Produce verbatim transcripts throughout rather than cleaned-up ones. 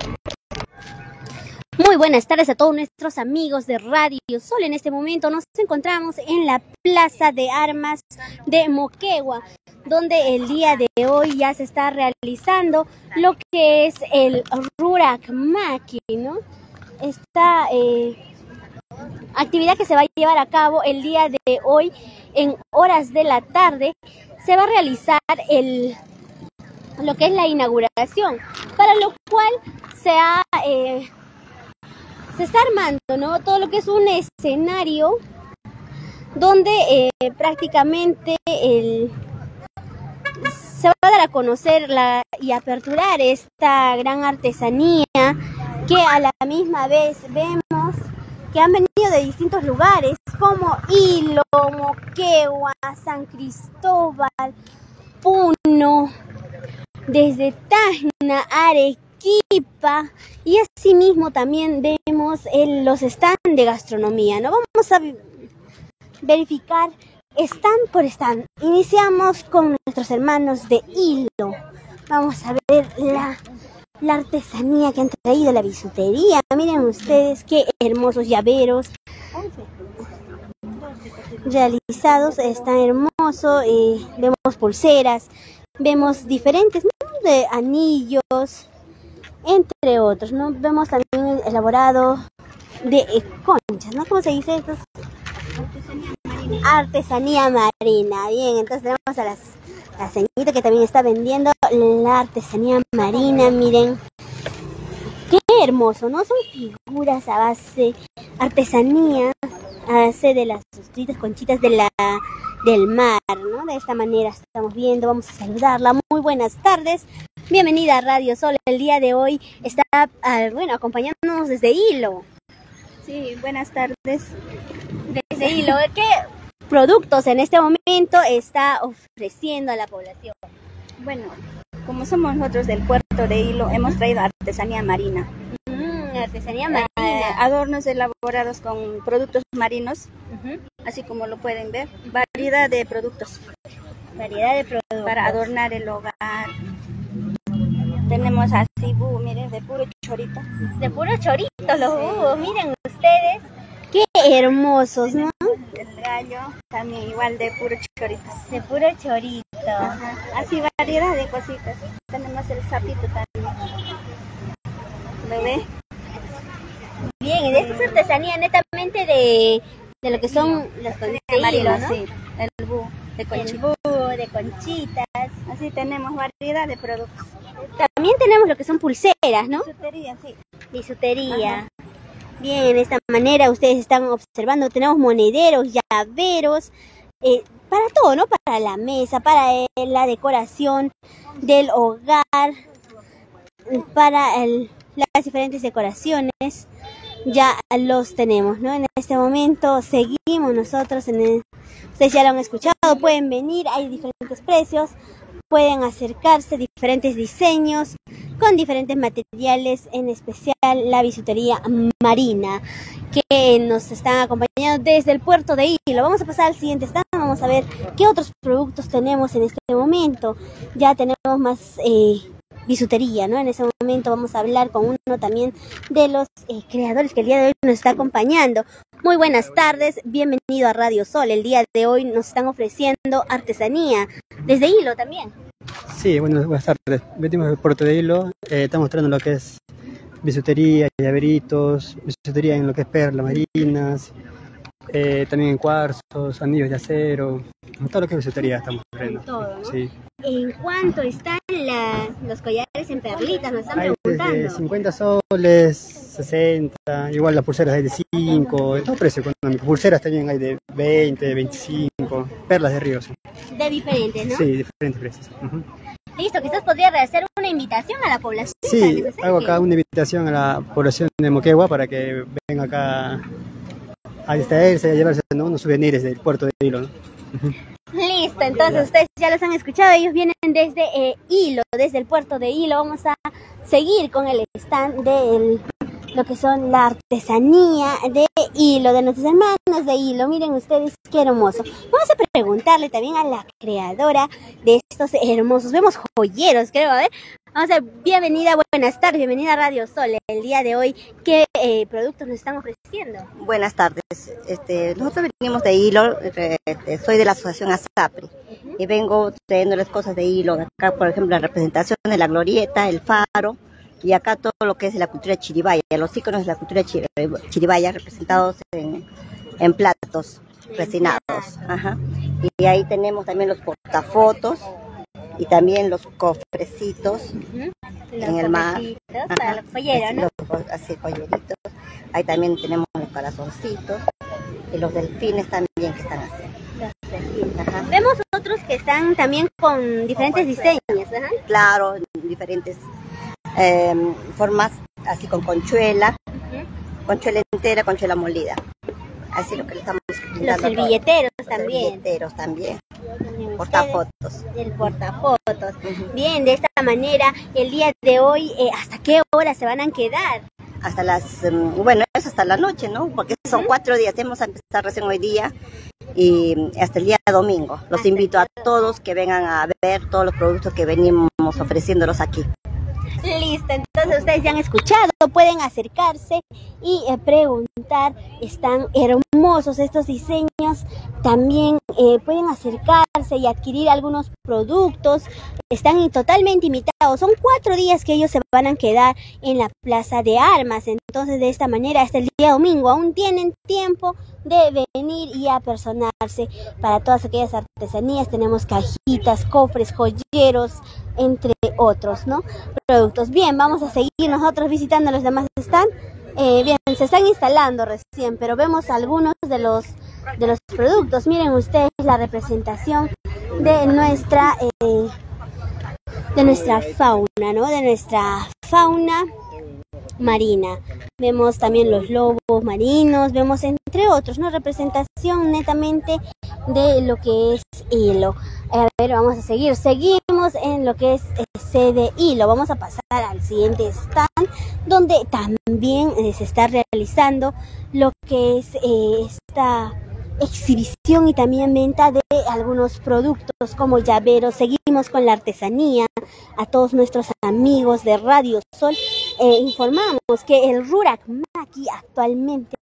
Muy buenas tardes a todos nuestros amigos de Radio Sol. En este momento nos encontramos en la Plaza de Armas de Moquegua, donde el día de hoy ya se está realizando lo que es el Rurak Maqui, ¿no? Esta eh, actividad que se va a llevar a cabo el día de hoy en horas de la tarde, se va a realizar el, lo que es la inauguración, para lo cual se ha... Eh, Se está armando, ¿no? Todo lo que es un escenario donde eh, prácticamente el, se va a dar a conocer la, y aperturar esta gran artesanía que a la misma vez vemos que han venido de distintos lugares como Hilo, Moquegua, San Cristóbal, Puno, desde Tacna, Arequipa, y asimismo también vemos el, los stands de gastronomía, ¿no? Vamos a verificar stand por stand. Iniciamos con nuestros hermanos de Hilo. Vamos a ver la, la artesanía que han traído, la bisutería. Miren ustedes qué hermosos llaveros realizados, está hermoso. Eh, vemos pulseras, vemos diferentes, ¿no?, de anillos, entre otros, ¿no? Vemos también elaborado de eh, conchas, ¿no? ¿Cómo se dice esto? Artesanía marina. Artesanía marina. Bien, entonces tenemos a las, la señorita que también está vendiendo la artesanía marina. Miren, qué hermoso, ¿no? Son figuras a base, artesanía a base de las distintas conchitas de la, del mar, ¿no? De esta manera estamos viendo, vamos a saludarla. Muy buenas tardes. Bienvenida a Radio Sol. El día de hoy está, uh, bueno, acompañándonos desde Hilo. Sí, buenas tardes. Desde Hilo, ¿qué productos en este momento está ofreciendo a la población? Bueno, como somos nosotros del puerto de Hilo, hemos traído artesanía marina. Mm, artesanía marina. Eh, adornos elaborados con productos marinos, uh-huh. Así como lo pueden ver. Variedad de productos. Variedad de productos. Para adornar el hogar. Tenemos así búho, miren, de puro chorito. De puro chorito los búhos, miren ustedes. Qué hermosos, ¿no? El gallo, también igual de puro chorito. De puro chorito. Ajá. Así variedad de cositas. Tenemos el sapito también. ¿Lo ve? Bien, y de esta es artesanía netamente de, de lo que son las conchitas de hilo, ¿no? Sí, el búho, de conchitas. El búho, de conchitas. Así tenemos variedad de productos. También tenemos lo que son pulseras, ¿no? Bisutería, sí. Bisutería. Ajá. Bien, de esta manera ustedes están observando, tenemos monederos, llaveros, eh, para todo, ¿no? Para la mesa, para eh, la decoración del hogar, para el, las diferentes decoraciones, ya los tenemos, ¿no? En este momento seguimos nosotros, en el, ustedes ya lo han escuchado, pueden venir, hay diferentes precios. Pueden acercarse, diferentes diseños con diferentes materiales, en especial la bisutería marina que nos están acompañando desde el puerto de Hilo. Vamos a pasar al siguiente stand, vamos a ver qué otros productos tenemos en este momento. Ya tenemos más eh, bisutería, ¿no? En ese momento vamos a hablar con uno también de los eh, creadores que el día de hoy nos está acompañando. Muy buenas tardes, bienvenido a Radio Sol. El día de hoy nos están ofreciendo artesanía desde Hilo también. Sí, bueno, buenas tardes. Venimos del puerto de Hilo, eh, estamos mostrando lo que es bisutería, llaveritos, bisutería en lo que es perlas marinas, eh, también en cuarzos, anillos de acero, todo lo que es bisutería estamos mostrando. Todo, ¿no? Sí. ¿En cuánto están la, los collares en perlitas? Nos están hay preguntando. Desde cincuenta soles, sesenta, igual las pulseras hay de cinco, de todo precio económico. Pulseras también hay de veinte, veinticinco, perlas de río. Sí. De diferentes, ¿no? Sí, diferentes precios. Uh-huh. Listo, quizás podría hacer una invitación a la población. Sí, hago acá una invitación a la población de Moquegua para que venga acá a distraerse y a llevarse, ¿no?, unos souvenirs del puerto de Hilo, ¿no? Uh-huh. Listo, entonces ustedes ya los han escuchado, ellos vienen desde eh, Hilo, desde el puerto de Hilo. Vamos a seguir con el stand del lo que son la artesanía de hilo, de nuestros hermanos de hilo. Miren ustedes qué hermoso. Vamos a preguntarle también a la creadora de estos hermosos, vemos joyeros, creo, a ver. Vamos a ver, bienvenida, buenas tardes, bienvenida a Radio Sol. El día de hoy, ¿qué eh, productos nos están ofreciendo? Buenas tardes, este, nosotros venimos de hilo, eh, soy de la asociación ASAPRI, uh-huh. y vengo trayéndoles cosas de hilo. Acá, por ejemplo, la representación de la glorieta, el faro, y acá todo lo que es la cultura chiribaya, los iconos de la cultura chiribaya representados en, en platos resinados. Ajá. Y ahí tenemos también los portafotos y también los cofrecitos, uh-huh. en el mar. Para los joyeros, ¿no? Los, así, joyeritos. Ahí también tenemos los corazoncitos y los delfines también que están haciendo. Los delfines. Ajá. Vemos otros que están también con diferentes diseños, ¿verdad? Claro, diferentes eh, formas, así con conchuela, uh-huh. conchuela entera, conchuela molida. Así lo que le estamos Los servilleteros los también. servilleteros también. Portafotos. El portafotos. Uh-huh. Bien, de esta manera, el día de hoy, eh, ¿hasta qué hora se van a quedar? Hasta las, um, bueno, es hasta la noche, ¿no? Porque son uh-huh. cuatro días, hemos empezado recién hoy día y hasta el día domingo. Los hasta invito a todos que vengan a ver todos los productos que venimos ofreciéndolos aquí. Listo, entonces ustedes ya han escuchado, pueden acercarse y eh, preguntar, están hermosos estos diseños, también eh, pueden acercarse y adquirir algunos productos, están totalmente invitados, son cuatro días que ellos se van a quedar en la Plaza de Armas, entonces de esta manera hasta el día domingo aún tienen tiempo de venir y apersonarse. Para todas aquellas artesanías tenemos cajitas, cofres, joyeros, entre otros, ¿no? Productos. Bien, vamos a seguir nosotros visitando los demás stands. Eh, bien, se están instalando recién, pero vemos algunos de los de los productos. Miren ustedes la representación de nuestra eh, de nuestra fauna, ¿no? De nuestra fauna marina. Vemos también los lobos marinos, vemos entre otros, ¿no? Representación netamente de lo que es hilo. A ver, vamos a seguir. Seguimos en lo que es C de hilo. Vamos a pasar al siguiente stand, donde también eh, se está realizando lo que es eh, esta exhibición y también venta de algunos productos como llaveros. Seguimos con la artesanía. A todos nuestros amigos de Radio Sol eh, informamos que el Rurak Maki actualmente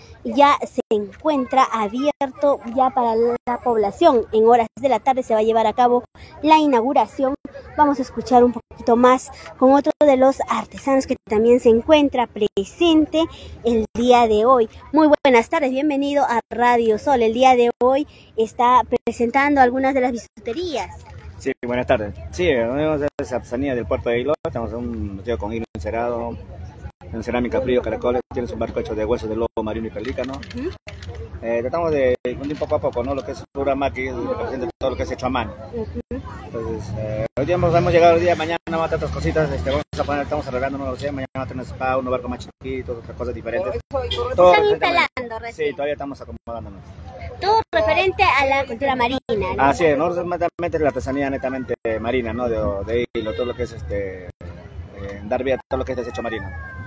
ya se encuentra abierto ya para la población. En horas de la tarde se va a llevar a cabo la inauguración. Vamos a escuchar un poquito más con otro de los artesanos que también se encuentra presente el día de hoy. Muy buenas tardes, bienvenido a Radio Sol. El día de hoy está presentando algunas de las bisuterías. Sí, buenas tardes. Sí, tenemos esa artesanía del puerto de Hilo. Estamos en un museo con hilo encerado, en cerámica frío, caracoles. Tienes un barco hecho de huesos de lobo marino y pelícano. Uh-huh. eh, tratamos de difundir poco a poco, ¿no? Lo que es Rurak Maki, que representa todo lo que es hecho a mano. Uh-huh. Entonces, eh, hoy día hemos, hemos llegado el día, mañana vamos a tener otras cositas. Este, vamos a poner, estamos arreglando, no lo sé, mañana vamos a tener spa, un barco más chiquito, otras cosas diferentes. Todo están instalando recién. Sí, todavía estamos acomodándonos. Todo referente a la cultura marina, ¿no? Ah, sí, nosotros netamente la artesanía netamente marina, ¿no? De, de hilo, todo lo que es este, eh, dar vida a todo lo que es desecho marino.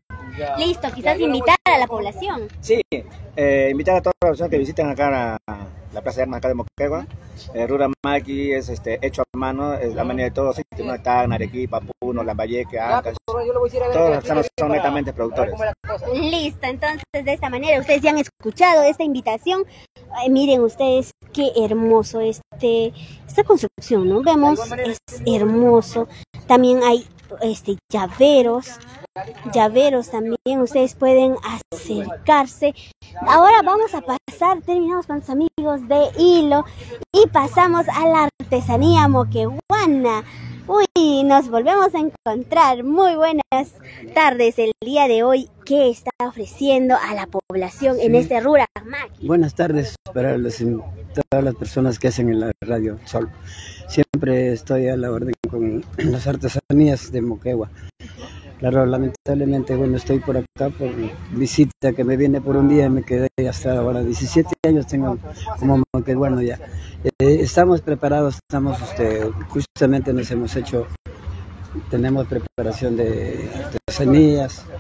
Listo, quizás invitar a la población. Sí, eh, invitar a toda la población que visiten acá la, la Plaza de Armas acá de Moquegua. Eh, Rurak Maki es este, hecho a mano, es la manera de todos, ¿sí? ¿no? Está Arequipa, Puno, Lambayeque, Ancash, todos los artesanos son netamente productores. Listo, entonces de esta manera ustedes ya han escuchado esta invitación. Ay, miren ustedes qué hermoso este esta construcción, ¿no? Vemos, es hermoso. También hay este llaveros, llaveros también, ustedes pueden acercarse. Ahora vamos a pasar, terminamos con los amigos de hilo y pasamos a la artesanía moqueguana. Uy, nos volvemos a encontrar. Muy buenas tardes el día de hoy. ¿Qué está ofreciendo a la población sí. en este Rurak Maki? Buenas tardes para los, todas las personas que hacen en la Radio Sol. Siempre estoy a la orden con las artesanías de Moquegua. Claro, lamentablemente, bueno, estoy por acá por visita que me viene por un día y me quedé hasta ahora. diecisiete años tengo como moqueguano ya. Eh, estamos preparados, estamos, este, justamente nos hemos hecho, tenemos preparación de artesanías,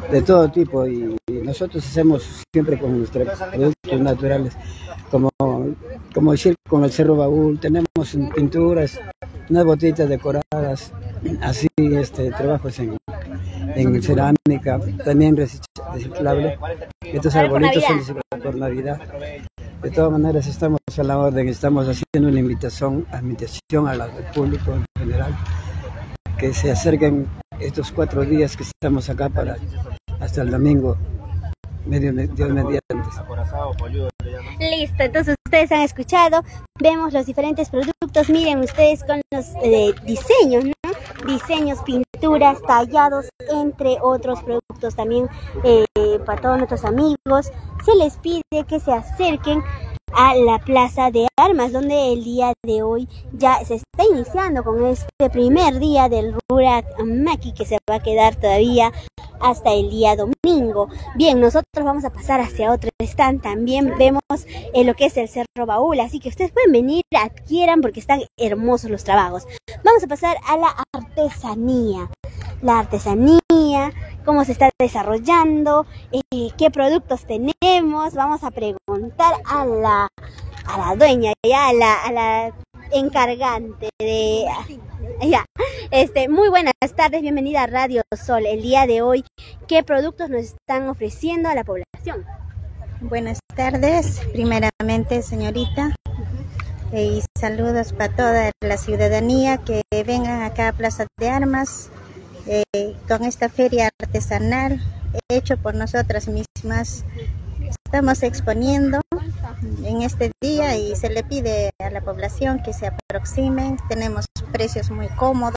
de todo tipo, y, y nosotros hacemos siempre con nuestros productos naturales, como, como decir, con el Cerro Baúl, tenemos pinturas, unas botellitas decoradas, así este trabajos en, en cerámica, también reciclable. Estos arbolitos son reciclables por Navidad. De todas maneras estamos a la orden, estamos haciendo una invitación, invitación a la, al público en general, que se acerquen estos cuatro días que estamos acá para hasta el domingo, medio Dios mediante. Listo, entonces ustedes han escuchado, vemos los diferentes productos, miren ustedes con los eh, diseños, ¿no? Diseños, pinturas, tallados, entre otros productos también eh, para todos nuestros amigos. Se les pide que se acerquen a la Plaza de Armas, donde el día de hoy ya se está iniciando con este primer día del Rurak Maki, que se va a quedar todavía hasta el día domingo. Bien, nosotros vamos a pasar hacia otro stand. También vemos eh, lo que es el Cerro Baúl, así que ustedes pueden venir, adquieran, porque están hermosos los trabajos. Vamos a pasar a la artesanía. La artesanía, cómo se está desarrollando, eh, qué productos tenemos. Vamos a preguntar a la, a la dueña, ya, a la, a la encargante de... Ya, este, muy buenas tardes, bienvenida a Radio Sol. El día de hoy, ¿qué productos nos están ofreciendo a la población? Buenas tardes, primeramente, señorita, y saludos para toda la ciudadanía que vengan acá a Plaza de Armas eh, con esta feria artesanal hecho por nosotras mismas. Estamos exponiendo en este día y se le pide a la población que se aproximen. Tenemos precios muy cómodos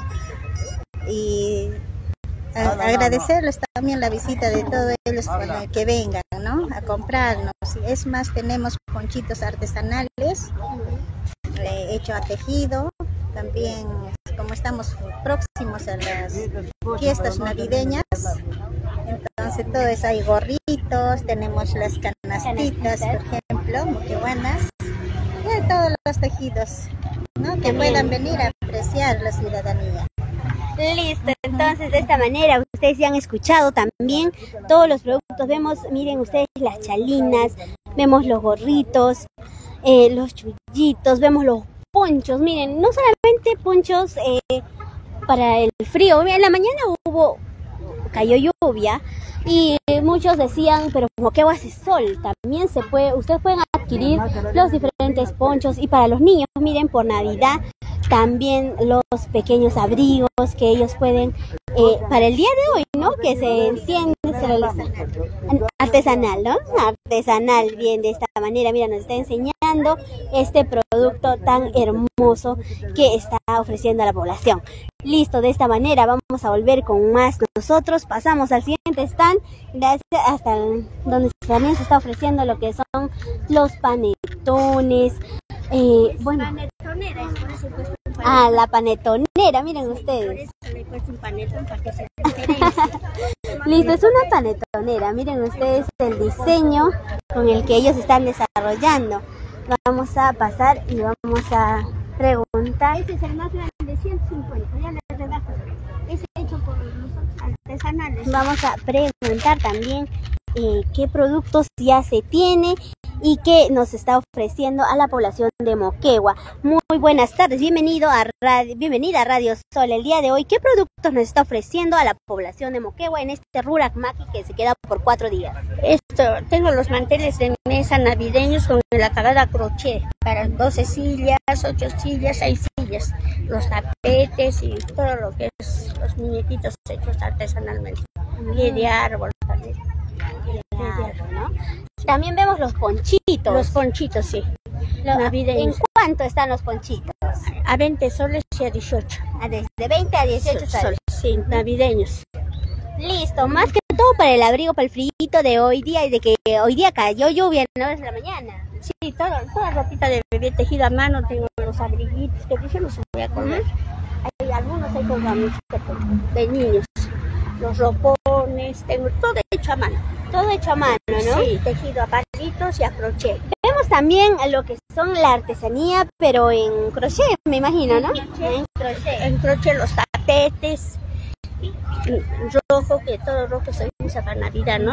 y a, agradecerles también la visita de todos ellos que vengan, ¿no?, a comprarnos. Es más, tenemos ponchitos artesanales eh, hecho a tejido. También, como estamos próximos a las fiestas navideñas, entonces todo eso, hay gorritos, tenemos las canastitas, por ejemplo, muy buenas, y hay todos los tejidos, ¿no?, que puedan venir a apreciar la ciudadanía. Listo, entonces de esta manera ustedes ya han escuchado también todos los productos. Vemos, miren ustedes, las chalinas, vemos los gorritos, eh, los chullitos, vemos los ponchos. Miren, no solamente ponchos eh, para el frío. En la mañana hubo, cayó lluvia y muchos decían, pero como que hace sol, también se puede, ustedes pueden adquirir los diferentes ponchos. Y para los niños, miren, por Navidad también los pequeños abrigos que ellos pueden, eh, para el día de hoy, ¿no?, que se enciende, se realiza artesanal, ¿no? Artesanal, bien, de esta manera, mira, nos está enseñando este producto tan hermoso que está ofreciendo a la población. Listo, de esta manera vamos a volver con más nosotros. Pasamos al siguiente stand, gracias, hasta el, donde también se está ofreciendo lo que son los panetones. Eh, bueno, ah, la panetonera, miren ustedes. Listo, es una panetonera, miren ustedes el diseño con el que ellos están desarrollando. Vamos a pasar y vamos a preguntar. Ese es el más grande, ciento cincuenta, ya le rebajo. Es hecho por nosotros artesanales. Vamos a preguntar también eh, qué productos ya se tiene y que nos está ofreciendo a la población de Moquegua. Muy buenas tardes, bienvenido a radio, bienvenida a Radio Sol. El día de hoy, ¿qué productos nos está ofreciendo a la población de Moquegua en este Rurak Maki que se queda por cuatro días? Esto, tengo los manteles de mesa navideños con el acabado a crochet para doce sillas, ocho sillas, seis sillas, los tapetes y todo lo que es los muñequitos hechos artesanalmente. Pie de árbol también. ¿No? También vemos los ponchitos. Los ponchitos, sí. Lo, navideños. ¿En cuánto están los ponchitos? A veinte soles y a dieciocho. A desde veinte a dieciocho soles. Sí, navideños. Listo, más que todo para el abrigo, para el frío de hoy día y de que hoy día cayó lluvia en horas de la mañana. Sí, todo, toda ropita de bebé tejida a mano. Tengo los abriguitos que dije, no se voy a comer. Uh-huh. Hay algunos hay con de niños. Los ropones, tengo todo hecho a mano. Todo hecho a mano, ¿no? Sí, tejido a palitos y a crochet. Vemos también lo que son la artesanía, pero en crochet, me imagino, ¿no? Sí, en crochet. En crochet los tapetes, rojo, que todo rojo soy usa para Navidad, ¿no?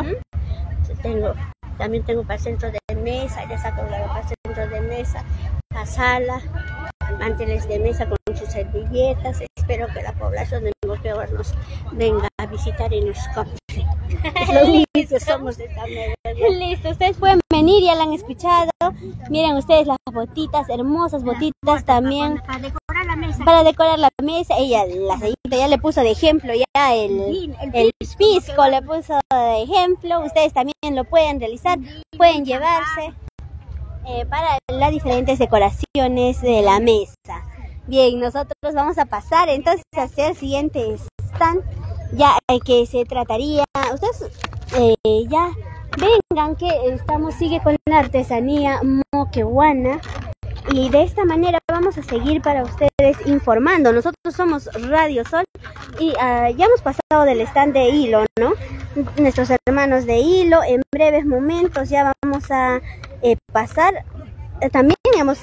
Tengo, también tengo para centro de mesa, ya saco la para centro de mesa, para sala, manteles de mesa con sus servilletas. Espero que la población de Moquegua nos venga a visitar y nos compre. Es lo único que somos de esta manera. Listo, ustedes pueden venir, ya la han escuchado. Miren ustedes las botitas, hermosas botitas también. Para decorar la mesa. Para decorar la mesa, ella, la señorita ya le puso de ejemplo ya el, el pisco, le puso de ejemplo. Ustedes también lo pueden realizar, pueden llevarse eh, para las diferentes decoraciones de la mesa. Bien, nosotros vamos a pasar entonces a hacer el siguiente stand, ya eh, que se trataría, ustedes eh, ya vengan que estamos, sigue con la artesanía moqueguana. Y de esta manera vamos a seguir para ustedes informando. Nosotros somos Radio Sol y uh, ya hemos pasado del stand de hilo, ¿no? Nuestros hermanos de hilo, en breves momentos ya vamos a eh, pasar. Eh, también hemos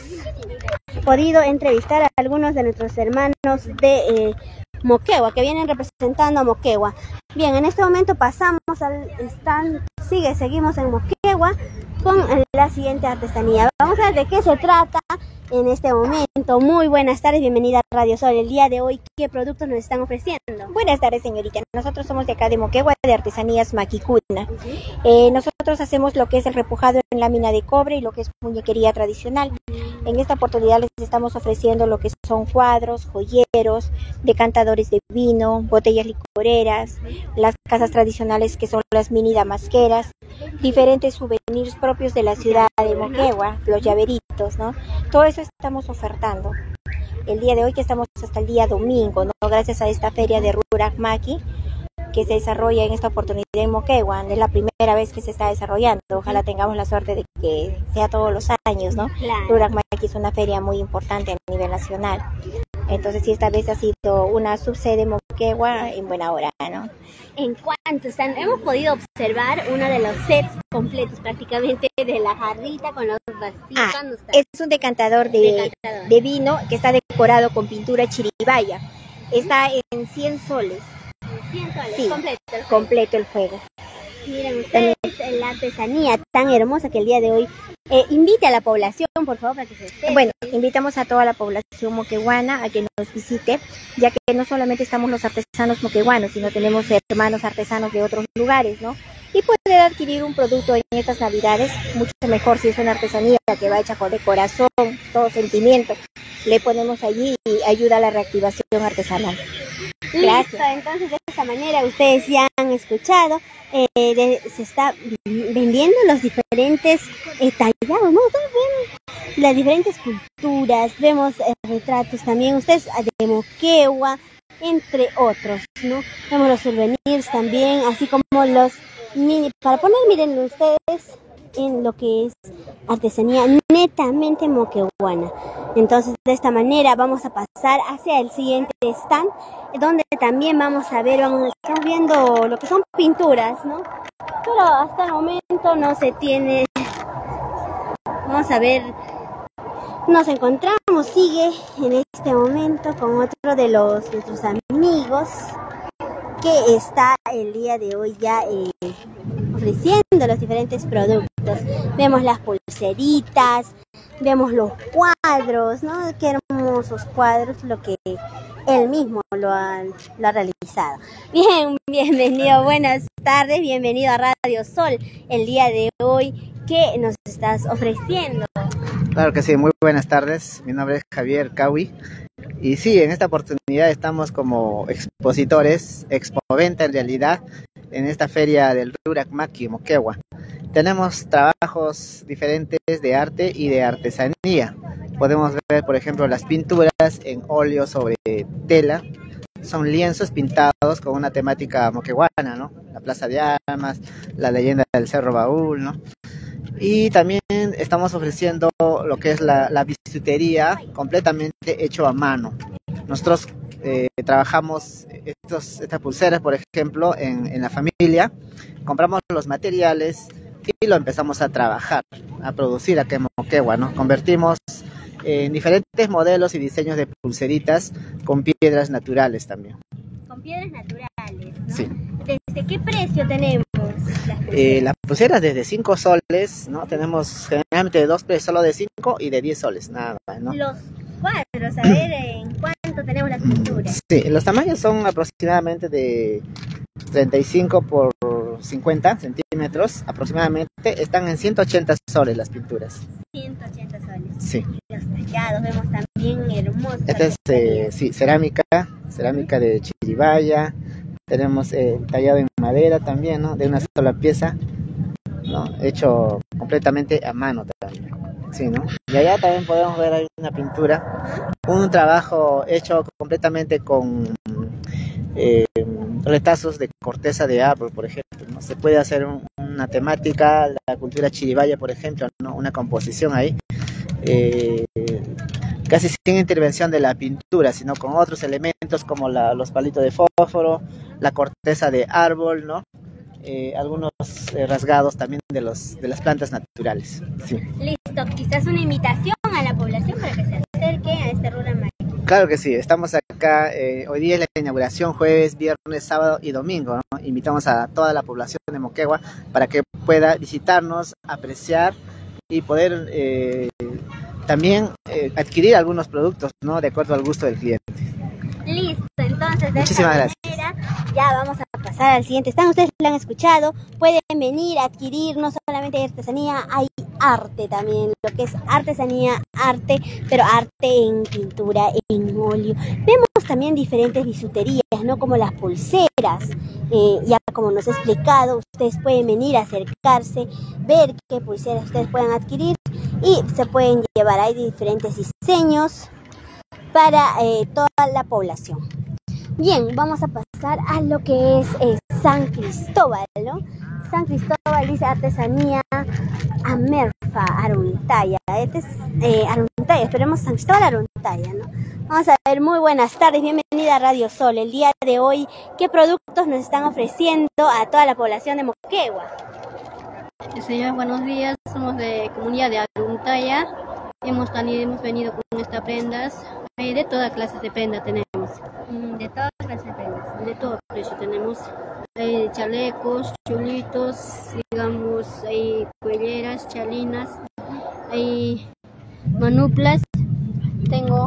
podido entrevistar a algunos de nuestros hermanos de eh, Moquegua, que vienen representando a Moquegua. Bien, en este momento pasamos al stand, sigue, seguimos en Moquegua con la siguiente artesanía. Vamos a ver de qué se trata en este momento. Muy buenas tardes, bienvenida a Radio Sol. El día de hoy, ¿qué productos nos están ofreciendo? Buenas tardes, señorita. Nosotros somos de acá de Moquegua, de Artesanías Maquicuna. Uh-huh. eh, nosotros hacemos lo que es el repujado en lámina de cobre y lo que es muñequería tradicional. Uh-huh. En esta oportunidad les estamos ofreciendo lo que son cuadros, joyeros, decantadores de vino, botellas licoreras, uh-huh. las casas tradicionales que son las mini damasqueras, diferentes souvenirs propios de la ciudad de Moquegua, los llaveritos, ¿no? Todo eso estamos ofertando. El día de hoy, que estamos hasta el día domingo, ¿no? Gracias a esta feria de Rurak Maqui que se desarrolla en esta oportunidad en Moquegua. Es la primera vez que se está desarrollando. Ojalá tengamos la suerte de que sea todos los años, ¿no? Claro. Rurak Maqui es una feria muy importante a nivel nacional. Entonces, sí, esta vez ha sido una subsede en Moquegua en buena hora, ¿no? En cuanto están, hemos podido observar uno de los sets completos prácticamente de la jarrita con los vasitos. Ah, es un decantador de, decantador de vino que está decorado con pintura chiribaya. Está en cien soles. cien soles, sí, completo el juego. Completo el juego. Miren ustedes la artesanía tan hermosa que el día de hoy eh, invite a la población, por favor, para que se esté. Bueno, invitamos a toda la población moqueguana a que nos visite, ya que no solamente estamos los artesanos moqueguanos, sino tenemos hermanos artesanos de otros lugares, ¿no? Y poder adquirir un producto en estas navidades, mucho mejor si es una artesanía que va hecha con de corazón, todo sentimiento. Le ponemos allí y ayuda a la reactivación artesanal. Gracias. Listo, entonces de esta manera ustedes ya han escuchado, eh, de, se está vendiendo los diferentes eh, tallados, ¿no? Ven las diferentes culturas, vemos eh, retratos también, ustedes de Moquegua, entre otros, ¿no? Vemos los souvenirs también, así como los mini, para poner, miren ustedes, en lo que es artesanía netamente moqueguana. Entonces, de esta manera vamos a pasar hacia el siguiente stand, donde también vamos a ver, vamos a estar viendo lo que son pinturas, ¿no? Pero hasta el momento no se tiene. Vamos a ver, nos encontramos, sigue en este momento con otro de los nuestros amigos que está el día de hoy ya eh, ofreciendo los diferentes productos. Vemos las pulseritas, vemos los cuadros, ¿no? Qué hermosos cuadros, lo que él mismo lo ha, lo ha realizado. Bien, bienvenido, buenas tardes, bienvenido a Radio Sol. El día de hoy, ¿qué nos estás ofreciendo? Claro que sí, muy buenas tardes. Mi nombre es Javier Cawi. Y sí, en esta oportunidad estamos como expositores, expoventa en realidad, en esta feria del Rurak Maqui, Moquegua. Tenemos trabajos diferentes de arte y de artesanía. Podemos ver, por ejemplo, las pinturas en óleo sobre tela. Son lienzos pintados con una temática moqueguana, ¿no? La Plaza de Armas, la leyenda del Cerro Baúl, ¿no? Y también estamos ofreciendo lo que es la, la bisutería completamente hecho a mano. Nosotros eh, trabajamos estos, estas pulseras, por ejemplo, en, en la familia. Compramos los materiales y lo empezamos a trabajar, a producir aquí en Moquegua, ¿no? Convertimos en diferentes modelos y diseños de pulseritas con piedras naturales también. Con piedras naturales, ¿no? Sí. Desde ¿De qué precio tenemos? Eh, las pulseras desde cinco soles, ¿no? Tenemos generalmente de dos precios, solo de cinco y de diez soles, nada más, ¿no? Los cuadros, a ver en cuánto tenemos las pinturas. Sí, los tamaños son aproximadamente de treinta y cinco por cincuenta centímetros, aproximadamente, están en ciento ochenta soles las pinturas. ciento ochenta soles. Sí. Los tallados vemos también hermosos. Esta es, eh, sí, cerámica, cerámica de Chiribaya. Tenemos eh, tallado en madera también, ¿no? De una sola pieza, ¿no? Hecho completamente a mano también, sí, ¿no? Y allá también podemos ver ahí una pintura, un trabajo hecho completamente con eh, retazos de corteza de árbol, por ejemplo, ¿no? Se puede hacer un, una temática, la cultura chiribaya, por ejemplo, ¿no? Una composición ahí, eh, casi sin intervención de la pintura, sino con otros elementos como la, los palitos de fósforo, la corteza de árbol, ¿no? Eh, algunos eh, rasgados también de, los, de las plantas naturales. Sí. Listo, quizás una invitación a la población para que se acerque a este Rural Market. Claro que sí, estamos acá, eh, hoy día es la inauguración, jueves, viernes, sábado y domingo, ¿no? Invitamos a toda la población de Moquegua para que pueda visitarnos, apreciar y poder eh, también eh, adquirir algunos productos, ¿no? De acuerdo al gusto del cliente. Listo, entonces de Muchísimas esta manera ya vamos a pasar al siguiente stand. Ustedes lo han escuchado, pueden venir a adquirir, no solamente hay artesanía, hay arte también, lo que es artesanía, arte, pero arte en pintura, en óleo. Vemos también diferentes bisuterías, ¿no? Como las pulseras, eh, ya como nos ha explicado, ustedes pueden venir a acercarse, ver qué pulseras ustedes pueden adquirir y se pueden llevar. Hay diferentes diseños para eh, toda la población. Bien, vamos a pasar a lo que es eh, San Cristóbal, ¿no? San Cristóbal dice artesanía Amerfa, Aruntaya. Este es eh, Aruntaya, esperemos San Cristóbal Aruntaya, ¿no? Vamos a ver, muy buenas tardes, bienvenida a Radio Sol. El día de hoy, ¿qué productos nos están ofreciendo a toda la población de Moquegua? Señor, buenos días, somos de comunidad de Aruntaya. Hemos, hemos venido con estas prendas, eh, de todas clases de prendas tenemos. De todas clases de prendas. De todo precio tenemos eh, chalecos, chulitos, digamos, hay cuelleras, chalinas, hay manuplas, tengo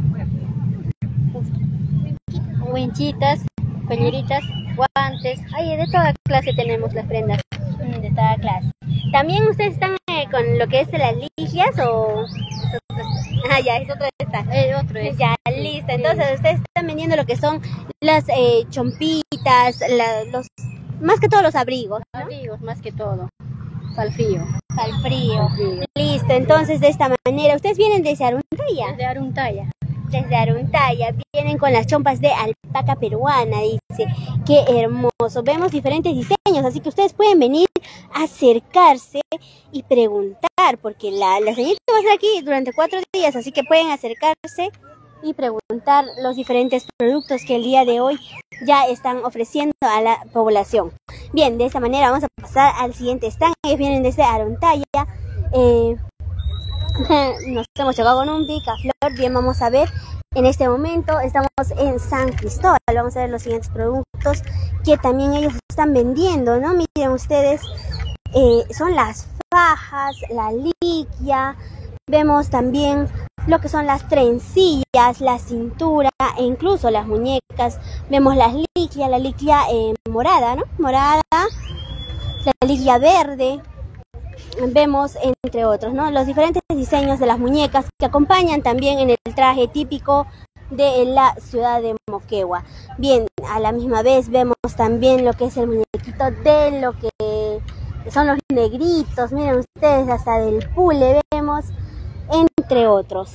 winchitas, cuelleritas, guantes, hay de toda clase tenemos las prendas. De toda clase. ¿También ustedes están eh, con lo que es las ligias o...? Ah, ya, es otro stand. Eh, otro es. Ya, listo. Entonces, ustedes están vendiendo lo que son las eh, chompitas, la, los, más que todo los abrigos, ¿no? Abrigos, más que todo. Para el frío. Para el frío. Listo. Entonces, de esta manera, ¿ustedes vienen desde Aruntaya? Desde Aruntaya. Desde Aruntaya. Vienen con las chompas de alpaca peruana, dice. Qué hermoso. Vemos diferentes diseños, así que ustedes pueden venir a acercarse y preguntar, porque la, la señorita va a estar aquí durante cuatro días, así que pueden acercarse y preguntar los diferentes productos que el día de hoy ya están ofreciendo a la población. Bien, de esta manera vamos a pasar al siguiente stand. Ellos vienen desde Aruntaya. Eh, nos hemos chocado con un picaflor. Bien, vamos a ver. En este momento estamos en San Cristóbal. Vamos a ver los siguientes productos que también ellos están vendiendo, ¿no? Miren ustedes, eh, son las fajas, la liquia. Vemos también lo que son las trencillas, la cintura e incluso las muñecas. Vemos las liquias, la liquia eh, morada, ¿no? Morada, la liquia verde. Vemos entre otros, ¿no? Los diferentes diseños de las muñecas que acompañan también en el traje típico de la ciudad de Moquegua. Bien, a la misma vez vemos también lo que es el muñequito de lo que son los negritos. Miren ustedes, hasta del pule vemos, entre otros.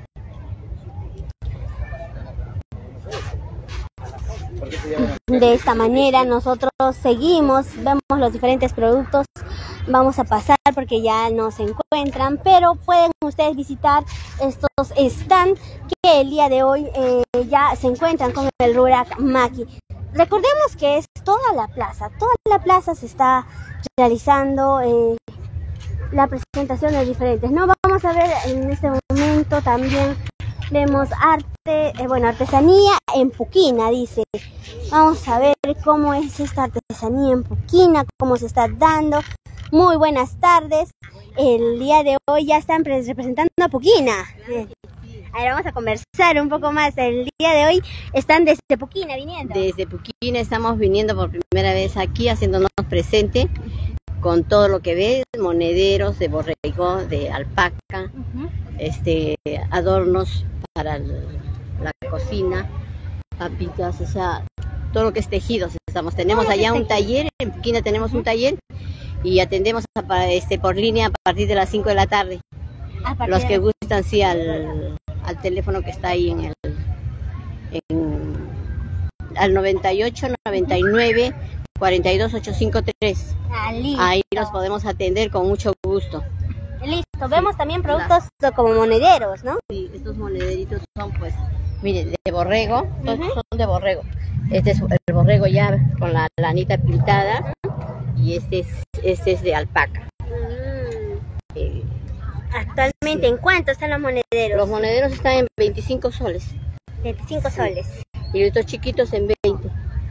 De esta manera nosotros seguimos, vemos los diferentes productos. Vamos a pasar porque ya no se encuentran, pero pueden ustedes visitar estos stands que el día de hoy eh, ya se encuentran con el Rural Market. Recordemos que es toda la plaza, toda la plaza se está realizando eh, la presentación de diferentes, ¿no? Vamos a ver en este momento también Vemos arte, eh, bueno, artesanía en Puquina, dice. Vamos a ver cómo es esta artesanía en Puquina, cómo se está dando. Muy buenas tardes. El día de hoy ya están representando a Puquina. Eh, Ahora vamos a conversar un poco más. El día de hoy están desde Puquina viniendo. Desde Puquina estamos viniendo por primera vez aquí, haciéndonos presente con todo lo que ves, monederos de borrego, de alpaca, uh-huh. este, adornos para la cocina, papitas, o sea, todo lo que es tejidos. Estamos, tenemos allá un taller, en Puquina tenemos un taller y atendemos a, este, por línea a partir de las cinco de la tarde. Los que gustan, sí, al, al teléfono que está ahí en el en, al noventa y ocho, noventa y nueve, cuarenta y dos, ochocientos cincuenta y tres. Ah, ahí los podemos atender con mucho gusto. Listo, vemos sí, también productos claro. como monederos, ¿no? Sí, estos monederitos son, pues, miren, de borrego, todos uh-huh. son de borrego. Este es el borrego ya con la lanita pintada y este es, este es de alpaca. Uh-huh. eh, Actualmente, sí. ¿en cuánto están los monederos? Los monederos están en veinticinco soles. veinticinco sí. soles. Y estos chiquitos en veinte.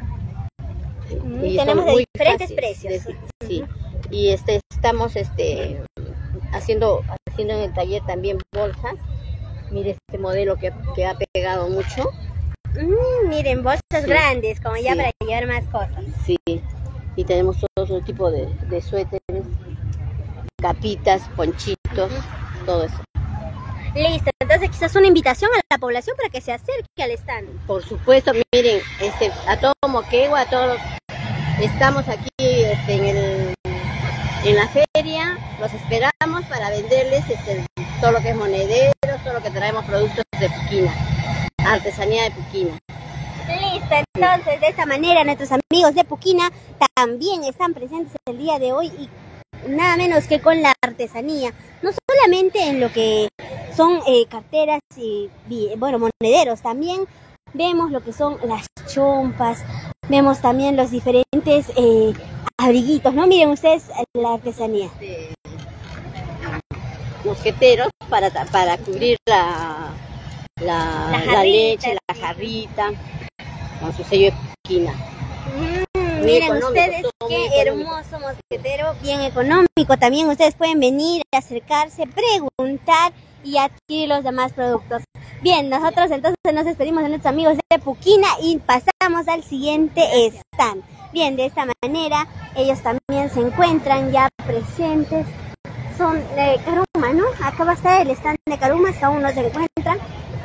Mm, y tenemos de diferentes precios. De, sí. Y este estamos este haciendo haciendo en el taller también bolsas. Mire este modelo que, que ha pegado mucho. Mm, miren, bolsas sí. grandes, como ya sí. para llevar más cosas. Sí. Y tenemos todo tipo de, de suéteres, capitas, ponchitos, todo eso. Listo, entonces quizás una invitación a la población para que se acerque al stand. Por supuesto, miren, este, a todo Moquegua, a todos, estamos aquí este, en, el, en la feria, los esperamos para venderles este, todo lo que es monederos, todo lo que traemos productos de Puquina, artesanía de Puquina. Listo, entonces de esta manera nuestros amigos de Puquina también están presentes el día de hoy y nada menos que con la artesanía, no solamente en lo que son eh, carteras y, bueno, monederos, también vemos lo que son las chompas, vemos también los diferentes eh, abriguitos, ¿no? Miren ustedes la artesanía. Este, mosqueteros para, para cubrir la, la, la, jarrita, la leche, la jarrita, con su sello de Puquina. Mm. Miren ustedes qué hermoso mosquetero, bien económico. También ustedes pueden venir, acercarse, preguntar y adquirir los demás productos. Bien, nosotros entonces nos despedimos de nuestros amigos de Puquina y pasamos al siguiente stand. Bien, de esta manera ellos también se encuentran ya presentes. Son de Caruma, ¿no? Acá va a estar el stand de Caruma, que aún no se encuentran.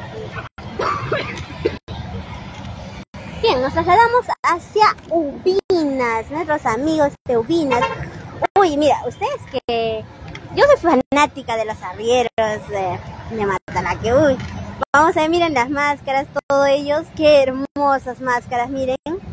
Bien, nos trasladamos hacia Ubinas, nuestros amigos de Ubinas. Uy, mira, ustedes que... Yo soy fanática de los arrieros de, de Matalaque. Uy, vamos a ver, miren las máscaras, todos ellos. Qué hermosas máscaras, miren.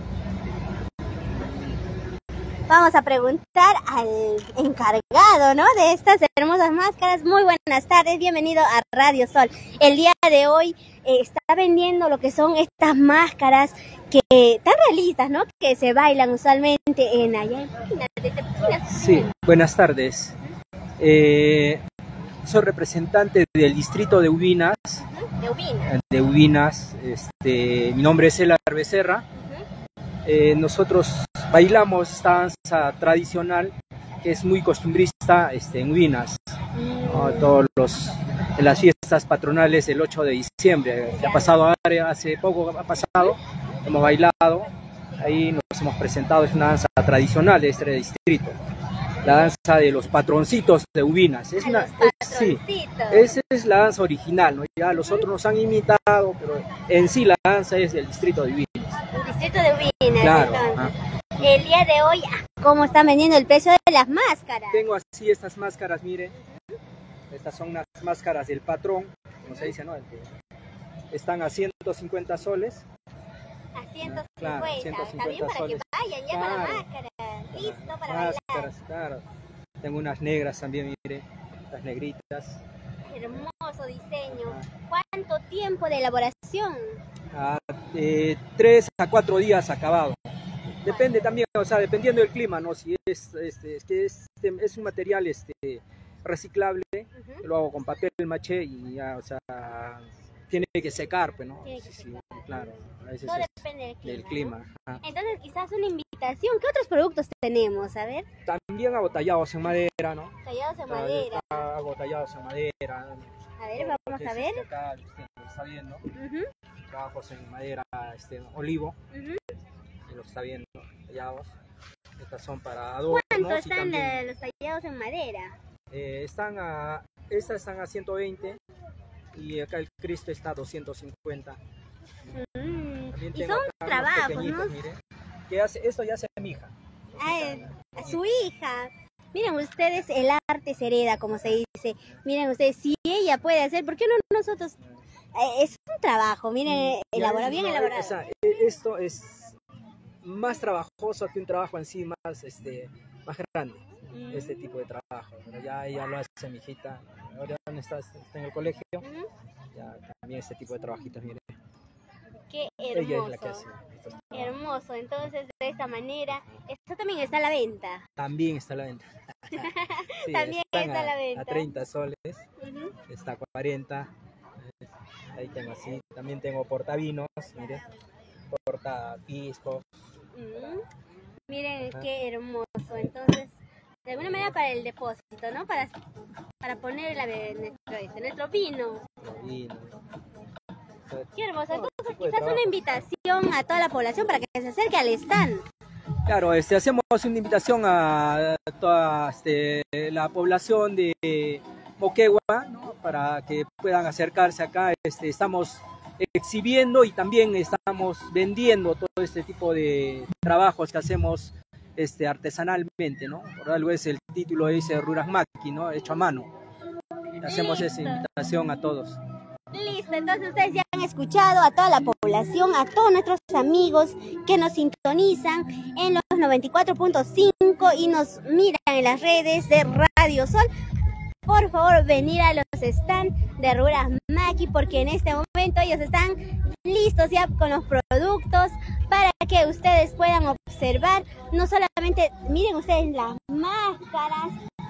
Vamos a preguntar al encargado, ¿no? De estas hermosas máscaras. Muy buenas tardes, bienvenido a Radio Sol. El día de hoy eh, está vendiendo lo que son estas máscaras que tan realistas, ¿no? Que se bailan usualmente en allá en Puquina, desde Puquina. Sí, buenas tardes. Eh, soy representante del distrito de Ubinas. Uh-huh. De Ubinas. De Ubinas. Este, mi nombre es Elar Becerra. Eh, nosotros bailamos esta danza tradicional que es muy costumbrista este, en Ubinas, ¿no? Todos los, en las fiestas patronales el ocho de diciembre, que ha pasado hace poco, ha pasado, hemos bailado, ahí nos hemos presentado, es una danza tradicional de este distrito, la danza de los patroncitos de Ubinas, es una, es, sí, esa es la danza original, ¿no? Ya los otros nos han imitado, pero en sí la danza es del distrito de Ubinas. El distrito de Ubinas, claro, entonces. El día de hoy, ¿cómo están vendiendo el precio de las máscaras? Tengo así estas máscaras, miren. Estas son unas máscaras del patrón, como se dice, ¿no? Están a ciento cincuenta soles. A ciento cincuenta, claro, ciento cincuenta también para soles. Que vayan ya claro. Con la máscara, listo para máscaras, bailar. Claro. Tengo unas negras también, miren, las negritas. Hermoso diseño. ¿Cuánto tiempo de elaboración? Ah, eh, tres a cuatro días acabado. Depende también, o sea, dependiendo del clima, ¿no? Si es, este, es que es, es un material este, reciclable, uh-huh. Lo hago con papel maché y ya, o sea, tiene que secar, pues, ¿no? Tiene que Sí, secar. sí, claro. A veces Todo es depende del clima. del clima. Ajá. Entonces, quizás una invitación. ¿Qué otros productos tenemos? A ver, También hago tallados en madera, ¿no? tallados en Ta- madera. ta- Hago tallados en madera. A ver, Todo lo vamos que a es, ver. este, acá, usted lo está viendo. Ujú, Trabajos en madera, este, olivo. ujú. Y lo está viendo, tallados. Estas son para adornos. ¿Cuánto y están también, eh, los tallados en madera? eh, están a, estas están a ciento veinte y acá el Cristo está a doscientos cincuenta. Mm, También Y tengo son acá unos trabajos, pequeñitos, ¿no? mire, que hace, esto ya hace mi hija. Ay, a su hija. Miren ustedes, el arte se hereda, como se dice. Miren ustedes, si ella puede hacer, ¿por qué no nosotros? Eh, es un trabajo, miren, Y a elaborado, veces, bien no, elaborado. o sea, e- esto es más trabajoso que un trabajo en sí más, este, más grande, Mm. este tipo de trabajo. Pero ya ella lo hace mi hijita. Ahora ¿dónde estás? Está en el colegio. Ujú. Ya también este tipo de trabajitos, mire. Qué Ella es la que hermoso. hace. estos- Hermoso, entonces de esta manera, esto también está a la venta. También está a la venta. Sí, También están está a la venta. A treinta soles, Ujú. está a cuarenta. eh, Ahí tengo así. También tengo portavinos, mire. Portapiscos. Mm. Miren Ajá. qué hermoso. Entonces, de alguna manera para el depósito, ¿no? Para, para poner la, nuestro, este, nuestro vino. Vinos. Qué hermoso. Todo Entonces, tipo de quizás una trabajo. invitación a toda la población para que se acerque al stand. Claro, este, hacemos una invitación a toda este, la población de Moquegua, ¿no? Para que puedan acercarse acá. Este, estamos exhibiendo y también estamos vendiendo todo este tipo de trabajos que hacemos este, artesanalmente, ¿no? Por algo es el título, dice Ruras Maki, ¿no? Hecho a mano. Hacemos esa Listo. invitación a todos. Listo, entonces ustedes ya han escuchado a toda la población, a todos nuestros amigos que nos sintonizan en los noventa y cuatro punto cinco y nos miran en las redes de Radio Sol. Por favor, venir a los stands de Ruras Maki porque en este momento ellos están listos ya con los productos para que ustedes puedan observar. No solamente, miren ustedes las máscaras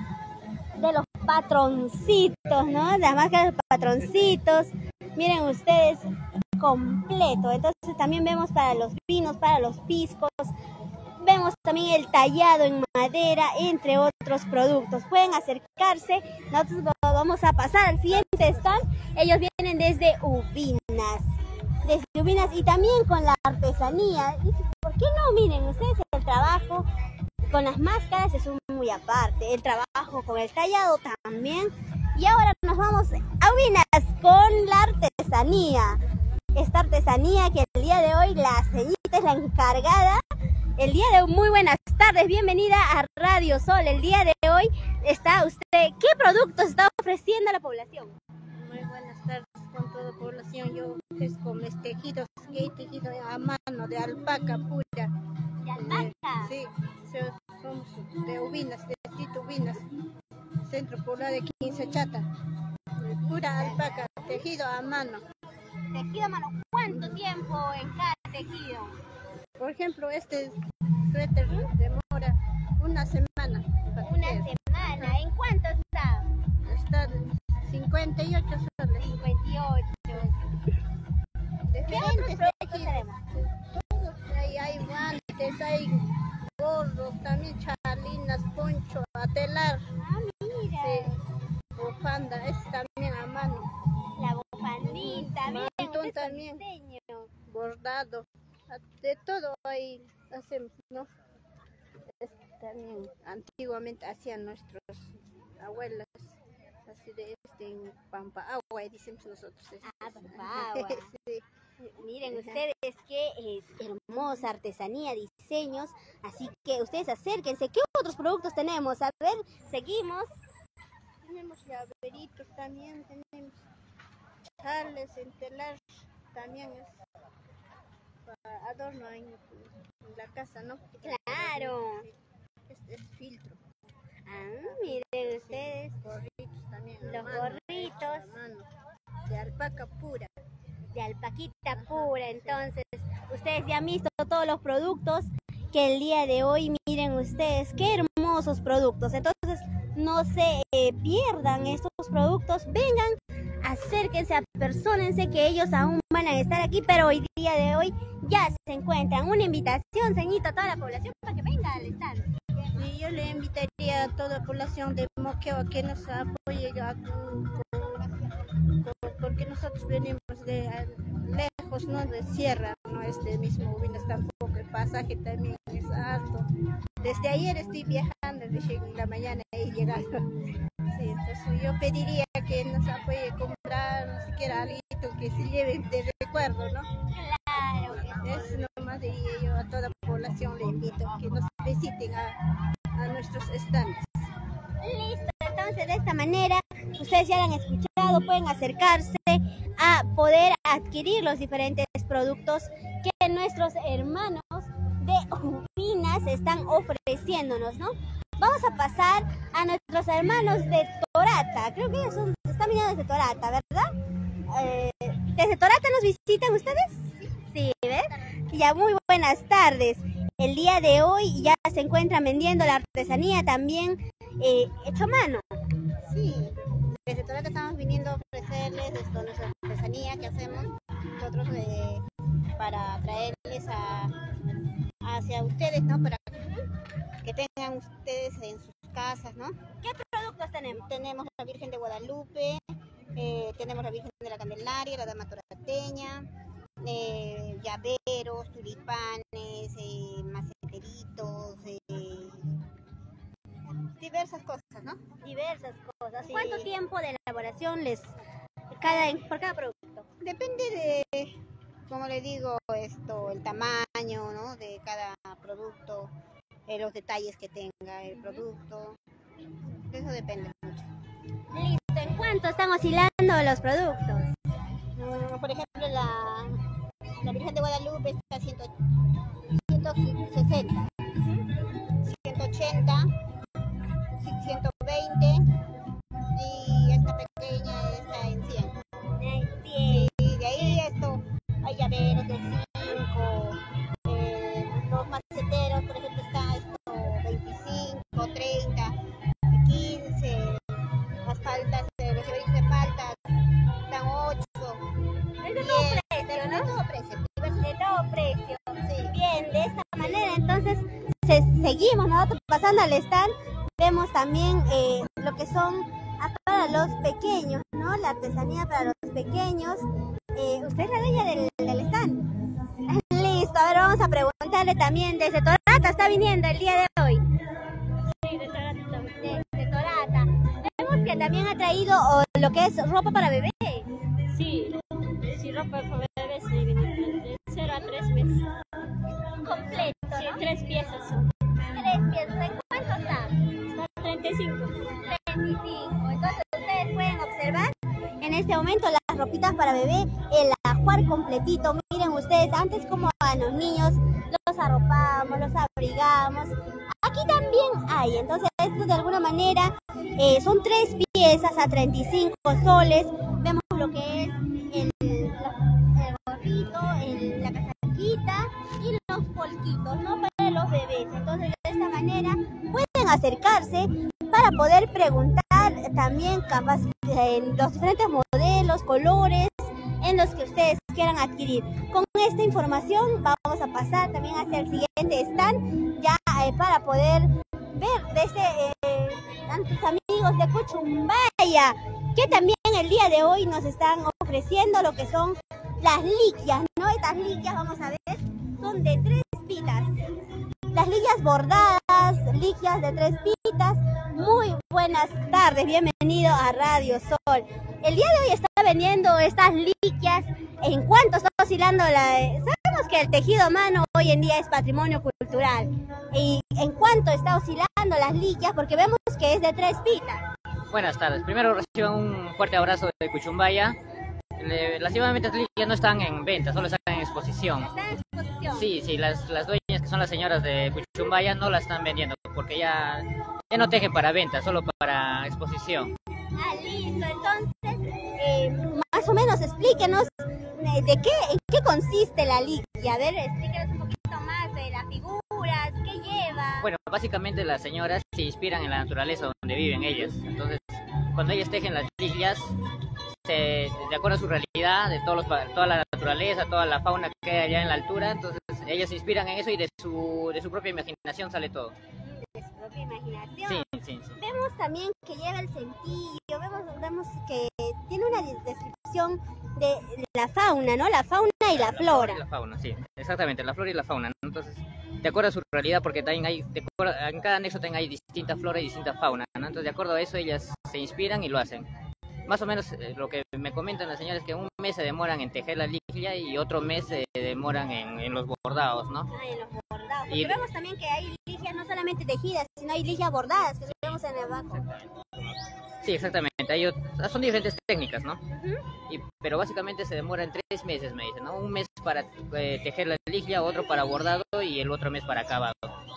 de los patroncitos, ¿no? Las máscaras de los patroncitos. Miren ustedes, completo. Entonces también vemos para los vinos, para los piscos. Vemos también el tallado en madera, entre otros productos. Pueden acercarse. Nosotros lo vamos a pasar al siguiente stand. Ellos vienen desde Ubinas. Desde Ubinas y también con la artesanía. Y, ¿por qué no? Miren ustedes el trabajo con las máscaras es un muy aparte. El trabajo con el tallado también. Y ahora nos vamos a Ubinas con la artesanía. Esta artesanía que el día de hoy la señorita es la encargada. El día de hoy, muy buenas tardes, bienvenida a Radio Sol. El día de hoy está usted, ¿qué productos está ofreciendo a la población? Muy buenas tardes con toda la población. Yo ofrezco mis tejidos, que hay tejido a mano de alpaca pura. ¿De alpaca? Sí, so- somos de Ubinas, de Tito Ubinas, Centro Poblado de Quince Chata. Pura alpaca, tejido a mano. Tejido a mano, ¿cuánto tiempo en cada tejido? Por ejemplo, este suéter demora una semana. para Una tejer. semana, ¿en cuánto está? Está cincuenta y ocho soles. cincuenta y ocho. ¿Qué otros Diferentes productos tejidos. tenemos? Todos, hay, hay guantes, hay gorros, también chalinas, poncho, a telar, Ah, mira, sí, bufanda, es también a mano, la bufandita, miren, Mantón usted también. diseño. bordado, de todo ahí hacemos, ¿no? Es también antiguamente hacían nuestros abuelas, así de este en Pampa Agua, y decimos nosotros. es- Ah, Pampa Agua. Sí. Miren ustedes qué eh, hermosa artesanía, diseños, así que ustedes acérquense. ¿Qué otros productos tenemos? A ver, seguimos. Tenemos llaveritos también, tenemos chales en telar, también es para adorno en, en la casa, ¿no? Claro. Es, es filtro. Ah, miren ustedes, Gorritos también. a los mano, gorritos a mano, de alpaca pura. de alpaquita pura. Entonces, ustedes ya han visto todos los productos que el día de hoy, miren ustedes, qué hermosos productos. Entonces, no se eh, pierdan estos productos, vengan acérquense, apersónense que ellos aún van a estar aquí, pero hoy día de hoy ya se encuentran. Una invitación, ceñito, a toda la población para que venga al stand. Y yo le invitaría a toda la población de Moquegua que nos apoye a, porque nosotros venimos de a, lejos, no de Sierra, no es de mismo Ubinas tampoco, el pasaje también es alto. Desde ayer estoy viajando, desde la mañana he llegado. Sí, entonces yo pediría que nos apoye a comprar, no siquiera algo que se lleven de recuerdo, ¿no? Claro. Es nomás de yo a toda la población le invito que nos visiten a, a nuestros stands. Listo, entonces de esta manera ustedes ya lo han escuchado, pueden acercarse a poder adquirir los diferentes productos que nuestros hermanos de Ubinas están ofreciéndonos, ¿no? Vamos a pasar a nuestros hermanos de Torata, creo que ellos son, están viniendo desde Torata, ¿verdad? Eh, ¿Desde Torata nos visitan ustedes? Sí, ¿ves? Ya, muy buenas tardes. El día de hoy ya se encuentran vendiendo la artesanía también eh, hecho a mano. Sí, desde Torata estamos viniendo a ofrecerles esto, nuestra artesanía que hacemos nosotros eh, para traerles a, hacia ustedes, ¿no? Para que tengan ustedes en sus casas, ¿no? ¿Qué productos tenemos? Tenemos la Virgen de Guadalupe, eh, tenemos la Virgen de la Candelaria, la Dama Torateña, eh, llaveros, tulipanes, eh, maceteritos, eh, diversas cosas, ¿no? Diversas cosas. Sí. ¿Cuánto tiempo de elaboración les cada por cada producto? Depende de, como le digo, esto, el tamaño, ¿no? De cada producto, eh, los detalles que tenga el producto. Eso depende mucho. Listo. ¿En cuánto están oscilando los productos? Mm, por ejemplo, la, la Virgen de Guadalupe está a ciento sesenta, ciento ochenta, ciento veinte y esta pequeña está en cien. En cien. Sí, de ahí esto hay llaveros de cinco, eh, los maceteros, por ejemplo, está esto veinticinco, treinta, quince, las faltas, eh, los llaveritos de faltas están ocho. Es de todo precio, ¿no? De todo precio. De todo precio. Sí. Bien, de esta manera entonces se, seguimos nosotros pasando al stand. Vemos también eh, lo que son acá para los pequeños, ¿no? La artesanía para los pequeños. Eh, ¿Usted es la dueña del, del stand? Listo, ahora vamos a preguntarle también, ¿desde Torata está viniendo el día de hoy? Sí, de Torata. Desde Torata. Vemos que también ha traído oh, lo que es ropa para bebé. Sí, sí, ropa para bebés sí, de cero a tres meses. Completo, ¿no? Sí, tres piezas son. Tres piezas. ¿En cuánto está? Está treinta y cinco. treinta y cinco. Entonces ustedes pueden observar en este momento las ropitas para bebé, el ajuar completito. Miren ustedes, antes como a los niños los arropamos, los abrigamos. Aquí también hay, entonces esto de alguna manera eh, son tres piezas a treinta y cinco soles. Vemos lo que es el, el gorrito, el, la casaquita y los polquitos, ¿no? Para los bebés. Entonces de esta manera pueden acercarse para poder preguntar también capaz en los diferentes modelos, colores en los que ustedes quieran adquirir. Con esta información vamos a pasar también hacia el siguiente stand ya eh, para poder ver desde eh, tantos amigos de Cuchumbaya que también el día de hoy nos están ofreciendo lo que son las liquias, ¿no? Estas liquias, vamos a ver, son de tres pitas. Las liquias bordadas, liquias de tres pitas. Muy buenas tardes, bienvenido a Radio Sol. El día de hoy está vendiendo estas liquias. ¿En cuánto está oscilando la...? Sabemos que el tejido a mano hoy en día es patrimonio cultural. ¿Y en cuánto está oscilando las liquias? Porque vemos que es de tres pitas. Buenas tardes. Primero reciban un fuerte abrazo de Cuchumbaya. Le, lastimamente las liquias no están en venta, solo están en exposición. ¿Están en exposición? Sí, sí, las, las dueñas que son las señoras de Cuchumbaya no las están vendiendo porque ya, ya no tejen para venta, solo para exposición. Ah, listo. Entonces, eh, más o menos explíquenos eh, de qué, en qué consiste la liquia. A ver, explíquenos un poquito más de las figuras, qué lleva. Bueno, básicamente las señoras se inspiran en la naturaleza donde viven ellas. Entonces, cuando ellas tejen las liquias, eh, de acuerdo a su realidad, de todos los, toda la naturaleza, toda la fauna que hay allá en la altura, entonces ellos se inspiran en eso y de su, de su propia imaginación sale todo. De su propia imaginación. Sí, sí, sí. Vemos también que lleva el centillo, vemos, vemos que tiene una descripción de la fauna, ¿no? La fauna y la, la flora. flora y la fauna, sí, exactamente, la flora y la fauna, ¿no? Entonces, de acuerdo a su realidad, porque también hay, de acuerdo, en cada anexo también hay distinta flora y distinta fauna, ¿no? Entonces, de acuerdo a eso, ellas se inspiran y lo hacen. Más o menos eh, lo que me comentan las señoras es que un mes se demoran en tejer la ligia y otro mes se demoran en, en los bordados, ¿no? Ah, en los bordados. Porque Y- vemos también que hay ligias no solamente tejidas, sino hay ligias bordadas que vemos en el banco. Sí, exactamente. Hay ot- son diferentes técnicas, ¿no? Y, pero básicamente se demora en tres meses, me dicen, ¿no? Un mes para eh, tejer la ligia, otro para bordado y el otro mes para acabado.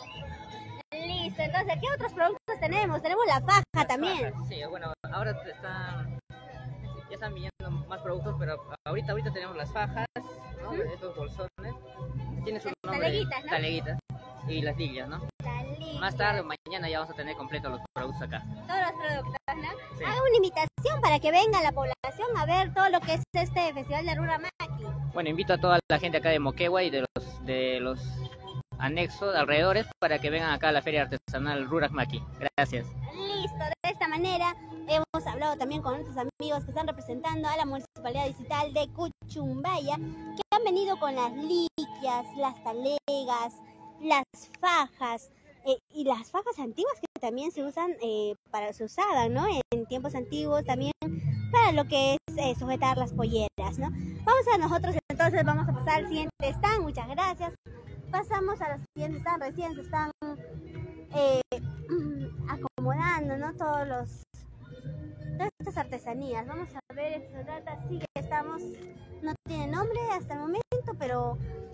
Listo, entonces, ¿qué otros productos tenemos? Tenemos la faja también. Fajas, sí, bueno, ahora están, ya están viniendo más productos, pero ahorita ahorita tenemos las fajas, ¿no? Estos bolsones. Tiene su Las nombre. taleguitas, ¿no? Taleguitas. Y las liglias, ¿no? La ligia. Más tarde o mañana ya vamos a tener completos los productos acá. Todos los productos, ¿no? Sí. Haga una invitación para que venga la población a ver todo lo que es este Festival de Ruramaki. Bueno, invito a toda la gente acá de Moquegua y de los de los anexos, alrededores, para que vengan acá a la Feria Artesanal Ruramaki. Gracias. Listo, de esta manera hemos hablado también con nuestros amigos que están representando a la Municipalidad Distrital de Cuchumbaya, que han venido con las liquias, las talegas, las fajas eh, y las fajas antiguas que también se usan eh, para se usaban, ¿no? En tiempos antiguos también para lo que es eh, sujetar las polleras, ¿no? Vamos a nosotros entonces, vamos a pasar al siguiente stand, muchas gracias. Pasamos a los siguientes stand, recién se están eh, acomodando, ¿no? Todos los todas estas artesanías. Vamos a ver, esta data sí que estamos, no tiene nombre hasta el momento, pero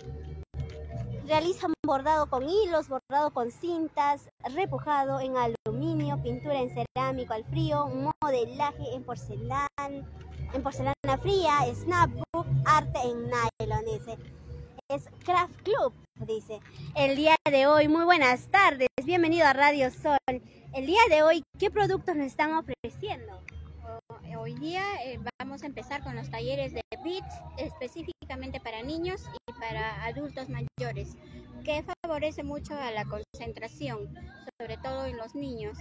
realizan bordado con hilos, bordado con cintas, repujado en aluminio, pintura en cerámico al frío, modelaje en porcelana, en porcelana fría, snapbook, arte en nylon, dice. Es Craft Club, dice. El día de hoy, muy buenas tardes, bienvenido a Radio Sol. El día de hoy, ¿qué productos nos están ofreciendo? Hoy día eh, vamos a empezar con los talleres de beads específicamente para niños y para adultos mayores, que favorece mucho a la concentración, sobre todo en los niños.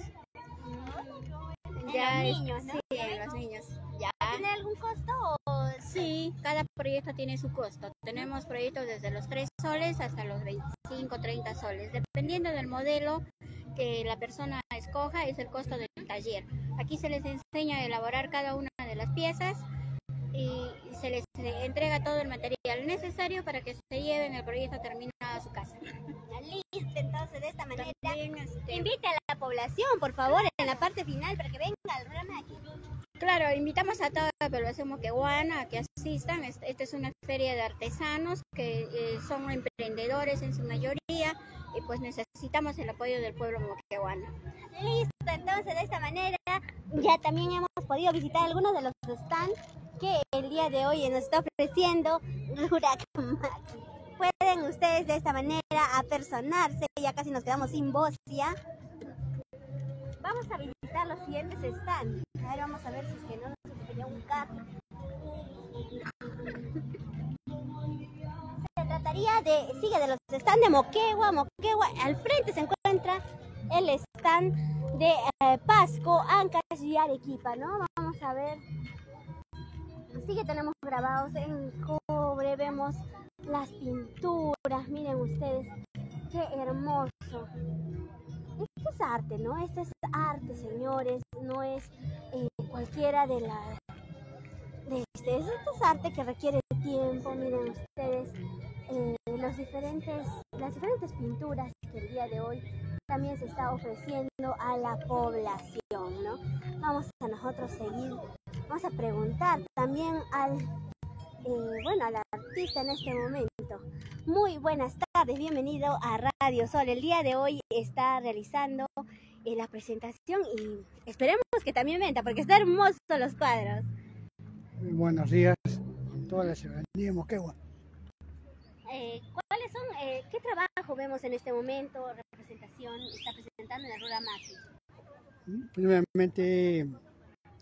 En Ya los es- niños, ¿no? Sí, en los niños. Ya. ¿Tiene algún costo? O... Sí, cada proyecto tiene su costo. Tenemos proyectos desde los tres soles hasta los veinticinco, treinta soles. Dependiendo del modelo que la persona escoja, es el costo del taller. Aquí se les enseña a elaborar cada una de las piezas y se les entrega todo el material necesario para que se lleven el proyecto terminado a su casa. Listo, entonces de esta manera También, este, invita a la población, por favor, en la parte final para que venga al programa aquí. Claro, invitamos a toda la población moqueguana a que asistan. Esta este es una feria de artesanos que eh, son emprendedores en su mayoría y pues necesitamos el apoyo del pueblo moqueguano. Listo, entonces de esta manera ya también hemos podido visitar algunos de los stands que el día de hoy nos está ofreciendo Ruramaki. Pueden ustedes de esta manera apersonarse, ya casi nos quedamos sin voz ya. Vamos a visitar los siguientes stands. A ver, vamos a ver si es que no nos atropella un carro. Se trataría de, sigue de los stands de Moquegua, Moquegua. Al frente se encuentra el stand de eh, Pasco, Ancash y Arequipa, ¿no? Vamos a ver. Sí que tenemos grabados en cobre, vemos las pinturas, miren ustedes, qué hermoso. Esto es arte, ¿no? Esto es arte, señores, no es eh, cualquiera de las... De este. Esto es arte que requiere tiempo, miren ustedes, eh, los diferentes, las diferentes pinturas que el día de hoy también se está ofreciendo a la población, ¿no? Vamos a nosotros seguir, vamos a preguntar también al, eh, bueno, al artista en este momento. Muy buenas tardes, bienvenido a Radio Sol. El día de hoy está realizando eh, la presentación y esperemos que también venda, porque está hermoso los cuadros. Buenos días, toda la ciudadanía de Moquegua. Eh, ¿Cuáles son, eh, qué trabajo vemos en este momento, representación, está presentando en la Ruramaki? Primeramente,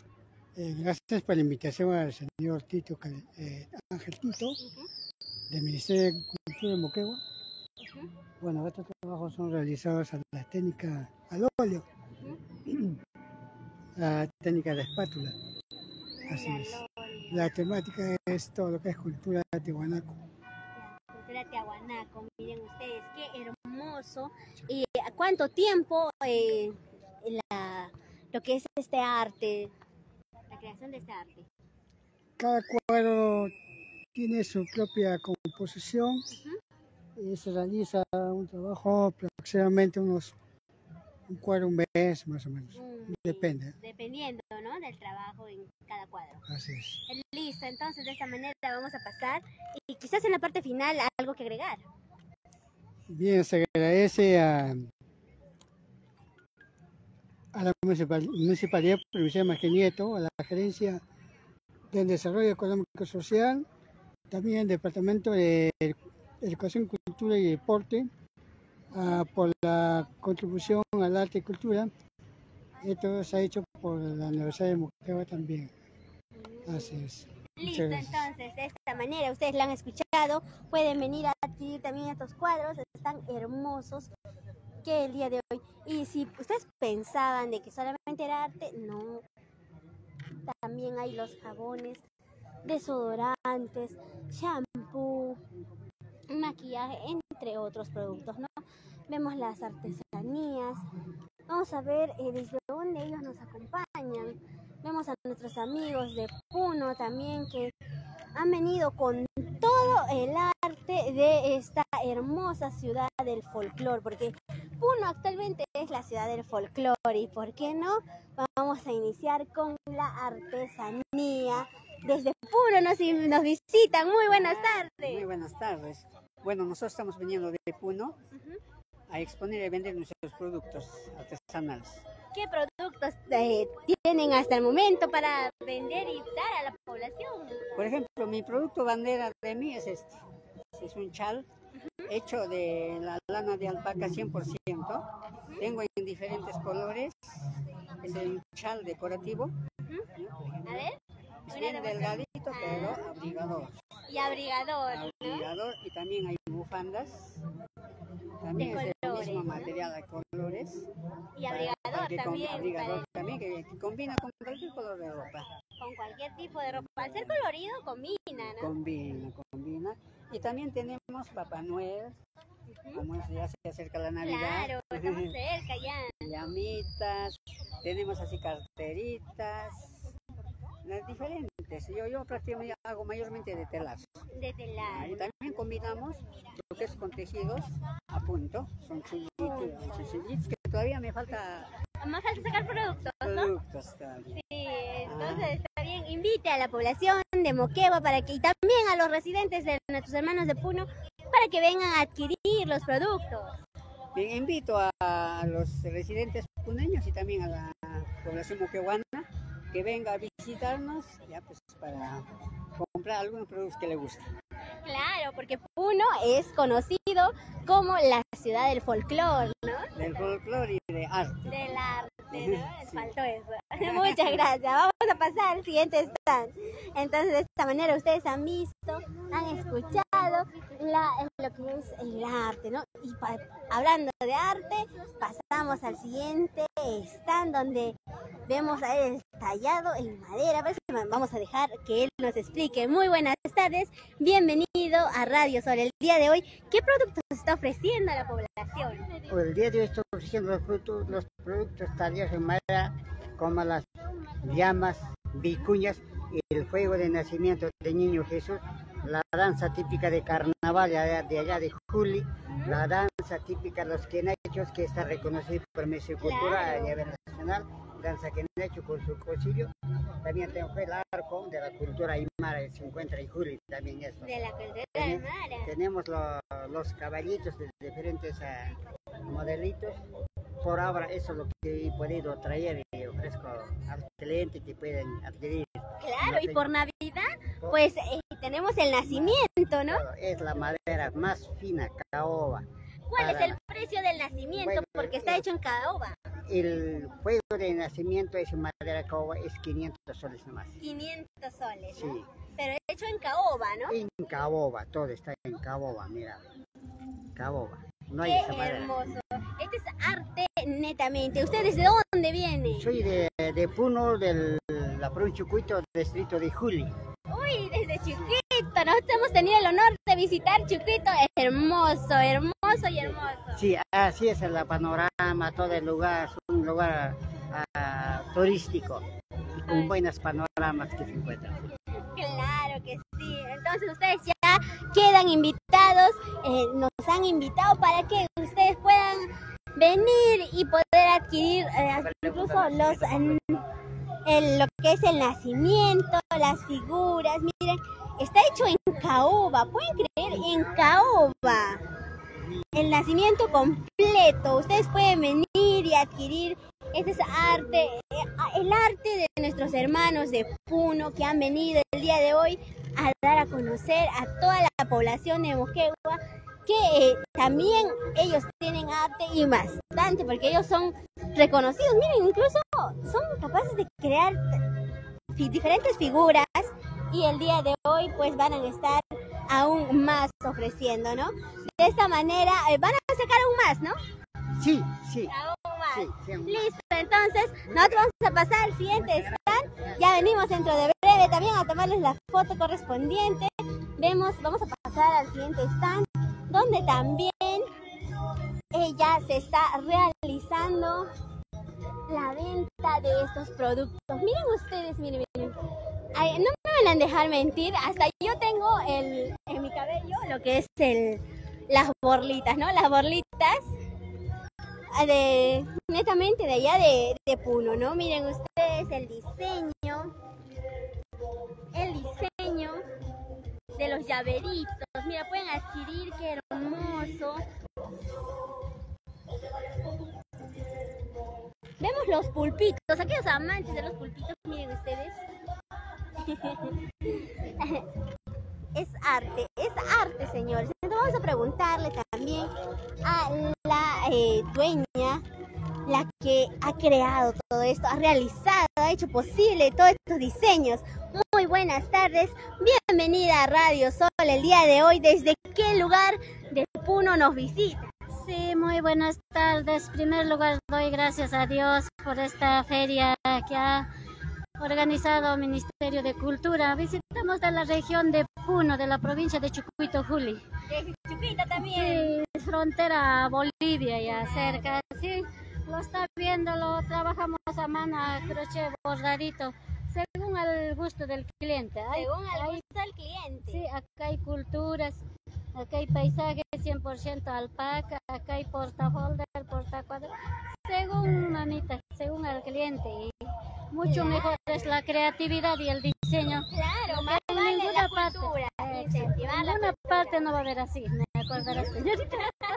Eh, gracias por la invitación al señor Tito, eh, Ángel Tito, uh-huh. del Ministerio de Cultura de Moquegua. Uh-huh. Bueno, estos trabajos son realizados a la técnica al óleo, uh-huh. la técnica de espátula. Así es. La temática es todo lo que es cultura de Tiahuanaco. Cultura Tiahuanaco, miren ustedes, qué hermoso. ¿Y cuánto tiempo eh, la, lo que es este arte, la creación de este arte? Cada cuadro tiene su propia composición, uh-huh. y se realiza un trabajo aproximadamente unos un cuadro un mes más o menos, mm, depende. Dependiendo, ¿no?, del trabajo en cada cuadro. Así es. Listo, entonces de esta manera vamos a pasar y quizás en la parte final algo que agregar. Bien, se agradece a, a la municipal, Municipalidad Provincial Martín Nieto, a la Gerencia del Desarrollo Económico y Social, también el Departamento de Educación, Cultura y Deporte, Uh, por la contribución al arte y cultura. Esto se ha hecho por la Universidad de Moquegua también. Así es. Listo, entonces, de esta manera, ustedes la han escuchado, pueden venir a adquirir también estos cuadros, están hermosos que el día de hoy. Y si ustedes pensaban de que solamente era arte, no. También hay los jabones, desodorantes, shampoo, maquillaje, entre otros productos, ¿no? Vemos las artesanías, vamos a ver eh, desde dónde ellos nos acompañan. Vemos a nuestros amigos de Puno también que han venido con todo el arte de esta hermosa ciudad del folclore, porque Puno actualmente es la ciudad del folclore y ¿por qué no? Vamos a iniciar con la artesanía. Desde Puno nos, nos visitan. Muy buenas tardes. Muy buenas tardes. Bueno, nosotros estamos viniendo de Puno uh-huh. a exponer y vender nuestros productos artesanales. ¿Qué productos eh, tienen hasta el momento para vender y dar a la población? Por ejemplo, mi producto bandera de mí es este. Es un chal uh-huh. hecho de la lana de alpaca cien por ciento. Uh-huh. Tengo en diferentes colores. Es un chal decorativo. Uh-huh. ¿no? A ver. Es bien delgadito, pero abrigador. Y abrigador, Abrigador, ¿no? Y también hay bufandas. También de es colores, el mismo ¿no? material de colores. Y abrigador para, para que también. Con, abrigador para... también, que, que combina con cualquier color de ropa. Con cualquier tipo de ropa. Al ser colorido, combina, ¿no? Combina, combina. Y también tenemos Papá Noel. Uh-huh. Como es, ya se acerca la Navidad. Claro, estamos cerca ya. Llamitas, tenemos así carteritas. Las diferentes, yo, yo prácticamente hago mayormente de telas. De telar. Y también combinamos lo que es con tejidos a punto, son chullitos, chullitos que todavía me falta... Más falta sacar productos, ¿no? Productos también. Sí, entonces ah. está bien, invite a la población de Moquegua para que, y también a los residentes de nuestros hermanos de Puno, para que vengan a adquirir los productos. Bien, invito a, a los residentes puneños y también a la población moqueguana que venga a visitarnos ya pues para comprar algunos productos que le gusten. Claro, porque Puno es conocido como la ciudad del folclore, ¿no? Del folclore y de arte. Del arte, ¿no? Sí. Faltó eso. Muchas gracias. Vamos a pasar al siguiente stand. Entonces, de esta manera ustedes han visto, han escuchado la, lo que es el arte, ¿no? Y pa, hablando de arte, pasamos al siguiente stand donde vemos a él tallado en madera. Vamos a dejar que él nos explique. Muy buenas tardes, bienvenido a Radio Sol. El día de hoy, ¿qué productos está ofreciendo a la población? El día de hoy estoy ofreciendo los productos, los productos tallados en madera, como las llamas, vicuñas, y el fuego de nacimiento del Niño Jesús, la danza típica de carnaval de allá de, allá de Juli, la danza típica de los quenachos, que está reconocida por Mesio Cultura a nivel nacional, danza quenacho con su cosillo. También tengo el arco de la cultura aymara, se encuentra en Juli también eso. De la cultura aymara. Tenemos lo, los caballitos de diferentes uh, modelitos. Por ahora eso es lo que he podido traer y ofrezco al cliente que pueden adquirir. Claro, y por Navidad, pues eh, tenemos el nacimiento, ¿no? Es la madera más fina, caoba. ¿Cuál para... es el precio del nacimiento? Bueno, porque está hecho en caoba. el juego de nacimiento es en madera caoba, es quinientos soles nomás. quinientos soles, Sí. ¿no? Pero hecho en caoba, ¿no? En caoba, todo está en caoba, mira. Caoba. No hay Qué esa madera. hermoso. Este es arte netamente. ¿Ustedes de dónde vienen? Soy de, de Puno, de la provincia de Chucuito, distrito de Juli. Uy, desde Chucuito. Nosotros hemos tenido el honor de visitar Chucuito. Es hermoso, hermoso y hermoso. Sí, así es el panorama, todo el lugar, es un lugar ah, turístico y con buenas panoramas que se encuentran. Claro que sí. Entonces ustedes ya quedan invitados. Eh, nos han invitado para que ustedes puedan venir y poder adquirir eh, incluso los eh, el, lo que es el nacimiento, las figuras. Miren, está hecho en caoba. ¿Pueden creer? En caoba. El nacimiento completo. Ustedes pueden venir y adquirir este es arte, el arte de nuestros hermanos de Puno que han venido el día de hoy a dar a conocer a toda la población de Moquegua que eh, también ellos tienen arte y bastante porque ellos son reconocidos. Miren, incluso son capaces de crear diferentes figuras y el día de hoy pues van a estar aún más ofreciendo, ¿no? De esta manera eh, van a sacar aún más, ¿no? Sí, sí. Aún más. Sí, sí, aún más. Listo, entonces nosotros vamos a pasar al siguiente stand. Ya venimos dentro de breve también a tomarles la foto correspondiente. Vemos, vamos a pasar al siguiente stand donde también ella se está realizando la venta de estos productos. Miren ustedes, miren, miren. Ay, no me van a dejar mentir, hasta yo tengo el, en mi cabello lo que es el, las borlitas, ¿no? Las borlitas de, netamente de allá de, de Puno, ¿no? Miren ustedes el diseño, el diseño de los llaveritos. Mira, pueden adquirir, qué hermoso. Vemos los pulpitos, aquellos amantes de los pulpitos, miren ustedes. Es arte, es arte, señores. Entonces vamos a preguntarle también a la eh, dueña, la que ha creado todo esto, ha realizado, ha hecho posible todos estos diseños. Muy buenas tardes, bienvenida a Radio Sol el día de hoy. ¿Desde qué lugar de Puno nos visita? Sí, muy buenas tardes. En primer lugar, doy gracias a Dios por esta feria que ha organizado el Ministerio de Cultura. Visitamos de la región de Puno, de la provincia de Chucuito, Juli. De Chucuito también. Sí, frontera a Bolivia ya cerca. Sí, lo está viendo, lo trabajamos a mano, a crochet, bordadito, según el gusto del cliente. Hay, Según el hay, gusto del cliente. Sí, acá hay culturas. Acá hay paisajes cien por ciento alpaca, acá hay portafolder, portacuadro, según mamita, según el cliente. Y mucho Claro. mejor es la creatividad y el diseño. Claro, más En vale ninguna la parte, cultura, eh, incentivar en la ninguna cultura. parte no va a haber así, me acordarás, señorita.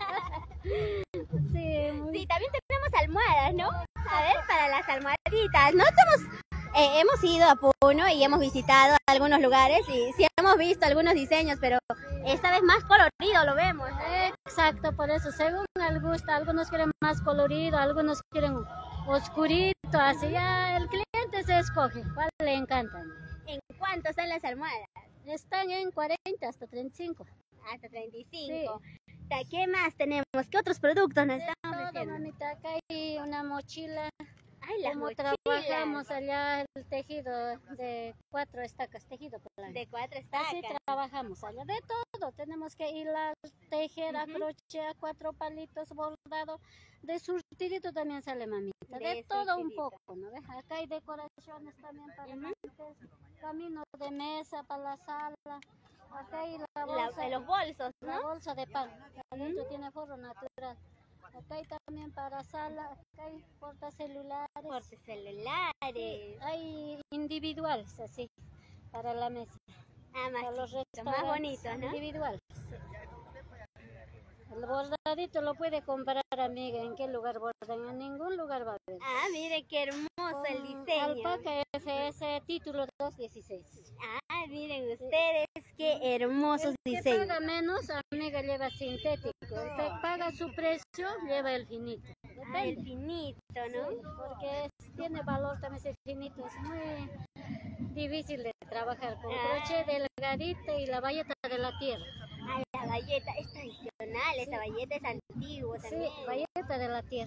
Sí, muy- Sí, también tenemos almohadas, ¿no? A ver, para las almohaditas. Nosotros eh, hemos ido a Puno y hemos visitado algunos lugares y sí hemos visto algunos diseños, pero esta vez más colorido lo vemos, ¿no? Exacto, por eso, según el gusto, algunos quieren más colorido, algunos quieren oscurito, así ya el cliente se escoge, cuál le encantan. ¿En cuánto están las almohadas? Están en cuarenta hasta treinta y cinco. Hasta treinta y cinco. ¿Qué más tenemos? ¿Qué otros productos nos están Todo, ofreciendo? mamita, acá hay una mochila. Ay, las Como mochilas. trabajamos allá el tejido de cuatro estacas, tejido plano. De cuatro estacas. Así trabajamos allá, de todo. Tenemos que hilar, tejer, a crochet, a cuatro palitos, bordado. De surtidito también sale, mamita. De, De todo un surtidito. poco, ¿no ves? Acá hay decoraciones también para amantes, camino de mesa para la sala. Acá hay la La- bolsa, los bolsos, la ¿no? bolsa de pan. Adentro tiene forro natural. Acá hay también para sala, acá hay portacelulares. Portacelulares. Hay individuales, así, para la mesa. Ah, más Para los chiquitos, más restaurantes, bonitos, ¿no? individuales. El bordadito lo puede comprar, amiga. ¿En qué lugar bordan? En ningún lugar va a ver. Ah, mire qué hermoso el diseño. Alpaca F S, título dos dieciséis. Ah, miren ustedes qué hermosos El que diseños. paga menos, amiga, lleva sintético. El que paga su precio, lleva el finito. Depende. Ah, el finito, ¿no? Sí, porque es- tiene valor también ese finito. Es muy difícil de trabajar con Ah. crochet delgadito y la valleta de la tierra. Ah, la valleta es tradicional, esa valleta es antigua también. Sí, valleta de la tierra.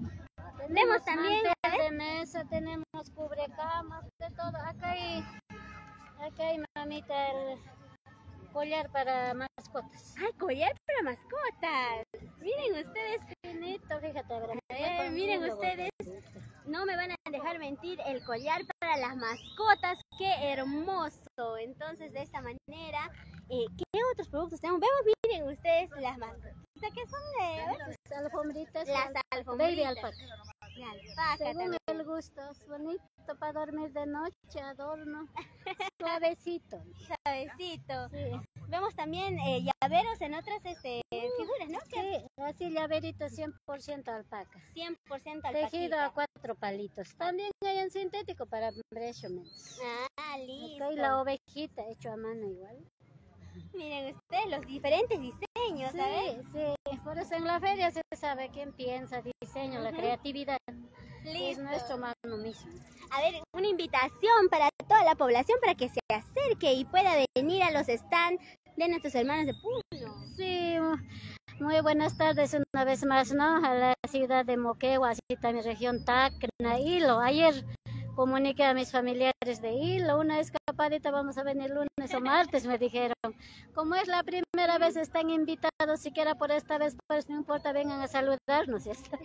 Vemos también, mantel a ver. de mesa, tenemos cubrecamas, de todo. Acá hay, acá hay, mamita, el collar para mascotas. ¡Ay, collar para mascotas! Miren ustedes. Finito, fíjate, a ver, A ver, miren ustedes. No me van a dejar mentir, el collar para las mascotas, qué hermoso. Entonces, de esta manera, eh, ¿qué otros productos tenemos? Vemos, miren ustedes las mascotas. ¿Qué son de? A ver. Las alfombritas. Las Baby alfombritas. alpaca. De alpaca Según también. el gusto, es bonito para dormir de noche, adorno, suavecito. Suavecito. Sí. Vemos también eh, llaveros en otras este, figuras, ¿no? Sí, así llaverito cien por ciento alpaca. cien por ciento alpaquita. Tejido a cuatro palitos. También hay en sintético para precio menos. Ah, listo. Acá hay la ovejita hecho a mano igual. Miren ustedes los diferentes diseños, ¿sabes? Sí, sí. Por eso en la feria se sabe quién piensa, diseño, la Ujú. creatividad. Es Listo. nuestro mano mismo. A ver, una invitación para toda la población para que se acerque y pueda venir a los stands de nuestros hermanos de Puno. Sí, muy buenas tardes una vez más, ¿no? A la ciudad de Moquegua, así también región Tacna, Hilo. Ayer comuniqué a mis familiares de Hilo, una escapadita, vamos a venir lunes o martes, me dijeron. Como es la primera vez, están invitados, siquiera por esta vez, pues no importa, vengan a saludarnos. Ya, está.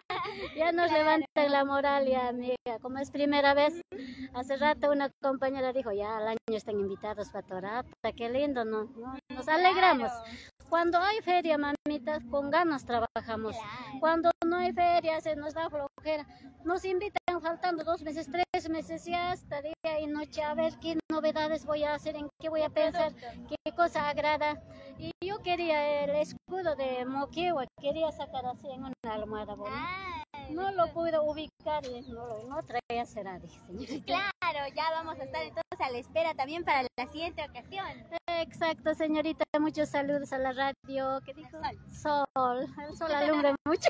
Ya nos levantan la moral, ya, amiga. Como es primera vez, hace rato una compañera dijo, ya al año están invitados para Torata, qué lindo, ¿no? ¿No? Nos alegramos. Cuando hay feria, mamitas, con ganas trabajamos. Cuando no hay feria, se nos da flojera. Nos invitan faltando dos meses, tres meses, ya hasta día y noche, a ver qué novedades voy a hacer, en qué voy a pensar, qué cosa agrada. Y yo quería el escudo de Moquegua, quería sacar así en una almohada bonita. No lo pude ubicar y no, no traía será, dije, señorita. Claro, ya vamos a estar entonces a la espera también para la siguiente ocasión. Exacto, señorita, muchos saludos a la radio. ¿Qué dijo? Sol. Sol, el sol alumbra mucho.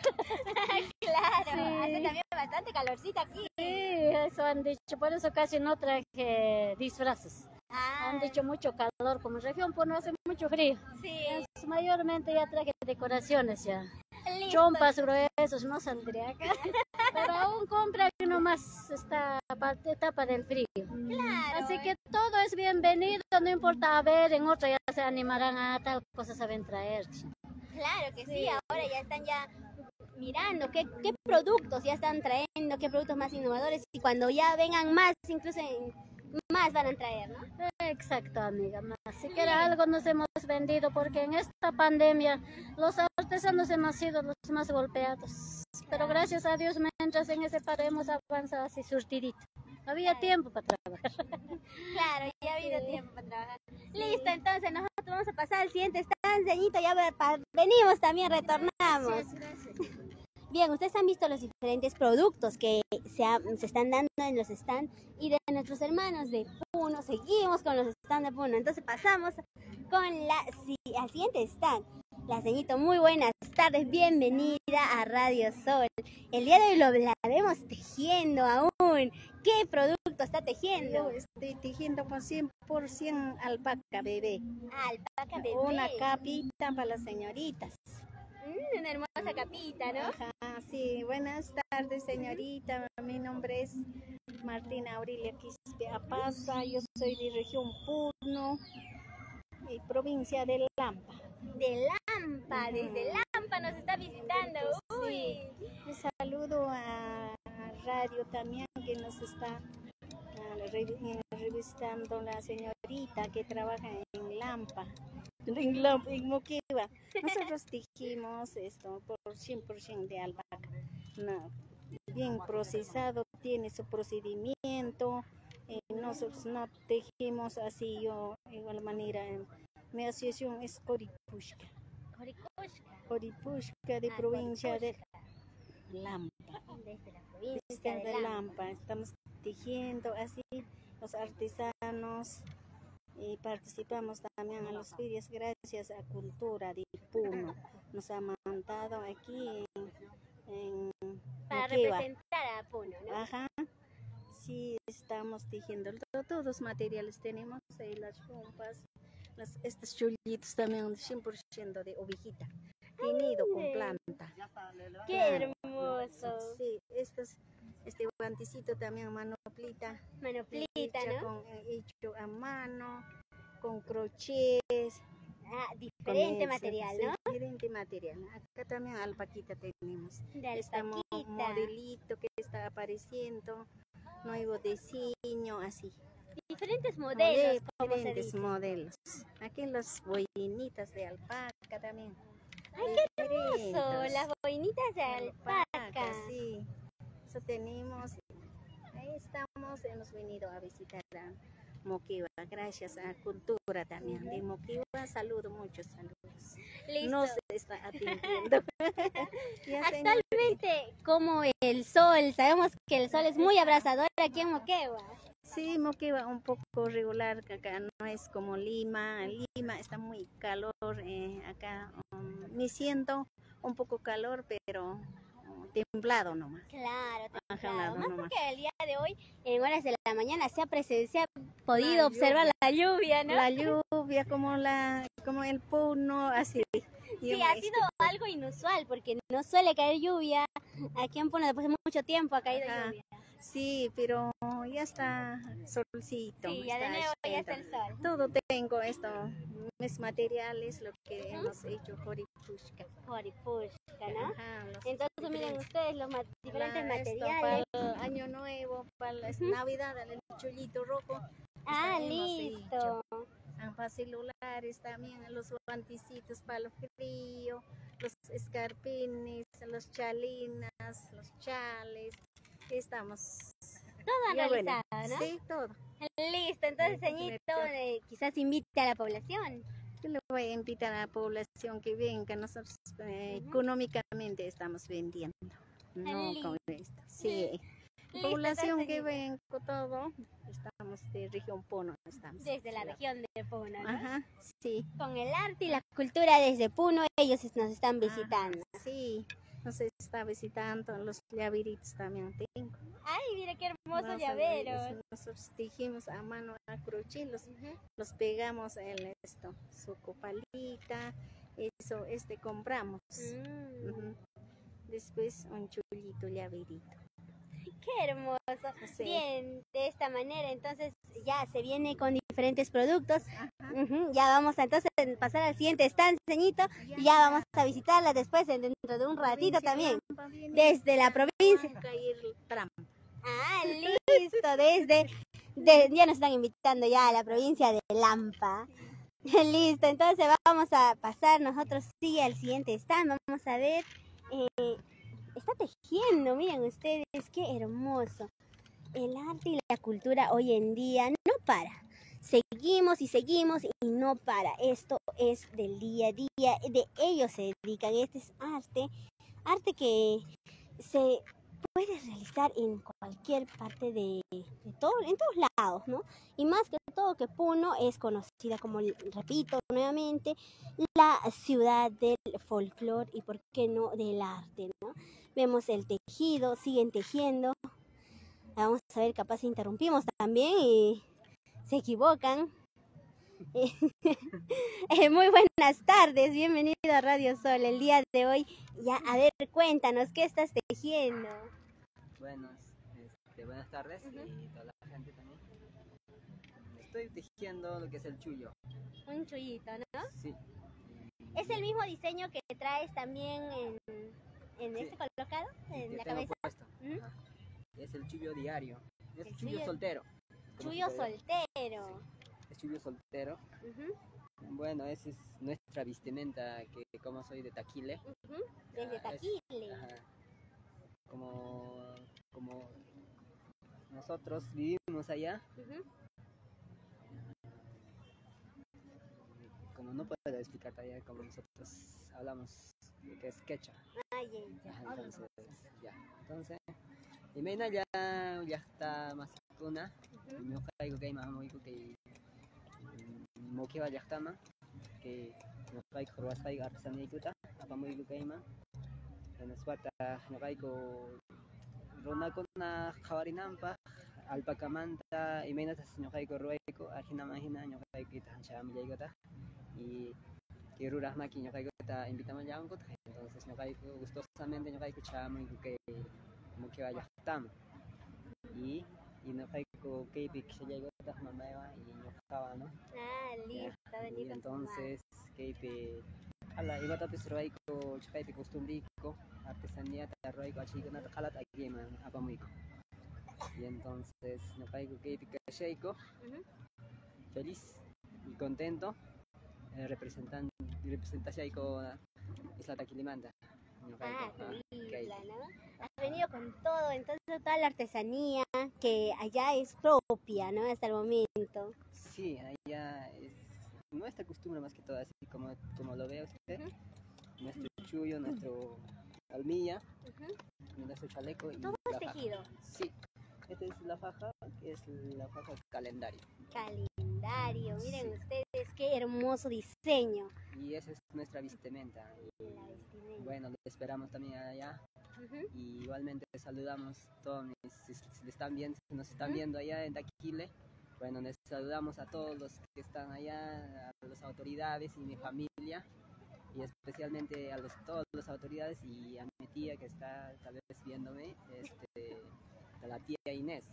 Claro, Sí. hace también bastante calorcito aquí. Sí, eso han dicho, por eso casi no traje disfraces. Ah. Han dicho mucho calor, como región, pues no hace mucho frío. Sí. Es, mayormente ya traje decoraciones ya. Listo. Chompas gruesos, no saldría acá. Pero aún compra nomás esta parte, etapa del frío. Claro. Así que todo es bienvenido, no importa, a ver, en otra ya se animarán a tal cosa, saben traer. Claro que sí. Sí. Ahora ya están ya mirando qué, qué productos ya están trayendo, qué productos más innovadores y cuando ya vengan más, incluso en- más van a traer, ¿no? Exacto, amiga. Más. Siquiera algo nos hemos vendido porque en esta pandemia los artesanos hemos sido los más golpeados. Pero gracias a Dios, mientras en ese paro hemos avanzado así surtidito. Había tiempo para trabajar. Claro, ya ha habido Sí. tiempo para trabajar. Listo, entonces nosotros vamos a pasar al siguiente stand, ceñito, ya ve- pa- venimos también, retornamos. Bien, ustedes han visto los diferentes productos que se, ha- se están dando en los stands y de nuestros hermanos de Puno, seguimos con los stands de Puno, entonces pasamos con la si- al siguiente stand. La ceñito, muy buenas tardes, bienvenida a Radio Sol. El día de hoy lo la vemos tejiendo aún. ¿Qué producto está tejiendo? Yo estoy tejiendo con cien por ciento alpaca bebé. Alpaca bebé. Una capita para las señoritas. Mm, una hermosa capita, ¿no? Ajá, sí. Buenas tardes, señorita. Mi nombre es Martina Aurelia Quispe Apaza. Yo soy de región Puno, y provincia de Lampa. De Lampa, desde Lampa nos está visitando. Uy. Sí. Un saludo a radio también que nos está ah, revi- revisando la señorita que trabaja en Lampa. En, Lampa, en Moquegua. Nosotros tejimos esto por cien por ciento de alpaca. No, bien procesado, tiene su procedimiento. Eh, nosotros no tejimos así, yo, de igual manera. Mi asociación es Coricushka. Coricushka. Oripushka, de Ah, provincia de Oripushka. Lampa. Desde la provincia Desde de de Lampa. Lampa. Estamos tejiendo así, los artesanos, y participamos también en las ferias gracias a Cultura de Puno. Nos ha mandado aquí en, en Para Moquegua. representar a Puno, ¿no? Ajá. Sí, estamos tejiendo to- todos los materiales. Tenemos ahí las rompas, las, estos chullitos también cien por ciento de ovejita, teñido con Mire. planta. ¡Qué Claro. hermoso! Sí, estos, este guantecito también manoplita. Manoplita, hecha ¿no? con, eh, hecho a mano, con crochets. Ah, diferente con eso, material, sí, ¿no? diferente material. Acá también alpaquita tenemos. De Este mo- alpaquita. modelito que está apareciendo, nuevo diseño, así. Diferentes modelos, como se Diferentes dice. modelos. Aquí las boinitas de alpaca también. ¡Ay, qué hermoso! Diferentes. Las boinitas de alpaca. Sí, eso tenemos. Ahí estamos, hemos venido a visitar a Moquegua, gracias a Cultura también de Moquegua. Saludo, muchos saludos. Listo. Nos está atendiendo. Ya, señor. Actualmente, como el sol, sabemos que el sol es muy abrasador aquí en Moquegua. Sí, Moquegua un poco regular, que acá no es como Lima. Lima está muy calor, eh, acá um, me siento un poco calor, pero um, templado nomás. Claro, Ajá, templado. nada Más nomás. porque el día de hoy, en horas de la mañana, se ha, presen- se ha podido La observar lluvia. la lluvia, ¿no? La lluvia, como la, como el puno, así. Sí, Yo ha me- sido algo inusual porque no suele caer lluvia. Aquí en Puno después de mucho tiempo ha caído Ajá. lluvia. Sí, pero ya está solcito. Sí, ya de está nuevo ya está haciendo. el sol. Todo tengo esto, mis materiales, lo que hemos hecho por Ipushka. Joripushka, ¿no? Ajá, los Entonces miren diferentes- ustedes los ma- diferentes la- esto materiales. para el año nuevo, para la Ujú. Navidad, el chulito rojo. Ah, Esta hemos listo. hecho. Ah, para celulares también, los guantecitos para el frío, los escarpines, los chalinas, los chales. Estamos. Todo han Ya bueno, realizado, ¿no? Sí, todo. Listo, entonces, Sí, señorito, completo. eh, quizás invite a la población. Yo le voy a invitar a la población que venga, nosotros eh, Ujú. económicamente estamos vendiendo. No con esto. Sí. Listo, Población entonces, que señorita. ven con todo, estamos de región Puno, estamos. Desde la región de Puno, ¿no? Ajá, sí. Con el arte y la cultura desde Puno, ellos nos están visitando. Sí, nos está visitando, los llaveritos también tengo. Ay, mira qué hermosos Nos- llaveros. Nosotros tejimos a mano a crochet, los, los pegamos en esto, su copalita, eso, este compramos. Mm. Ujú. Después un chulito llaverito. Qué hermoso. Sí. Bien, de esta manera entonces ya se viene con diferentes productos. Ujú, ya vamos a entonces pasar al siguiente stand, ceñito, y ya vamos a visitarla después en- dentro de un ratito también. Desde la provincia. Ah, listo, desde, de- ya nos están invitando ya a la provincia de Lampa. Listo, entonces vamos a pasar nosotros sí al siguiente stand, vamos a ver. eh, está tejiendo, miren ustedes, qué hermoso. El arte y la cultura hoy en día no para. Seguimos y seguimos y no para. Esto es del día a día. De ellos se dedican. Este es arte. Arte que se puede realizar en cualquier parte de, de todo, en todos lados, ¿no? Y más que todo que Puno es conocida como, repito nuevamente, la ciudad del folclore y por qué no del arte, ¿no? Vemos el tejido, siguen tejiendo. Vamos a ver, capaz interrumpimos también y se equivocan. Eh, muy buenas tardes, bienvenido a Radio Sol. El día de hoy, ya, a ver, cuéntanos, ¿qué estás tejiendo? Buenas, este, buenas tardes y toda la gente también. Estoy tejiendo lo que es el chullo. Un chullito, ¿no? Sí. ¿Es el mismo diseño que traes también en, en Sí. este colocado, en que la tengo cabeza? puesto. Ujú. Ajá. Es el chullo diario. Es El chullo chullo- soltero. como Chullo se puede ver. soltero. Es chullo soltero. Ujú, Bueno, esa es nuestra vestimenta, que como soy de Taquile. ujú, Desde ah, es- Taquile. ajá, como, como nosotros vivimos allá, Ujú. como no puedo explicarte allá como nosotros hablamos que es quechua. Ah, ya, ya. Entonces, ya. Entonces, y mena ya ya está más tuna. Y me caigo que hay más muy que moqueva ya está más que nos caigo por vas caigo artesanía kuta apa muy que hay más. En suata no caigo rona con una jabarinampa alpaca manta y mena tas no caigo rueco ajina majina no caigo que tan cham llegota y que ruras maki no caigo ta invitamos ya un coto. Entonces no caigo gustosamente no caigo chamo y que moqueva ya está. Y y no caigo que pic se llegó ta mamá y no estaba, ¿no? Ah, listo, Y entonces que pe ala iba a pesar raico chaipe costumbrico artesanía ta raico achi na khalat agema apa muico. Y entonces no caigo que pic sheiko feliz y contento eh, representando representación con Isla Taquilimanta. No Ah, caigo, tu ah, que isla, ¿no? Has venido con todo, entonces toda la artesanía que allá es propia, ¿no? Hasta el momento. sí, allá es nuestra costumbre más que todo, así como, como lo ve usted, nuestro chullo, nuestro almilla, nuestro chaleco y Todo la es faja. tejido. Sí, esta es la faja, que es la faja calendario. Calendario, miren Sí. ustedes qué hermoso diseño. Y esa es nuestra vestimenta. Y, bueno, lo esperamos también allá. Ujú. Y igualmente saludamos todos mis, si, si están viendo, si nos están viendo allá en Taquile. Bueno, les saludamos a todos los que están allá, a las autoridades y mi familia, y especialmente a los, todas las autoridades y a mi tía que está tal vez viéndome, este, a la tía Inés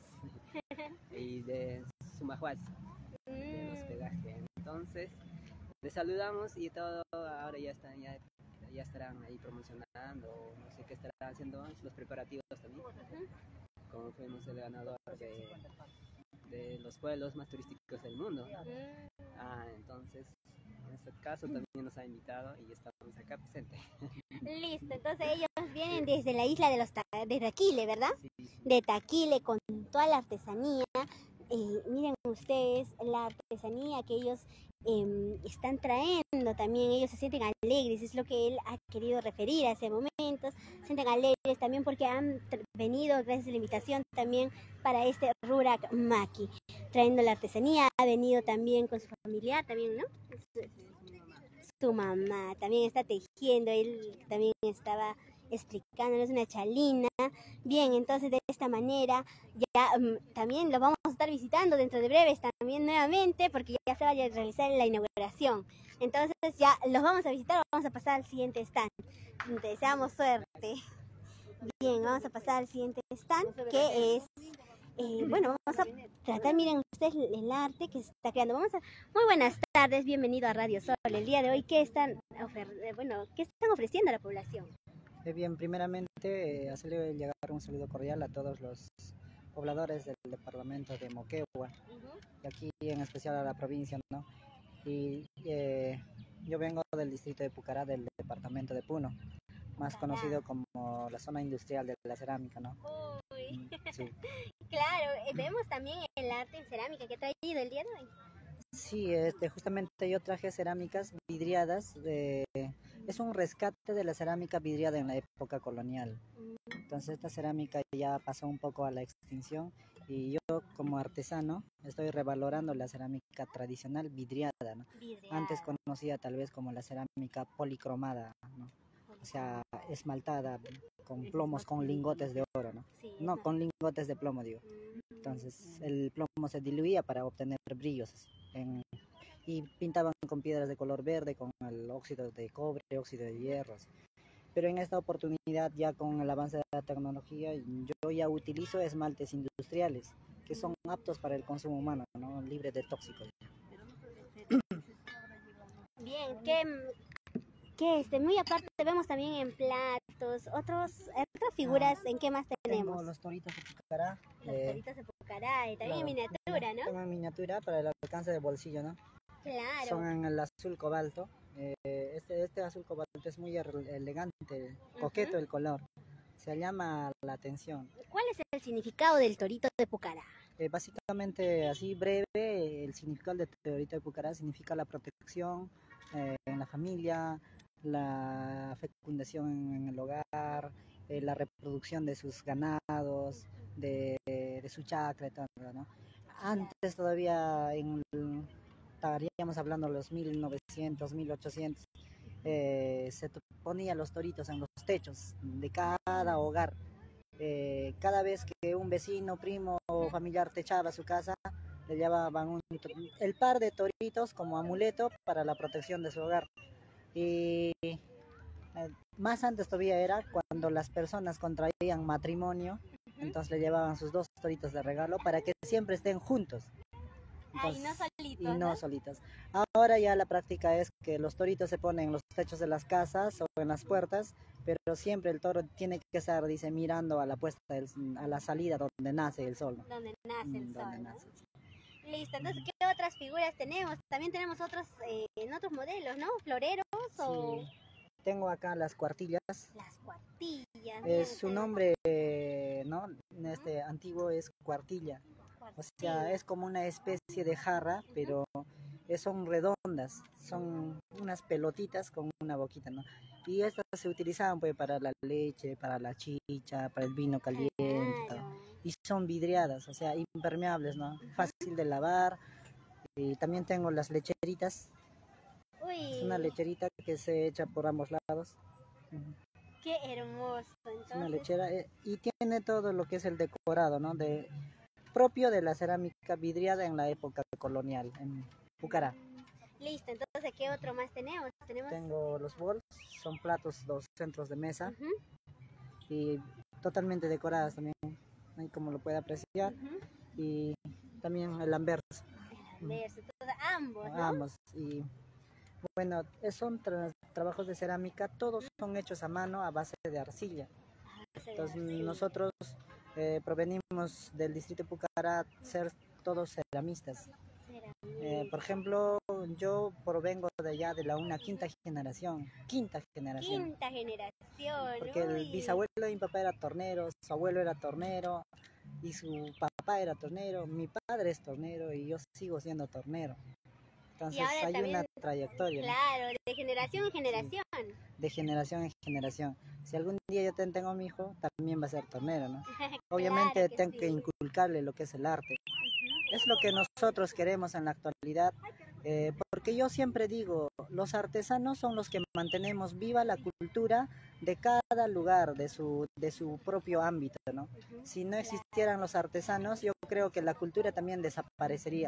y de Sumajuas, de hospedaje. Entonces, les saludamos y todo, ahora ya están, ya, ya estarán ahí promocionando, no sé qué estarán haciendo los preparativos también, como fuimos el ganador de, de los pueblos más turísticos del mundo. Ah, entonces, en este caso también nos ha invitado y estamos acá presentes. Listo, entonces ellos vienen desde la isla de los Ta- de Taquile, ¿verdad? De Taquile con toda la artesanía. Eh, miren ustedes la artesanía que ellos eh, están trayendo también, ellos se sienten alegres, es lo que él ha querido referir hace momentos, se sienten alegres también porque han tr- venido gracias a la invitación también para este Rurak Maki, trayendo la artesanía, ha venido también con su familiar también, ¿no? Su, su mamá también está tejiendo, él también estaba explicándonos una chalina. Bien, entonces de esta manera ya um, también lo vamos a estar visitando dentro de breves también nuevamente porque ya se va a realizar la inauguración. Entonces ya los vamos a visitar, vamos a pasar al siguiente stand. Deseamos suerte. Bien, vamos a pasar al siguiente stand que es, eh, bueno, vamos a tratar, miren ustedes el arte que se está creando. Vamos a, muy buenas tardes, bienvenido a Radio Sol. El día de hoy, ¿qué están, ofer- bueno, ¿qué están ofreciendo a la población? Eh, bien, primeramente eh, hacerle llegar un saludo cordial a todos los pobladores del departamento de Moquegua, y aquí en especial a la provincia, ¿no? Y eh, yo vengo del distrito de Pucará, del departamento de Puno, más conocido como la zona industrial de la cerámica, ¿no? Uy. Sí. Claro, eh, vemos también el arte en cerámica que he traído el día de hoy. Sí, este, justamente yo traje cerámicas vidriadas, de, es un rescate de la cerámica vidriada en la época colonial. Entonces esta cerámica ya pasó un poco a la extinción y yo como artesano estoy revalorando la cerámica tradicional vidriada, ¿no? Vidriada. Antes conocida tal vez como la cerámica policromada, ¿no? O sea, esmaltada con plomos, con lingotes de oro, ¿no? No, con lingotes de plomo, digo. Entonces el plomo se diluía para obtener brillos en, y pintaban con piedras de color verde, con el óxido de cobre, óxido de hierro. Pero en esta oportunidad, ya con el avance de la tecnología, yo ya utilizo esmaltes industriales que son aptos para el consumo humano, ¿no? Libres de tóxicos. Bien, que, que este, muy aparte vemos también en platos, otros, otras figuras, ¿en qué más tenemos? Tengo los toritos de Pucará. Los eh, toritos de Pucará, y también claro, en miniatura, ¿no? Tengo en miniatura para el alcance del bolsillo, ¿no? Claro. Son en el azul cobalto. Eh, este, este azul cobalto es muy elegante, coqueto el color. Se llama la atención. ¿Cuál es el significado del torito de Pucará? Eh, básicamente, así breve, el significado del torito de Pucará significa la protección eh, en la familia, la fecundación en el hogar, eh, la reproducción de sus ganados, de, de su chacra y todo, ¿no? Antes todavía, en, estaríamos hablando de los mil novecientos, mil ochocientos, eh, se ponía los toritos en los techos de cada hogar. Eh, cada vez que un vecino, primo o familiar techaba su casa, le llevaban un, el par de toritos como amuleto para la protección de su hogar. Y eh, más antes todavía era cuando las personas contraían matrimonio, entonces le llevaban sus dos toritos de regalo para que siempre estén juntos. Entonces, Ay, no solitos, y no, ¿no? solitos. Ahora ya la práctica es que los toritos se ponen en los techos de las casas o en las puertas, pero siempre el toro tiene que estar, dice, mirando a la puesta del, a la salida donde nace el sol. Donde nace el Mm, sol, donde ¿no? nace el sol. Listo, entonces, ¿qué otras figuras tenemos? También tenemos otros, eh, en otros modelos, ¿no? ¿Floreros o...? Sí. Tengo acá las cuartillas. Las cuartillas. miren Es su ustedes. nombre, eh, ¿no? Este antiguo es cuartilla. O sea, es como una especie de jarra, pero eh, son redondas, son unas pelotitas con una boquita, ¿no? Y estas se utilizaban pues para la leche, para la chicha, para el vino caliente, y son vidriadas, o sea, impermeables, ¿no? Fácil de lavar. Y también tengo las lecheritas. Es una Uy, lecherita que se echa por ambos lados. qué hermoso. Es una Entonces, lechera eh, y tiene todo lo que es el decorado, ¿no? De, propio de la cerámica vidriada en la época colonial, en Pucará. listo, entonces, ¿qué otro más tenemos? Tenemos... Tengo los bols, son platos, dos centros de mesa, Ujú, y totalmente decoradas también, ahí como lo puede apreciar, ujú. y también el anverso. Verso, entonces, ambos, ¿no? Ambos. Y bueno, son tra trabajos de cerámica, todos son hechos a mano a base de arcilla. Entonces nosotros eh, provenimos del distrito de Pucará, ser todos ceramistas. Eh, por ejemplo, yo provengo de allá de la una quinta generación, quinta generación. Quinta generación. Porque el uy. bisabuelo de mi papá era tornero, su abuelo era tornero y su papá era tornero, mi padre es tornero y yo sigo siendo tornero. Entonces Y ahora hay también, una trayectoria, ¿no? claro, de generación en generación. De generación en generación. Si algún día yo te- tengo a mi hijo, también va a ser tornero, ¿no? Obviamente Claro que tengo sí. que inculcarle lo que es el arte. Es lo que nosotros queremos en la actualidad, eh, porque yo siempre digo, los artesanos son los que mantenemos viva la cultura de cada lugar, de su, de su propio ámbito, ¿no? Si no existieran los artesanos, yo creo que la cultura también desaparecería.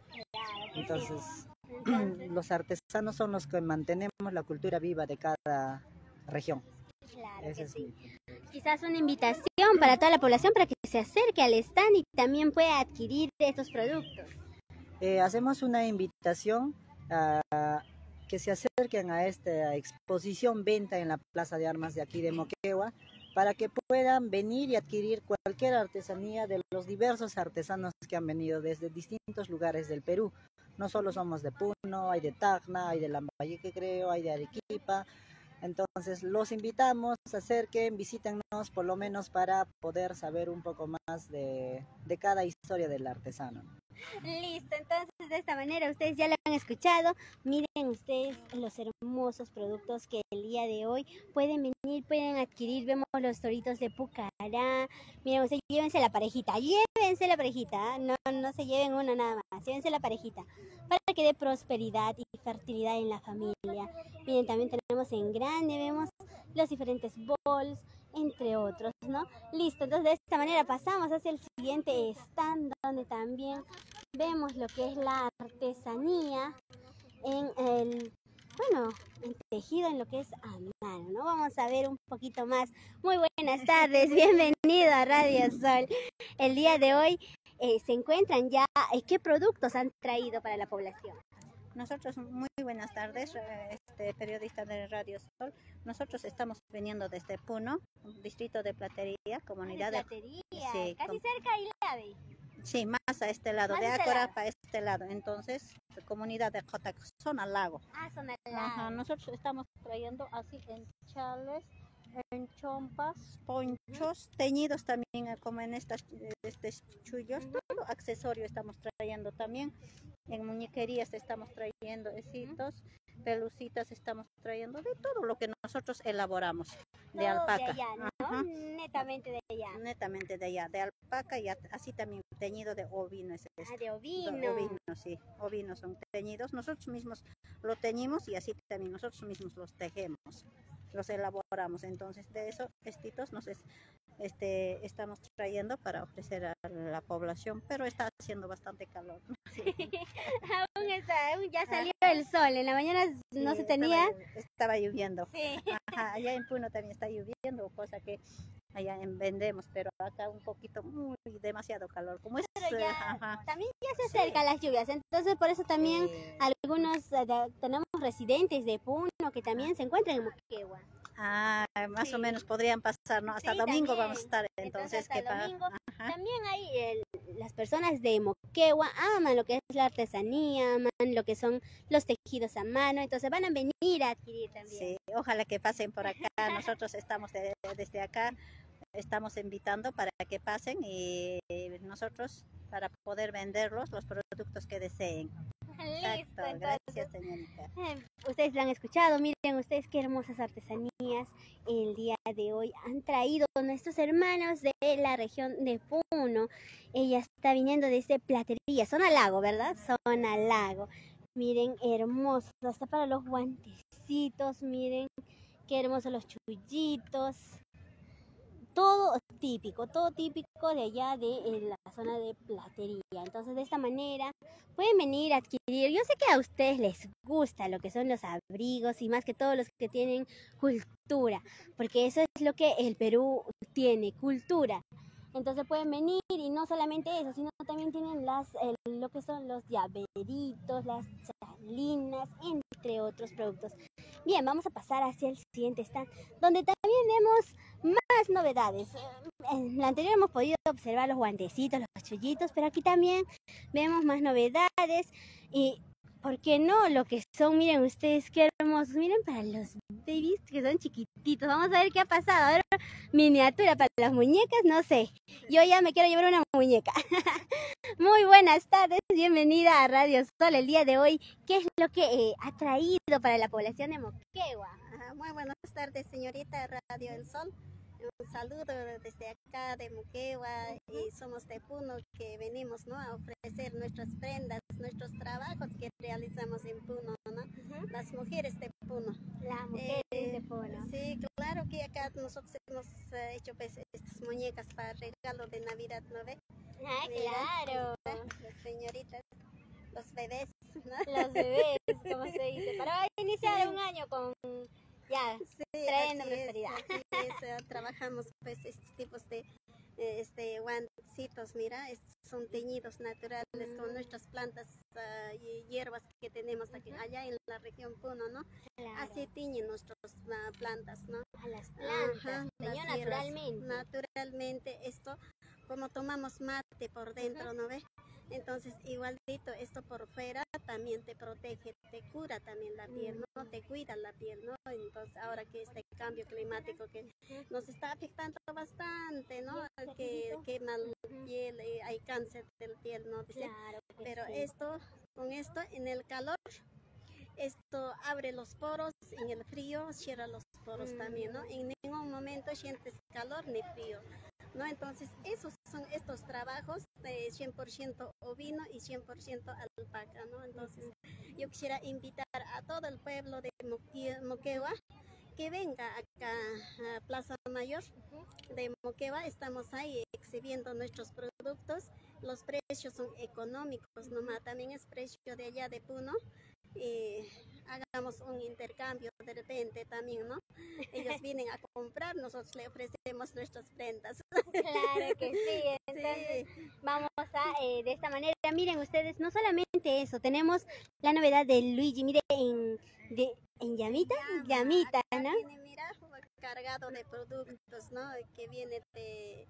Entonces, los artesanos son los que mantenemos la cultura viva de cada región. Claro Ese que es sí. mi- Quizás una invitación para toda la población para que se acerque al stand y también pueda adquirir estos productos. Eh, hacemos una invitación a que se acerquen a esta exposición venta en la Plaza de Armas de aquí de Moquegua, para que puedan venir y adquirir cualquier artesanía de los diversos artesanos que han venido desde distintos lugares del Perú. No solo somos de Puno, hay de Tacna, hay de Lambayeque creo, hay de Arequipa. Entonces los invitamos, se acerquen, visítennos por lo menos para poder saber un poco más de, de cada historia del artesano. Listo, entonces de esta manera ustedes ya lo han escuchado. Miren ustedes los hermosos productos que el día de hoy pueden venir, pueden adquirir. Vemos los toritos de Pucará. Miren ustedes, llévense la parejita, llévense la parejita, ¿eh? no, no se lleven uno nada más, llévense la parejita para que dé prosperidad y fertilidad en la familia. Miren, también tenemos en grande, vemos los diferentes bowls, entre otros, ¿no? Listo, entonces de esta manera pasamos hacia el siguiente stand donde también vemos lo que es la artesanía en el, bueno, en tejido en lo que es a mano, ¿no? Vamos a ver un poquito más. Muy buenas tardes, bienvenido a Radio Sol. El día de hoy eh, se encuentran ya, eh, ¿qué productos han traído para la población? Nosotros, muy buenas tardes, este periodista de Radio Sol. Nosotros estamos viniendo desde Puno, distrito de Platería, comunidad de de Platería, sí, casi com- cerca de Ilave. sí, más a este lado, Más de a este Ácora lado. para este lado. Entonces, comunidad de Jotac, zona lago. Ah, son al Ajá, lado. nosotros estamos trayendo así en chales, en chompas, ponchos, teñidos también, eh, como en estas este, chullos, todo accesorio estamos trayendo también. En muñequerías estamos trayendo esitos, pelucitas estamos trayendo, de todo lo que nosotros elaboramos de Todo alpaca. de allá, ¿no? Ajá. Netamente de allá. Netamente de allá, de alpaca y así también teñido de ovino es Ah, este. de ovino. De ovino, sí, ovinos son teñidos. Nosotros mismos lo teñimos y así también nosotros mismos los tejemos, los elaboramos. Entonces de eso, estitos nos es, este, estamos trayendo para ofrecer a la población, pero está haciendo bastante calor, ¿no? Sí. aún, está, aún ya salió el sol, en la mañana no Sí, se tenía. Estaba, estaba lloviendo. Sí. Ajá, allá en Puno también está lloviendo, cosa que allá en vendemos, pero acá un poquito, muy demasiado calor. Como es, Pero ya, ajá. también ya se acercan las lluvias, entonces por eso también Sí. algunos eh, de- tenemos residentes de Puno que también se encuentran en Moquegua. Ah, más Sí. o menos podrían pasar, ¿no? Hasta Sí, domingo también. vamos a estar, entonces, hasta ¿qué el pa- domingo. Ajá. También hay el- las personas de Moquegua aman lo que es la artesanía, aman lo que son los tejidos a mano, entonces van a venir a adquirir también. Sí, ojalá que pasen por acá. Nosotros estamos de- desde acá, estamos invitando para que pasen y nosotros para poder venderlos los productos que deseen. Listo, Exacto, entonces. gracias señorita. Eh, Ustedes lo han escuchado, miren ustedes qué hermosas artesanías el día de hoy han traído nuestros hermanos de la región de Puno. Ella está viniendo desde Platería, Zona Lago, ¿verdad? Zona Lago. Miren, hermoso, hasta para los guantecitos, miren qué hermosos los chullitos. Todo típico, todo típico de allá de eh, la zona de Platería. Entonces de esta manera pueden venir a adquirir. Yo sé que a ustedes les gusta lo que son los abrigos y más que todo los que tienen cultura, porque eso es lo que el Perú tiene, cultura. Entonces pueden venir y no solamente eso, sino también tienen las eh, lo que son los llaveritos, las chalinas, entre otros productos. Bien, vamos a pasar hacia el siguiente stand, donde también vemos más novedades. En la anterior hemos podido observar los guantecitos, los chullitos, pero aquí también vemos más novedades y, ¿por qué no? Lo que son, miren ustedes qué hermosos, miren para los babies que son chiquititos. Vamos a ver qué ha pasado. Ahora miniatura para las muñecas, no sé. Yo ya me quiero llevar una muñeca. Muy buenas tardes, bienvenida a Radio Sol el día de hoy. ¿Qué es lo que eh, ha traído para la población de Moquegua? Ajá, muy buenas tardes, señorita Radio El Sol. Un saludo desde acá de Moquegua y somos de Puno que venimos, ¿no?, a ofrecer nuestras prendas, nuestros trabajos que realizamos en Puno, ¿no? Uh-huh. Las mujeres de Puno. Las mujeres eh, de Puno. Sí, claro que acá nosotros hemos uh, hecho pues, estas muñecas para regalo de Navidad, ¿no ve? Ah, Mira, claro. Las señoritas, los bebés, ¿no? Los bebés, como se dice. Para iniciar sí. un año con... Ya, sí, trayendo así prosperidad. Es, así es, uh, trabajamos pues estos tipos de este guantecitos, mira, estos son teñidos naturales mm. con nuestras plantas uh, y hierbas que tenemos aquí, uh-huh. allá en la región Puno, ¿no? Claro. Así tiñen nuestras uh, plantas, ¿no? A las plantas, teñido naturalmente. Naturalmente, esto como tomamos mate por dentro, uh-huh. ¿no ves? Entonces, igualito, esto por fuera también te protege, te cura también la piel, ¿no? Te cuida la piel, ¿no? Entonces, ahora que este cambio climático que nos está afectando bastante, ¿no? Que quema la piel, hay cáncer de la piel, ¿no? Claro, pero sí. esto, con esto, en el calor, esto abre los poros, en el frío cierra los poros mm. también, ¿no? En ningún momento sientes calor ni frío, ¿no? Entonces, esos son estos trabajos de cien por ciento ovino y cien por ciento alpaca, ¿no? Entonces, uh-huh. yo quisiera invitar a todo el pueblo de Moquegua que venga acá a Plaza Mayor de Moquegua. Estamos ahí exhibiendo nuestros productos. Los precios son económicos, nomás también es precio de allá de Puno. Y hagamos un intercambio de repente también, ¿no? Ellos vienen a comprar, nosotros le ofrecemos nuestras prendas. Claro que sí, entonces sí. Vamos a, eh, de esta manera, miren ustedes, no solamente eso, tenemos la novedad de Luigi, miren, en, de, en llamita, Llama, llamita, ¿no? Viene, mira, cargado de productos, ¿no? Que viene de...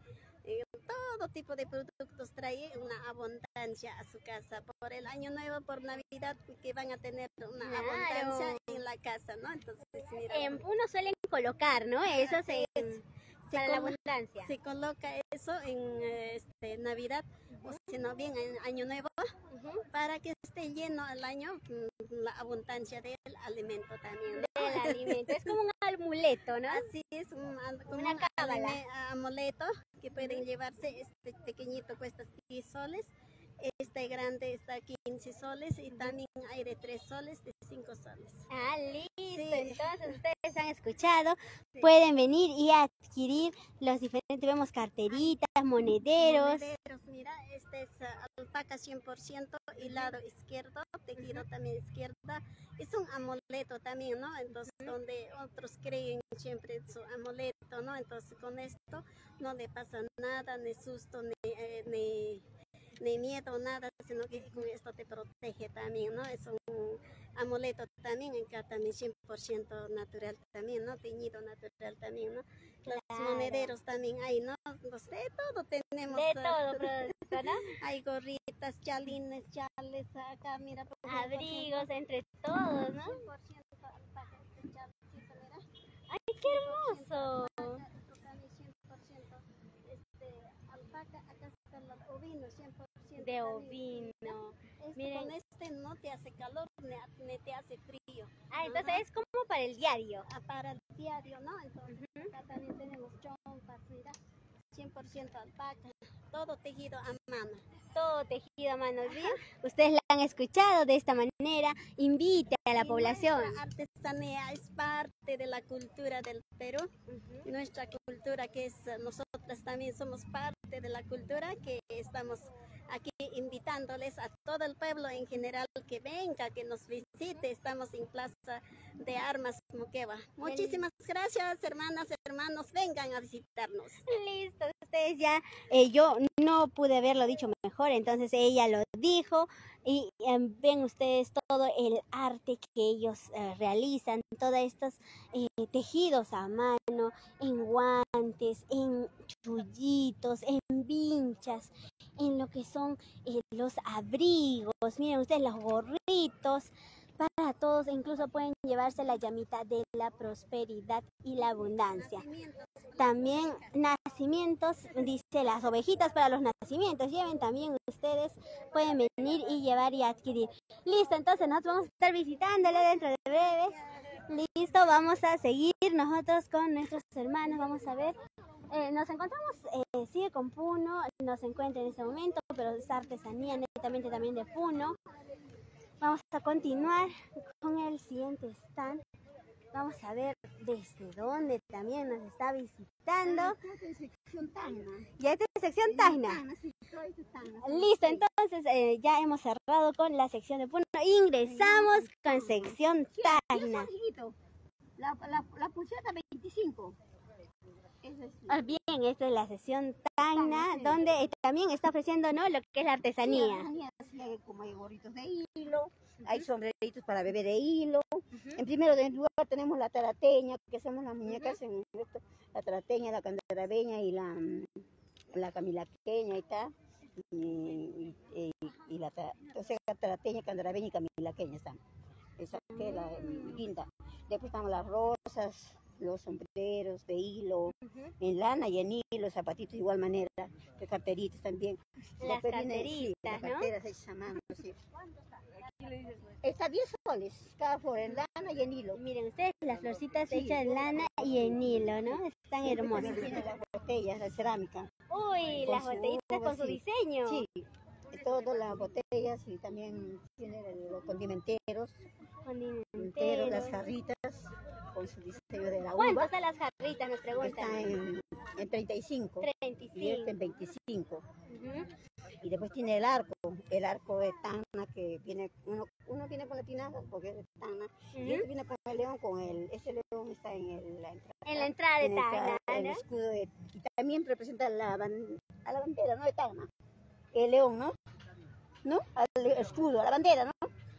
eh, todo tipo de productos trae una abundancia a su casa. Por el año nuevo, por Navidad, que van a tener una Claro. abundancia en la casa, ¿no? Entonces, mira. En Puno suelen colocar, ¿no? Eso se, Se para la colo- abundancia. Se coloca eso en eh, este, Navidad, o si no bien en Año Nuevo, para que esté lleno el año, mm, la abundancia del alimento también, ¿no? Del alimento. Es como un amuleto, ¿no? Así es, un, como Una un cábala. alime- amuleto que pueden llevarse. Este pequeñito cuesta diez soles, este grande está quince soles y también hay de tres soles, de cinco soles. Ah, listo. Entonces ustedes han escuchado, pueden venir y adquirir los diferentes, vemos carteritas, monederos. Monederos, mira, este es ah, alpaca cien por ciento y lado izquierdo, tejido también izquierda. Es un amuleto también, ¿no? Entonces, donde otros creen siempre en su amuleto, ¿no? Entonces, con esto no le pasa nada, ni susto, ni, eh, ni, ni miedo, nada, sino que con esto te protege también, ¿no? Es un amuleto también, acá también cien por ciento natural también, ¿no? Teñido natural también, ¿no? Los Claro. monederos también hay, ¿no? Pues de todo tenemos. De eh, todo producto, ¿no? Hay gorritas, chalines, chales, acá, mira. por ejemplo, Abrigos entre todos, ¿no? cien por ciento alpaca, este chalcito, mira. ¡Ay, qué hermoso! Alpaca, esto también cien por ciento este, alpaca, acá está el ovino, cien por ciento. De también. ovino. Este, Miren. Con este no te hace calor ni, ni te hace frío. Ah, entonces Ajá. es como para el diario. Ah, para el diario, ¿no? Entonces, acá también tenemos chompas, mira, cien por ciento alpaca, todo tejido a mano. Todo tejido a mano, ¿sí? Ustedes la han escuchado de esta manera. Invite a la Y población. nuestra artesanía es parte de la cultura del Perú. Nuestra cultura, que es, nosotras también somos parte de la cultura, que estamos aquí invitándoles a todo el pueblo en general que venga, que nos visite. Estamos en Plaza de Armas Moquegua. Muchísimas gracias, hermanas, hermanos, vengan a visitarnos. Listo, ustedes ya, eh, yo no pude haberlo dicho mejor, entonces ella lo dijo y eh, ven ustedes todo el arte que ellos eh, realizan, todos estos eh, tejidos a mano, en guantes, en chullitos, en vinchas, en lo que son eh, los abrigos, miren ustedes los gorritos. Para todos, incluso pueden llevarse la llamita de la prosperidad y la abundancia. También nacimientos, dice las ovejitas para los nacimientos. Lleven también ustedes, pueden venir y llevar y adquirir. Listo, entonces nosotros vamos a estar visitándole dentro de breves. Listo, vamos a seguir nosotros con nuestros hermanos, vamos a ver. Eh, nos encontramos, eh, sigue con Puno, nos encuentra en este momento, pero es artesanía netamente también de Puno. Vamos a continuar con el siguiente stand. Vamos a ver desde dónde también nos está visitando. Ya esta es sección Tacna. Listo, entonces eh, ya hemos cerrado con la sección de Puno. Ingresamos con sección Tacna. La, la, la pulsera veinticinco. Ah, bien, esta es la sección Tacna, donde eh, también está ofreciendo, ¿no?, lo que es la artesanía. Sí, hay como hay gorritos de hilo, hay sombreritos para bebé de hilo. En primero lugar tenemos la tarateña, que hacemos las muñecas en esto, la tarateña, la candarabeña y la, la camilaqueña y tal. Y, y, y la, o sea, la tarateña, candarabeña y camilaqueña están. Esa que es la guinda. Después están las rosas, los sombreros de hilo, en lana y en hilo, zapatitos de igual manera, de carteritas también. Las Después viene, sí, carteritas, las ¿no? carteras hechas a mano, sí. Está diez soles, cada flor en lana y en hilo. Miren ustedes, las florcitas Sí. hechas en lana y en hilo, ¿no? Están Después hermosas. también tiene las botellas de cerámica. Uy, Con las su botellitas uva, con su sí. diseño. Sí, todas las botellas y también tiene los condimenteros, condimenteros, las jarritas con su diseño de la uva. ¿Cuánto están las jarritas? Nos preguntan. Está en, en treinta y cinco. treinta y cinco. Y este en veinticinco. Ujú. Y después tiene el arco, el arco de Tacna que viene, uno, uno viene con la tinaja porque es de Tacna, y Ujú. este viene con el león, con el, ese león está en el, la entrada. En la entrada de en el tra- Tacna, el ¿no? escudo de, y también representa la, ban- a la bandera, ¿no? De Tacna. El león, ¿no? ¿No? Al escudo, a la bandera, ¿no?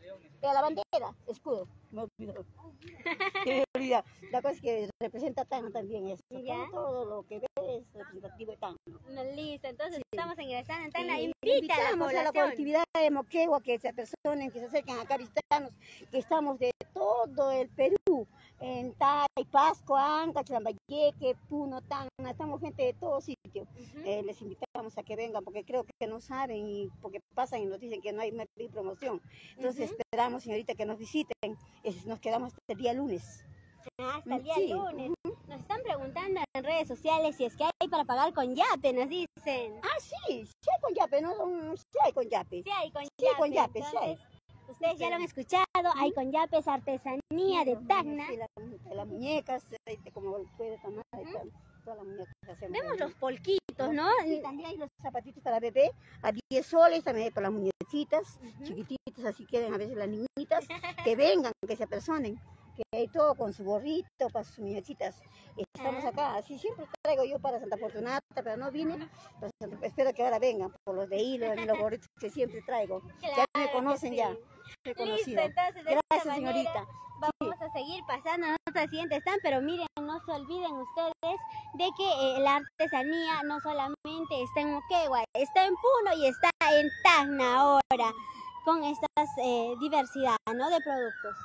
Eh, la bandera, escudo, me olvidó. Me olvidó. La cosa es que representa a Tacna también eso. ¿Ya? Todo, todo lo que ves es representativo de Tacna. No, listo, entonces Sí. estamos ingresando en Tacna. Sí, Invita a la invitamos a la población. colectividad de Moquegua que se apersonen, que se acerquen acá a visitarnos, que estamos de todo el Perú, en Tai, Pasco, Ancash, Lambayeque, Puno, Tacna, estamos gente de todo sitio. Eh, les invitamos a que vengan porque creo que no saben y porque pasan y nos dicen que no hay, no hay promoción. Entonces Ujú. esperamos, señorita, que nos visiten. Es- nos quedamos hasta el día lunes. Hasta el día Sí. lunes. Nos están preguntando en redes sociales si es que hay para pagar con yape, nos dicen. Ah, sí, sí hay con yape, ¿no? Mm, Sí hay con yape. Sí hay con Sí yape. hay con yape, sí hay. Entonces, ustedes ya lo han escuchado, hay con yapes, artesanía de Tacna. Sí, la- las muñecas, este, como puede tomar, todas las muñecas que hacemos. Vemos ahí. los polquitos, ¿no? Sí, también hay los zapatitos para bebé, a diez soles, también hay para las muñequitas, chiquititas, así quieren a veces las niñitas, que vengan, que se apersonen, que hay todo con su gorrito, para sus muñequitas. Estamos acá, así siempre traigo yo para Santa Fortunata, pero no vine, pero espero que ahora vengan, por los de hilo, los gorritos que siempre traigo. Ya Claro me que conocen sí. ya, me he Listo, conocido. entonces de esta Gracias, manera señorita. vamos a seguir pasando a nuestra siguiente stand, pero miren, no se olviden ustedes de que eh, la artesanía no solamente está en Moquegua, está en Puno y está en Tacna ahora, con esta diversidad, ¿no? De productos.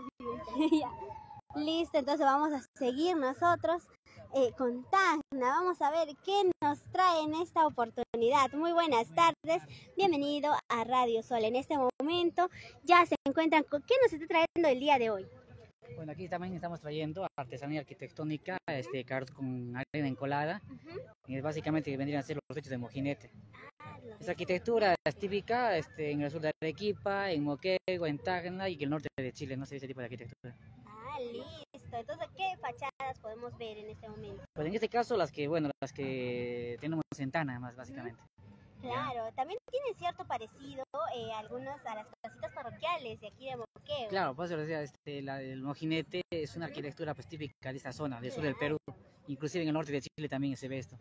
Ya. Listo, entonces vamos a seguir nosotros eh, con Tacna. Vamos a ver qué nos trae en esta oportunidad. Muy buenas tardes, bienvenido a Radio Sol. En este momento ya se encuentran con qué nos está trayendo el día de hoy. Bueno, aquí también estamos trayendo artesanía arquitectónica, este carros con arena encolada, y básicamente vendrían a ser los techos de mojinete. Esa arquitectura es típica este, en el sur de Arequipa, en Moquegua, en Tacna y en el norte de Chile, no sé ese tipo de arquitectura. Ah, listo. Entonces, ¿qué fachadas podemos ver en este momento? Pues en este caso las que, bueno, las que tenemos en Tacna más básicamente. Claro, también tiene cierto parecido eh, algunos a las casitas parroquiales de aquí de Moquegua. Claro, pues yo decía, este, la, el mojinete es una arquitectura pues, típica de esta zona, del sur del Perú, inclusive en el norte de Chile también se ve esto.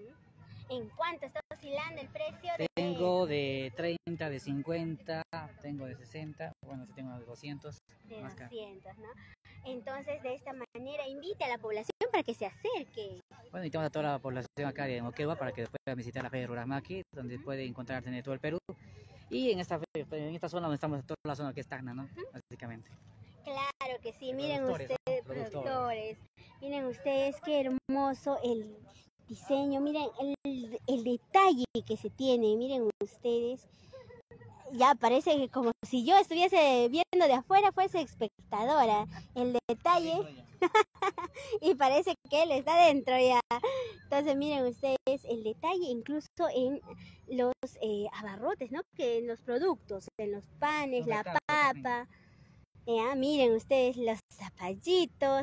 ¿En cuánto está oscilando el precio? De... Tengo de treinta, de cincuenta, tengo de sesenta, bueno, sí tengo de doscientos. De más caro. doscientos, ¿no? Entonces, de esta manera, invite a la población para que se acerque. Bueno, invitamos a toda la población acá de Moquegua para que puedan visitar la Feria Ruramaqui, donde puede encontrarse en todo el Perú. Y en esta, en esta zona donde estamos, toda la zona que es Tacna, ¿no? Básicamente. Claro que sí, miren Productores, ustedes, ¿no? productores, miren ustedes qué hermoso el diseño, miren el, el detalle que se tiene, miren ustedes. Ya parece que como si yo estuviese viendo de afuera, fuese espectadora. El detalle. Y parece que él está dentro ya. Entonces miren ustedes el detalle incluso en los eh, abarrotes, ¿no? Que en los productos, en los panes, Los la recargos papa. Ya, miren ustedes los zapallitos,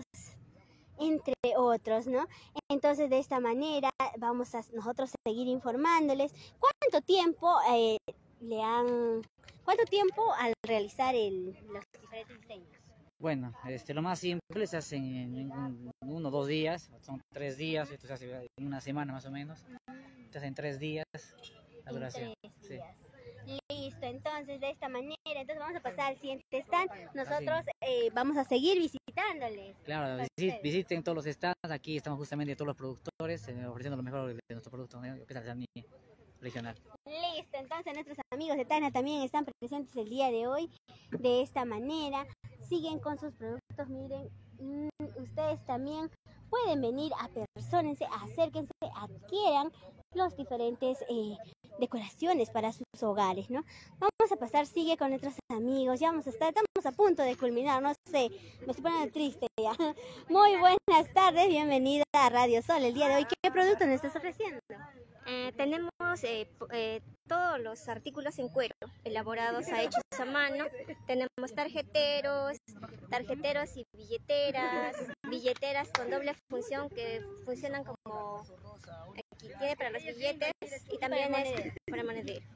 entre otros, ¿no? Entonces de esta manera vamos a nosotros seguir informándoles cuánto tiempo eh, le han, cuánto tiempo al realizar el, los diferentes diseños. Bueno, este, lo más simple se hace en, en un- uno o dos días, son tres días, esto se hace en una semana más o menos, se hace en tres días la En duración. tres Sí. días. Listo, entonces de esta manera, entonces vamos a pasar al siguiente stand. Nosotros eh, vamos a seguir visitándoles. Claro, visi- Ustedes. visiten todos los stands, aquí estamos justamente todos los productores eh, ofreciendo lo mejor de nuestro producto, ¿no? Que es artesanía regional. Listo, entonces nuestros amigos de Tacna también están presentes el día de hoy. De esta manera, siguen con sus productos, miren, mm, ustedes también pueden venir, apersónense, acérquense, adquieran los diferentes eh, decoraciones para sus hogares, ¿no? Vamos a pasar, sigue con nuestros amigos, ya vamos a estar, estamos a punto de culminar, no sé, me estoy poniendo triste ya. Muy buenas tardes, bienvenida a Radio Sol. El día de hoy, ¿qué producto nos estás ofreciendo? Eh, tenemos eh, p- eh, todos los artículos en cuero, elaborados a hechos a mano. Tenemos tarjeteros, tarjeteros y billeteras, billeteras con doble función que funcionan como aquí tiene para los billetes y también es para monedero.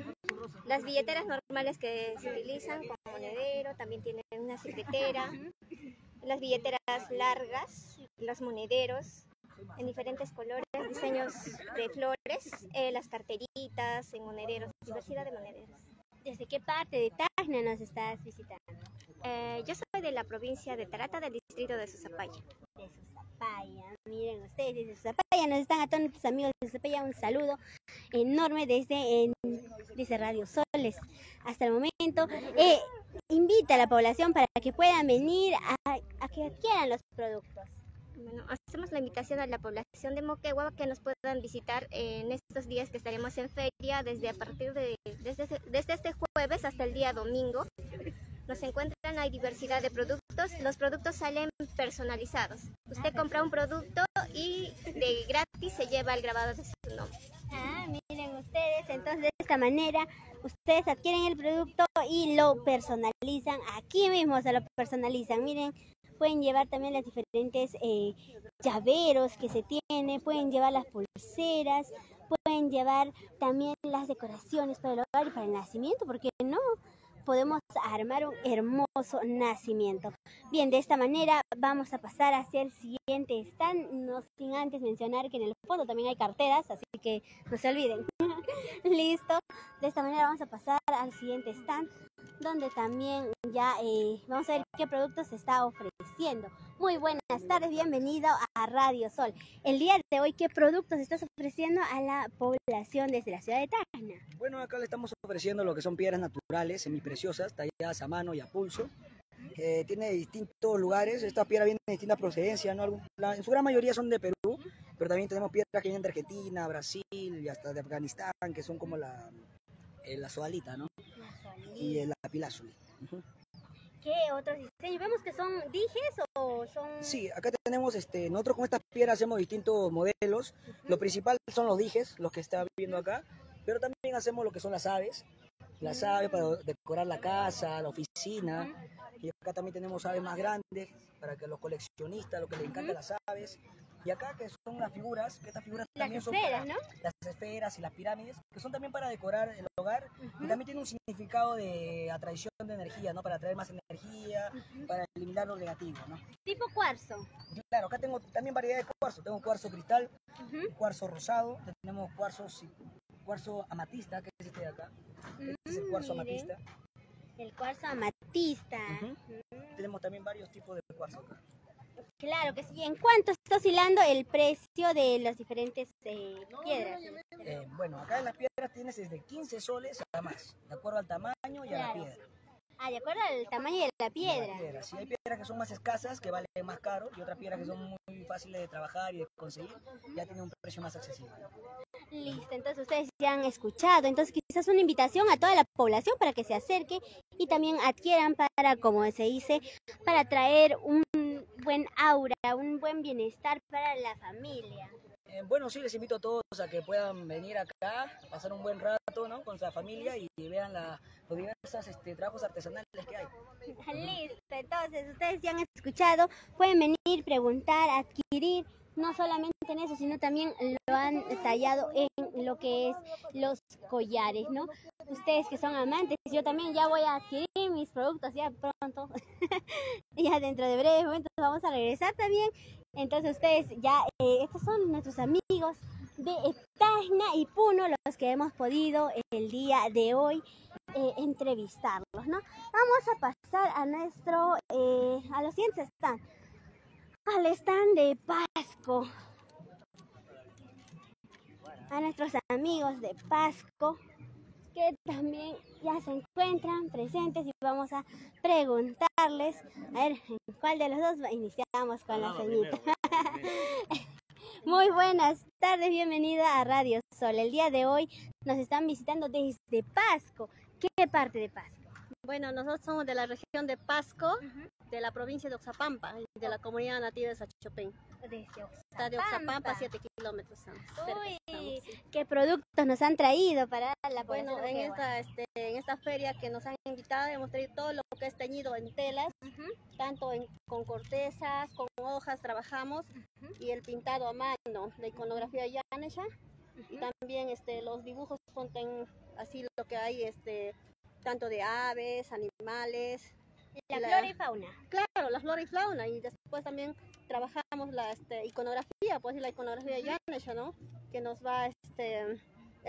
Las billeteras normales que se utilizan como monedero también tienen una secretera. Las billeteras largas, los monederos en diferentes colores, diseños de flores, eh, las carteritas en monederos, diversidad de monederos. ¿Desde qué parte de Tacna nos estás visitando? Eh, yo soy de la provincia de Tarata, del distrito de Susapaya. De Susapaya, miren ustedes, desde Susapaya nos están a todos nuestros amigos de Susapaya, un saludo enorme desde, en, desde Radio Soles. Hasta el momento, eh, invita a la población para que puedan venir a, a que adquieran los productos. Bueno, hacemos la invitación a la población de Moquegua que nos puedan visitar en estos días que estaremos en feria, desde a partir de desde, desde este jueves hasta el día domingo. Nos encuentran, hay diversidad de productos, los productos salen personalizados. Usted compra un producto y de gratis se lleva el grabado de su nombre. Ah, miren ustedes, entonces de esta manera ustedes adquieren el producto y lo personalizan, aquí mismo se lo personalizan, miren. Pueden llevar también las diferentes eh, llaveros que se tiene, pueden llevar las pulseras, pueden llevar también las decoraciones para el hogar y para el nacimiento, porque no podemos armar un hermoso nacimiento. Bien, de esta manera vamos a pasar hacia el siguiente stand, no sin antes mencionar que en el fondo también hay carteras, así que no se olviden. Listo, de esta manera vamos a pasar al siguiente stand, donde también ya eh, vamos a ver qué productos se está ofreciendo. Muy buenas tardes, bienvenido a Radio Sol. El día de hoy, ¿qué productos estás ofreciendo a la población desde la ciudad de Tacna? Bueno, acá le estamos ofreciendo lo que son piedras naturales, semipreciosas, talladas a mano y a pulso. Eh, tiene distintos lugares, esta piedra viene de distintas procedencias, ¿no? La, en su gran mayoría son de Perú, pero también tenemos piedras que vienen de Argentina, Brasil y hasta de Afganistán, que son como la, eh, la sodalita, ¿no? Y el lapilázuli. Uh-huh. ¿Qué otros diseños? ¿Vemos que son dijes o son...? Sí, acá tenemos, este, nosotros con estas piedras hacemos distintos modelos. Uh-huh. Lo principal son los dijes, los que está viendo acá, pero también hacemos lo que son las aves. Las aves para decorar la casa, la oficina. Uh-huh. Y acá también tenemos aves más grandes para que los coleccionistas, lo que les encantan uh-huh. las aves. Y acá que son las figuras, que estas figuras las también esferas, son para, ¿no? Las esferas y las pirámides, que son también para decorar el hogar. Uh-huh. Y también tiene un significado de atracción de energía, ¿no? Para atraer más energía, uh-huh. para eliminar lo negativo, ¿no? Tipo cuarzo. Claro, acá tengo también variedad de cuarzo. Tengo cuarzo cristal, uh-huh. cuarzo rosado, tenemos cuarzo, cuarzo amatista, que es este de acá. Este uh-huh. es el cuarzo amatista. El cuarzo amatista. Uh-huh. Uh-huh. Tenemos también varios tipos de cuarzo acá. Claro que sí. ¿En cuánto está oscilando el precio de las diferentes eh, piedras? Eh, bueno, acá en las piedras tienes desde quince soles a más, de acuerdo al tamaño y claro. a la piedra. Ah, de acuerdo al tamaño de la piedra. De la piedra. Sí, hay piedras que son más escasas, que valen más caro, y otras piedras que son muy fáciles de trabajar y de conseguir, ya tienen un precio más accesible. Listo, entonces ustedes ya han escuchado, entonces quizás una invitación a toda la población para que se acerque y también adquieran para, como se dice, para traer un buen aura, un buen bienestar para la familia. Eh, bueno, sí, les invito a todos a que puedan venir acá, pasar un buen rato, ¿no? Con su familia y, y vean la, los diversos este, trabajos artesanales que hay. Listo, entonces ustedes ya han escuchado, pueden venir, preguntar, adquirir, no solamente en eso, sino también lo han tallado en lo que es los collares, ¿no? Ustedes que son amantes, yo también ya voy a adquirir mis productos ya pronto, ya dentro de breves momentos vamos a regresar también. Entonces ustedes ya, eh, estos son nuestros amigos de Tacna y Puno, los que hemos podido el día de hoy eh, entrevistarlos, ¿no? Vamos a pasar a nuestro, eh, a los siguientes stand, al stand de Pasco, a nuestros amigos de Pasco, que también ya se encuentran presentes y vamos a preguntarles, a ver, ¿cuál de los dos va? Iniciamos con la señorita. Muy buenas tardes, bienvenida a Radio Sol. El día de hoy nos están visitando desde Pasco. ¿Qué parte de Pasco? Bueno, nosotros somos de la región de Pasco, uh-huh. de la provincia de Oxapampa, de la comunidad nativa de Sachopén. Desde Oxapampa. Está de Oxapampa, siete kilómetros. Uy, estamos, sí. ¿Qué productos nos han traído para la Bueno, en esta, este, en esta feria que nos han invitado, hemos traído todo lo que es teñido en telas, uh-huh. tanto en, con cortezas, con hojas trabajamos, uh-huh. y el pintado a mano, la iconografía Yanesha, uh-huh. y también este, los dibujos son ten, así lo que hay, este... tanto de aves, animales. La, la flora y fauna. Claro, la flora y fauna. Y después también trabajamos la este, iconografía, pues la iconografía Yanesha, ¿no? Que nos va, este, estos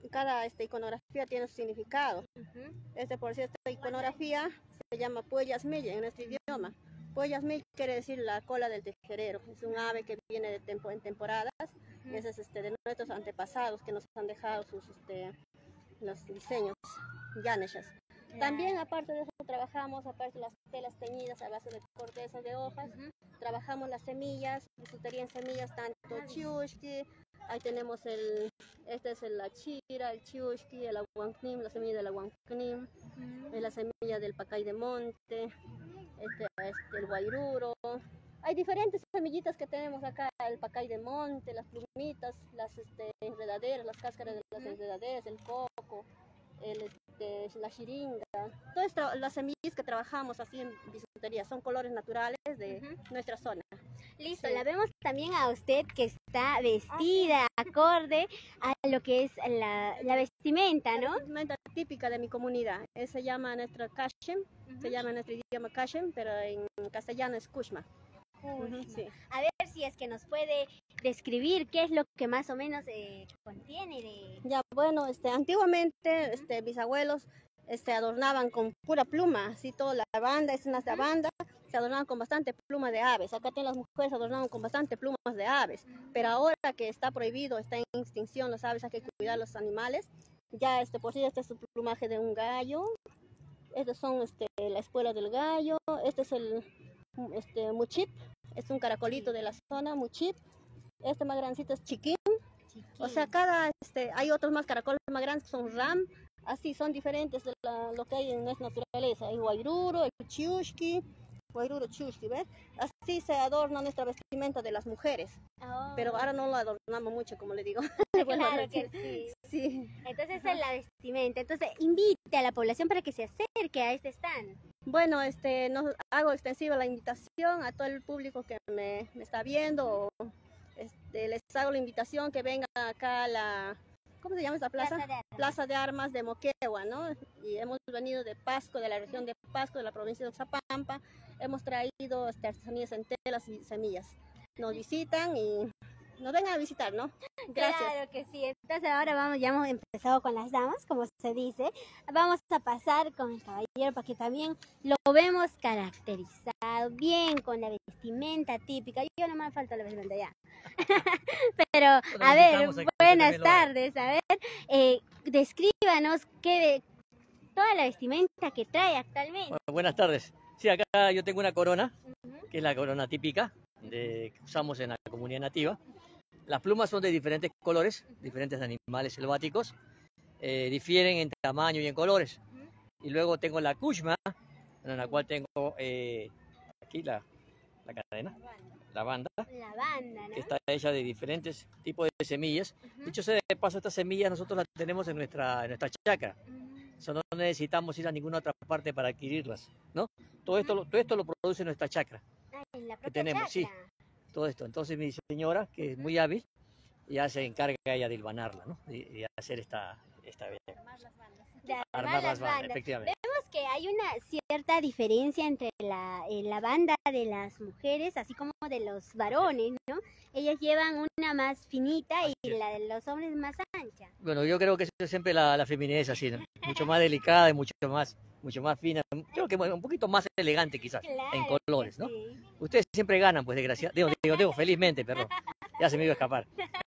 cada este, iconografía tiene su significado. Este, por cierto, esta iconografía se llama Puellas Mille en nuestro idioma. Puellas Mille quiere decir la cola del tejerero. Es un ave que viene de tempo, en temporadas. Y ese es este, de nuestros antepasados que nos han dejado sus este, los diseños yaneshas. También, aparte de eso, trabajamos, aparte de las telas teñidas a base de cortezas de hojas, trabajamos las semillas, bisutería en semillas, tanto chiushki, ahí tenemos el, este es el, la chira, el chiushki, el aguancnim, la semilla del aguancnim, es la semilla del pacay de monte, este, este, el guairuro. Hay diferentes semillitas que tenemos acá, el pacay de monte, las plumitas, las este, enredaderas, las cáscaras de las enredaderas, el coco, el, este, la chiringa. Todas esto, las semillas que trabajamos así en bisutería son colores naturales de uh-huh. nuestra zona. Listo, sí. La vemos también a usted que está vestida acorde a lo que es la, la vestimenta, ¿no? La vestimenta típica de mi comunidad. Esa se llama nuestra kashem, uh-huh. se llama en nuestro idioma kashem, pero en castellano es kushma. Uh-huh, sí. A ver si es que nos puede describir qué es lo que más o menos eh, contiene de... Ya, bueno, este, antiguamente este, mis abuelos este, adornaban con pura pluma, así toda la banda, es una banda, se adornaban con bastante pluma de aves. Acá tienen las mujeres adornaban con bastante plumas de aves, pero ahora que está prohibido, está en extinción las aves, hay que cuidar los animales. Ya este, por sí, este es el plumaje de un gallo, estos son este, la espuela del gallo, este es el... Este muchip, es un caracolito de la zona, muchip. Este más grandecito es chiquín. Chiquín. O sea, cada, este, hay otros más caracoles más grandes que son ram. Así son diferentes de la, lo que hay en nuestra naturaleza. Hay guairuro, el chiushki, guairuro, chiushki, ¿ves? Así se adorna nuestra vestimenta de las mujeres. Oh. Pero ahora no lo adornamos mucho, como le digo. Bueno, claro que sí. Sí. Entonces esa es la vestimenta. Entonces invite a la población para que se acerque a este stand. Bueno, este, nos hago extensiva la invitación a todo el público que me, me está viendo. Este, les hago la invitación que vengan acá a la, ¿cómo se llama esta plaza? Plaza de Armas, plaza de Armas de Moquegua, ¿no? Y hemos venido de Pasco, de la región de Pasco, de la provincia de Oxapampa. Hemos traído este, artesanías en telas y semillas. Nos visitan y nos vengan a visitar, ¿no? Gracias. Claro que sí. Entonces ahora vamos, ya hemos empezado con las damas, como se dice. Vamos a pasar con el caballero para que también lo vemos caracterizado, bien con la vestimenta típica. Yo no me falta la vestimenta ya. Pero, a ver, buenas tardes. A ver, eh, descríbanos qué, toda la vestimenta que trae actualmente. Bueno, buenas tardes. Sí, acá yo tengo una corona, uh-huh. que es la corona típica de, que usamos en la comunidad nativa. Las plumas son de diferentes colores, diferentes animales selváticos, eh, difieren en tamaño y en colores. Uh-huh. Y luego tengo la kushma, en la cual tengo eh, aquí la, la cadena, la banda, la banda, ¿no? Que está hecha de diferentes tipos de semillas. Uh-huh. Dicho sea de paso, estas semillas nosotros las tenemos en nuestra, en nuestra chacra. Uh-huh. O sea, no necesitamos ir a ninguna otra parte para adquirirlas, ¿no? Todo esto, uh-huh. todo esto lo produce nuestra chacra. Ah, en la que tenemos, chacra. Sí. Todo esto. Entonces mi señora, que es muy hábil, ya se encarga ella de hilvanarla, ¿no? Y, y hacer esta... esta de armar las bandas. De armar, armar las las bandas, bandas. Efectivamente. Vemos que hay una cierta diferencia entre la, eh, la banda de las mujeres, así como de los varones, ¿no? Ellas llevan una más finita y la de los hombres más ancha. Bueno, yo creo que eso es siempre la, la feminidad así, ¿no? Mucho más delicada y mucho más... mucho más fina, creo que bueno, un poquito más elegante quizás, claro, en colores, ¿no? Sí. Ustedes siempre ganan, pues, desgraciadamente, digo, digo, digo, felizmente, perdón, ya se me iba a escapar.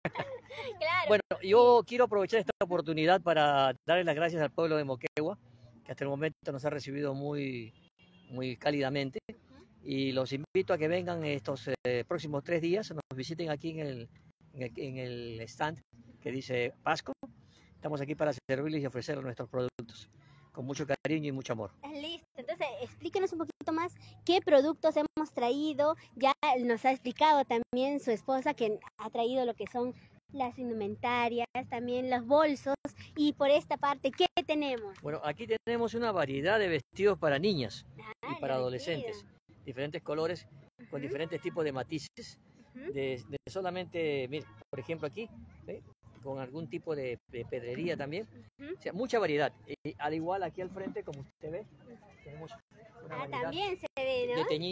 Claro. Bueno, yo quiero aprovechar esta oportunidad para darle las gracias al pueblo de Moquegua, que hasta el momento nos ha recibido muy, muy cálidamente, y los invito a que vengan estos eh, próximos tres días, nos visiten aquí en el, en el, en el stand que dice Pasco. Estamos aquí para servirles y ofrecerles nuestros productos con mucho cariño y mucho amor. Listo, entonces explíquenos un poquito más qué productos hemos traído. Ya nos ha explicado también su esposa que ha traído lo que son las indumentarias, también los bolsos, y por esta parte, ¿qué tenemos? Bueno, aquí tenemos una variedad de vestidos para niñas ah, y para adolescentes, vestido. Diferentes colores, uh-huh. con diferentes tipos de matices, uh-huh. de, de solamente, mire, por ejemplo aquí, ¿sí? Con algún tipo de, de pedrería también, uh-huh. o sea, mucha variedad. Y al igual aquí al frente, como usted ve, tenemos una ah, variedad también se ve, ¿no? de teñidos,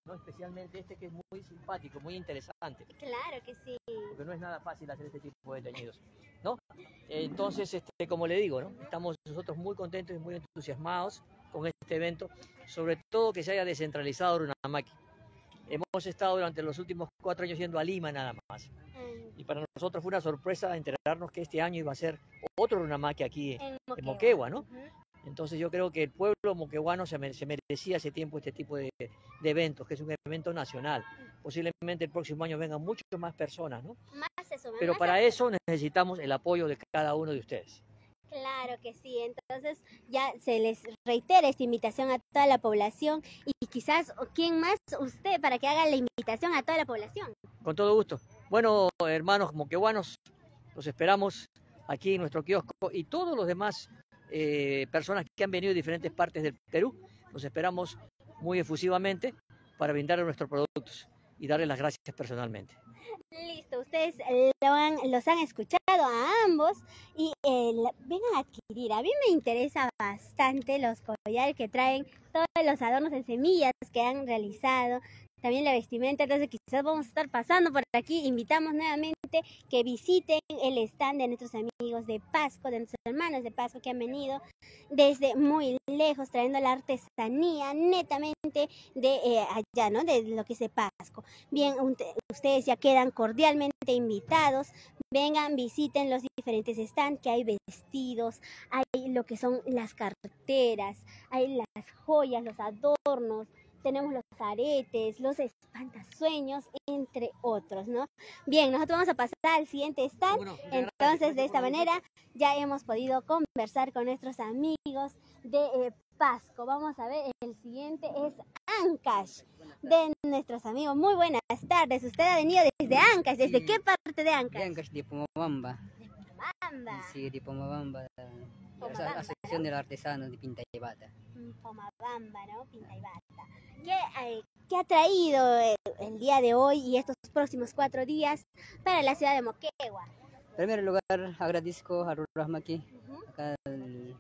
¿no? Especialmente este que es muy simpático, muy interesante. Claro que sí. Porque no es nada fácil hacer este tipo de teñidos, ¿no? Entonces, este, como le digo, ¿no? Estamos nosotros muy contentos y muy entusiasmados con este evento, sobre todo que se haya descentralizado Runamaki. Hemos estado durante los últimos cuatro años yendo a Lima nada más. Y para nosotros fue una sorpresa enterarnos que este año iba a ser otro Runamaki aquí en Moquegua, en Moquegua, ¿no? Uh-huh. Entonces yo creo que el pueblo moqueguano se, mere- se merecía hace tiempo este tipo de, de eventos, que es un evento nacional. Posiblemente el próximo año vengan muchas más personas, ¿no? Más eso, Pero más para eso. eso necesitamos el apoyo de cada uno de ustedes. Claro que sí, entonces ya se les reitera esta invitación a toda la población y quizás, ¿quién más? Usted, para que haga la invitación a toda la población. Con todo gusto. Bueno, hermanos moqueguanos, los esperamos aquí en nuestro kiosco y todos los demás eh, personas que han venido de diferentes partes del Perú, los esperamos muy efusivamente para brindarles nuestros productos y darles las gracias personalmente. Listo, ustedes lo han, los han escuchado a ambos y eh, vengan a adquirir. A mí me interesa bastante los collares que traen, todos los adornos en semillas que han realizado, también la vestimenta, entonces quizás vamos a estar pasando por aquí. Invitamos nuevamente que visiten el stand de nuestros amigos de Pasco, de nuestros hermanos de Pasco que han venido desde muy lejos trayendo la artesanía netamente de eh, allá, ¿no? De lo que es de Pasco. Bien, un, ustedes ya quedan cordialmente invitados. Vengan, visiten los diferentes stands que hay vestidos, hay lo que son las carteras, hay las joyas, los adornos. Tenemos los aretes, los espantasueños, entre otros, ¿no? Bien, nosotros vamos a pasar al siguiente stand. Bueno, entonces, de esta manera, ya hemos podido conversar con nuestros amigos de eh, Pasco. Vamos a ver, el siguiente es Ancash, de nuestros amigos. Muy buenas tardes. Usted ha venido desde Ancash. ¿Desde sí. qué parte de Ancash? De Ancash, de Pomabamba. De Pomabamba. Sí, de Pomabamba. Pomabamba, la Asociación ¿no? de los Artesanos de Pinta y Bata. Pomabamba, ¿no? Pinta y Bata. ¿Qué, eh, ¿Qué ha traído el, el día de hoy y estos próximos cuatro días para la ciudad de Moquegua? En primer lugar, agradezco a Runamaki, uh-huh. acá de,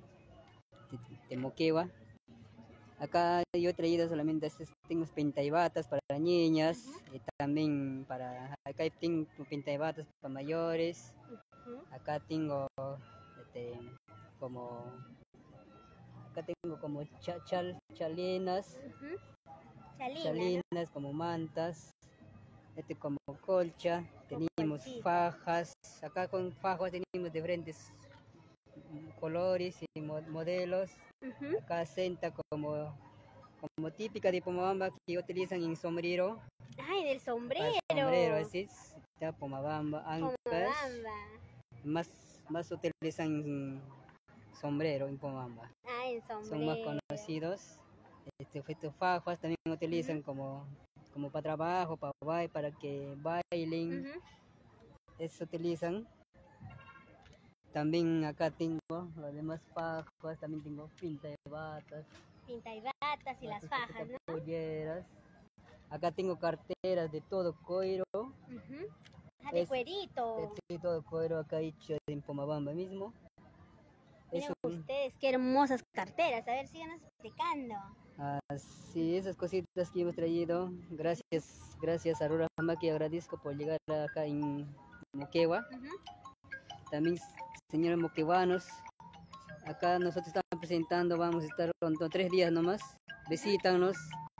de Moquegua. Acá yo he traído solamente, tengo pinta y batas para niñas, uh-huh. y también para, acá tengo pinta y batas para mayores. Uh-huh. Acá tengo este, como, acá tengo como chal, chal, chalinas. Uh-huh. Chalina, chalinas, ¿no? Como mantas, este como colcha, tenemos fajas, acá con fajas tenemos diferentes colores y modelos, uh-huh. Acá senta como, como típica de Pomabamba que utilizan en sombrero. Ay, del sombrero. Sombrero, así es, está Pomabamba, Ancash, más, más utilizan sombrero en Pomabamba. Ah, en sombrero. Son más conocidos. Este, estos fajas también utilizan uh-huh. como, como para trabajo, para, para que bailen, uh-huh. eso utilizan. También acá tengo las demás fajas, también tengo pinta de batas. Pinta y batas y las fajas, ¿no? Polleras. Acá tengo carteras de todo cuero. Uh-huh. Ah, de es, cuerito. De todo cuero acá hecho en Pomabamba mismo. Miren ustedes, qué hermosas carteras. A ver, síganos explicando. Ah, sí, esas cositas que hemos traído. Gracias, gracias a Runamaki, agradezco por llegar acá en Moquegua. Uh-huh. También, señores moqueguanos, acá nosotros estamos presentando, vamos a estar con tres días nomás. Visítanos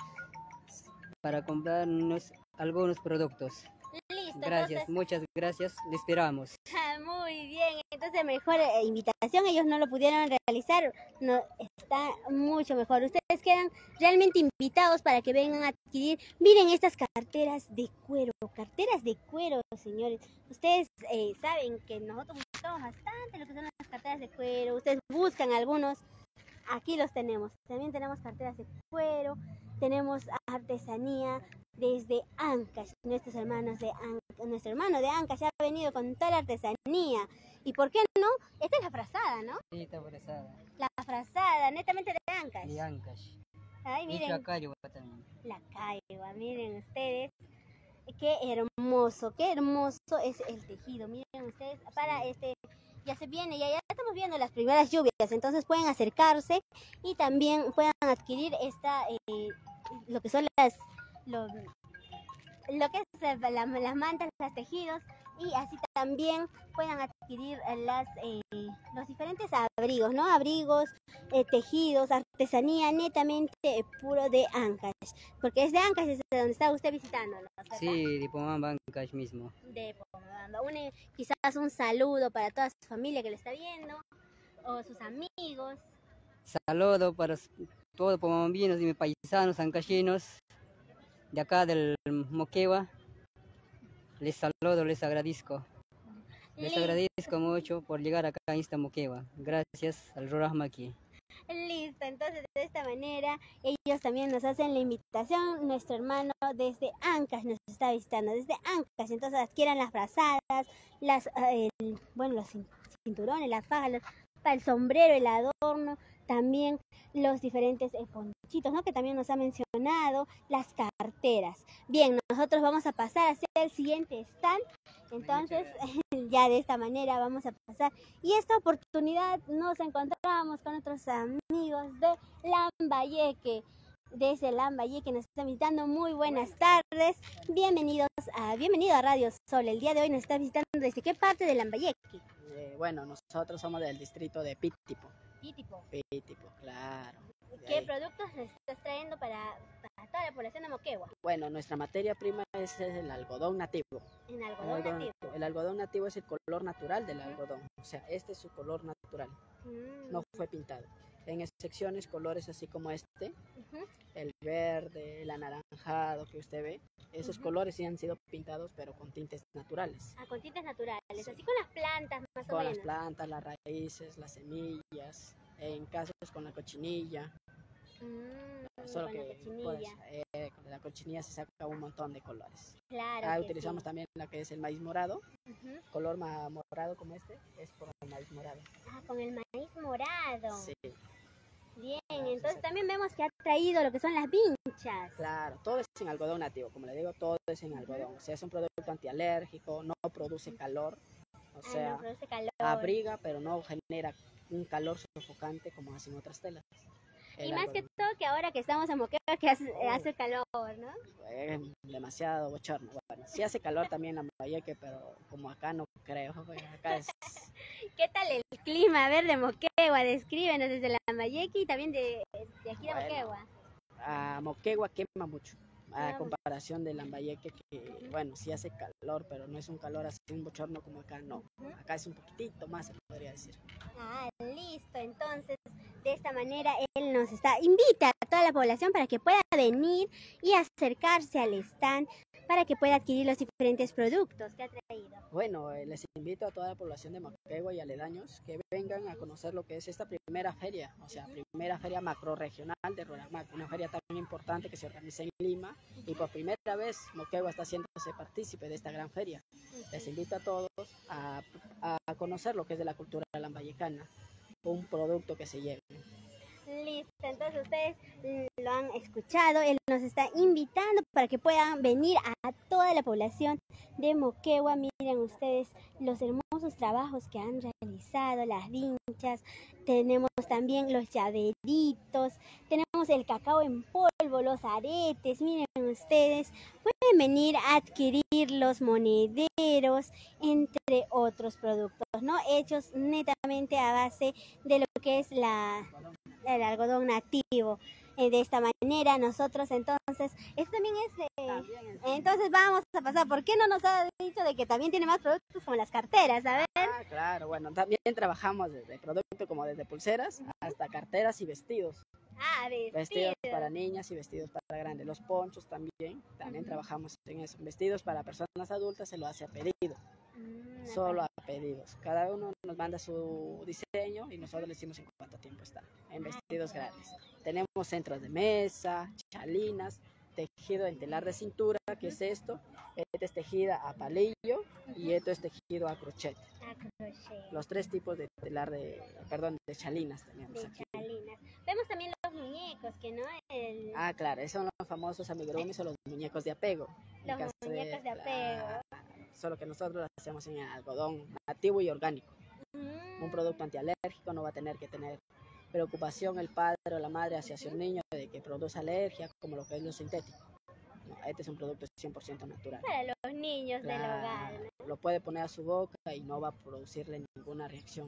para comprarnos algunos productos. Listo, gracias, entonces... muchas gracias, le esperamos. Muy bien, entonces mejor eh, invitación, ellos no lo pudieron realizar, no, está mucho mejor. Ustedes quedan realmente invitados para que vengan a adquirir. Miren estas carteras de cuero, carteras de cuero, señores. Ustedes eh, saben que nosotros buscamos bastante lo que son las carteras de cuero, ustedes buscan algunos, aquí los tenemos. También tenemos carteras de cuero, tenemos artesanía desde Ancash, nuestros hermanos de Ancash, nuestro hermano de Ancash ha venido con toda la artesanía. ¿Y por qué no? Esta es la frazada, ¿no? Sí, está frazada. La frazada, netamente de Ancash. De Ancash. Ay, miren. Y la caigua también. La caigua, miren ustedes. Qué hermoso, qué hermoso es el tejido. Miren ustedes, para este... Ya se viene, ya, ya estamos viendo las primeras lluvias, entonces pueden acercarse y también puedan adquirir esta, eh, lo que son las, lo, lo que es eh, la- las mantas, los tejidos, y así también puedan adquirir eh, las, eh, los diferentes abrigos, ¿no? Abrigos, eh, tejidos, artesanía netamente eh, puro de Ancash, porque es de Ancash, es de donde está usted visitando, ¿no? ¿Verdad? Sí, de Pomamba, Ancash mismo. De Pomabamba. Un, eh, quizás un saludo para toda su familia que le está viendo, o sus amigos. Saludo para s- todos pomambinos y mis paisanos ancashinos de acá del Moquegua. Les saludo, les agradezco. Les Listo. agradezco mucho por llegar acá a esta Moquegua. Gracias al Rurahmaki. Listo, entonces de esta manera ellos también nos hacen la invitación. Nuestro hermano desde Ancash nos está visitando, desde Ancash. Entonces adquieran las brazadas, las, eh, el- bueno, los cin- cinturones, las fajas, los- para el sombrero, el adorno, también los diferentes eh, ponchitos, ¿no? Que también nos ha mencionado, las carteras. Bien, nosotros vamos a pasar a hacer el siguiente stand. Entonces, ya de esta manera vamos a pasar. Y esta oportunidad nos encontramos con nuestros amigos de Lambayeque. Desde Lambayeque nos están visitando. Muy buenas tardes. Bienvenidos a, bienvenido a Radio Sol. El día de hoy nos está visitando desde qué parte de Lambayeque. Eh, bueno, nosotros somos del distrito de Pítipo. Pítipo. Pítipo, claro. De ¿Qué ahí. productos les estás trayendo para, para toda la población de Moquegua? Bueno, nuestra materia prima es el algodón nativo. En El algodón algodón, nativo. nativo. El algodón nativo es el color natural del algodón. O sea, este es su color natural. Mm. No fue pintado. En secciones, colores así como este, Ujú. el verde, el anaranjado que usted ve, esos Ujú. colores sí han sido pintados, pero con tintes naturales. Ah, con tintes naturales, así con las plantas más o Con las menos. plantas, las raíces, las semillas, en casos con la cochinilla. Mm, Solo con que la pues, cochinilla. eh, con la cochinilla se saca un montón de colores. Claro Ah, que utilizamos sí. también lo que es el maíz morado, Ujú. color ma- morado como este, es por el maíz morado. Ah, con el maíz morado. Sí, Bien, entonces también vemos que ha traído lo que son las vinchas. claro, todo es en algodón nativo, como le digo, todo es en algodón. O sea, es un producto antialérgico, no produce calor, o Ah, sea, no produce calor. abriga, pero no genera un calor sofocante como hacen otras telas. Y El más que algodón todo que ahora que estamos en Moquegua que hace, hace calor, ¿no? es demasiado bochorno. Bueno, sí hace calor también en Lambayeque, pero como acá no creo, pues, acá es... ¿Qué tal el clima? A ver, de Moquegua, descríbenos desde Lambayeque y también de, de aquí de Bueno. Moquegua. A Moquegua quema mucho, a Ah, comparación de Lambayeque, que bueno, sí hace calor, pero no es un calor así, un bochorno como acá, no. Acá es un poquitito más, se podría decir. Ah, listo. Entonces, de esta manera él nos está invita a toda la población para que pueda venir y acercarse al stand para que pueda adquirir los diferentes productos que ha traído. Bueno, eh, les invito a toda la población de Moquegua y aledaños que vengan a conocer lo que es esta primera feria, o sea, primera feria macro-regional de Ruramac, una feria tan importante que se organiza en Lima y por primera vez Moquegua está haciéndose partícipe de esta gran feria. Les invito a todos a, a conocer lo que es de la cultura lambayecana, un producto que se lleve. Listo, entonces ustedes lo han escuchado, él nos está invitando para que puedan venir a toda la población de Moquegua. Miren ustedes los hermosos trabajos que han realizado, las vinchas, tenemos también los llaveritos, tenemos el cacao en polvo, los aretes, miren ustedes, pueden venir a adquirir los monederos, entre otros productos, ¿no? Hechos netamente a base de lo que es la... el algodón nativo. Eh, de esta manera nosotros entonces, esto también es, eh, entonces vamos a pasar, ¿por qué no nos ha dicho de que también tiene más productos como las carteras? A ver. Ah, claro, bueno, también trabajamos desde producto como desde pulseras hasta carteras y vestidos. Ah, vestidos. Vestidos para niñas y vestidos para grandes. Los ponchos también, también trabajamos en eso. Vestidos para personas adultas se lo hace a pedido. Mm, Solo a pedidos. Cada uno nos manda su diseño y nosotros le decimos en cuánto tiempo está, en vestidos grandes. Tenemos centros de mesa, chalinas, tejido en telar de cintura, que es esto. Este es tejida a palillo y esto es tejido a crochet. A crochet. Los tres tipos de telar de, perdón, de chalinas tenemos De aquí. chalinas. Vemos también los muñecos, que no el... Ah, claro, esos son los famosos amigurumis o los muñecos de apego. En los caso muñecos de apego. ah, solo que nosotros lo hacemos en algodón nativo y orgánico. Mm. Un producto antialérgico, no va a tener que tener preocupación el padre o la madre hacia su niño de que produce alergia, como lo que es lo sintético. No, este es un producto cien por ciento natural. Para los niños del Claro, hogar, ¿no? Lo puede poner a su boca y no va a producirle ninguna reacción.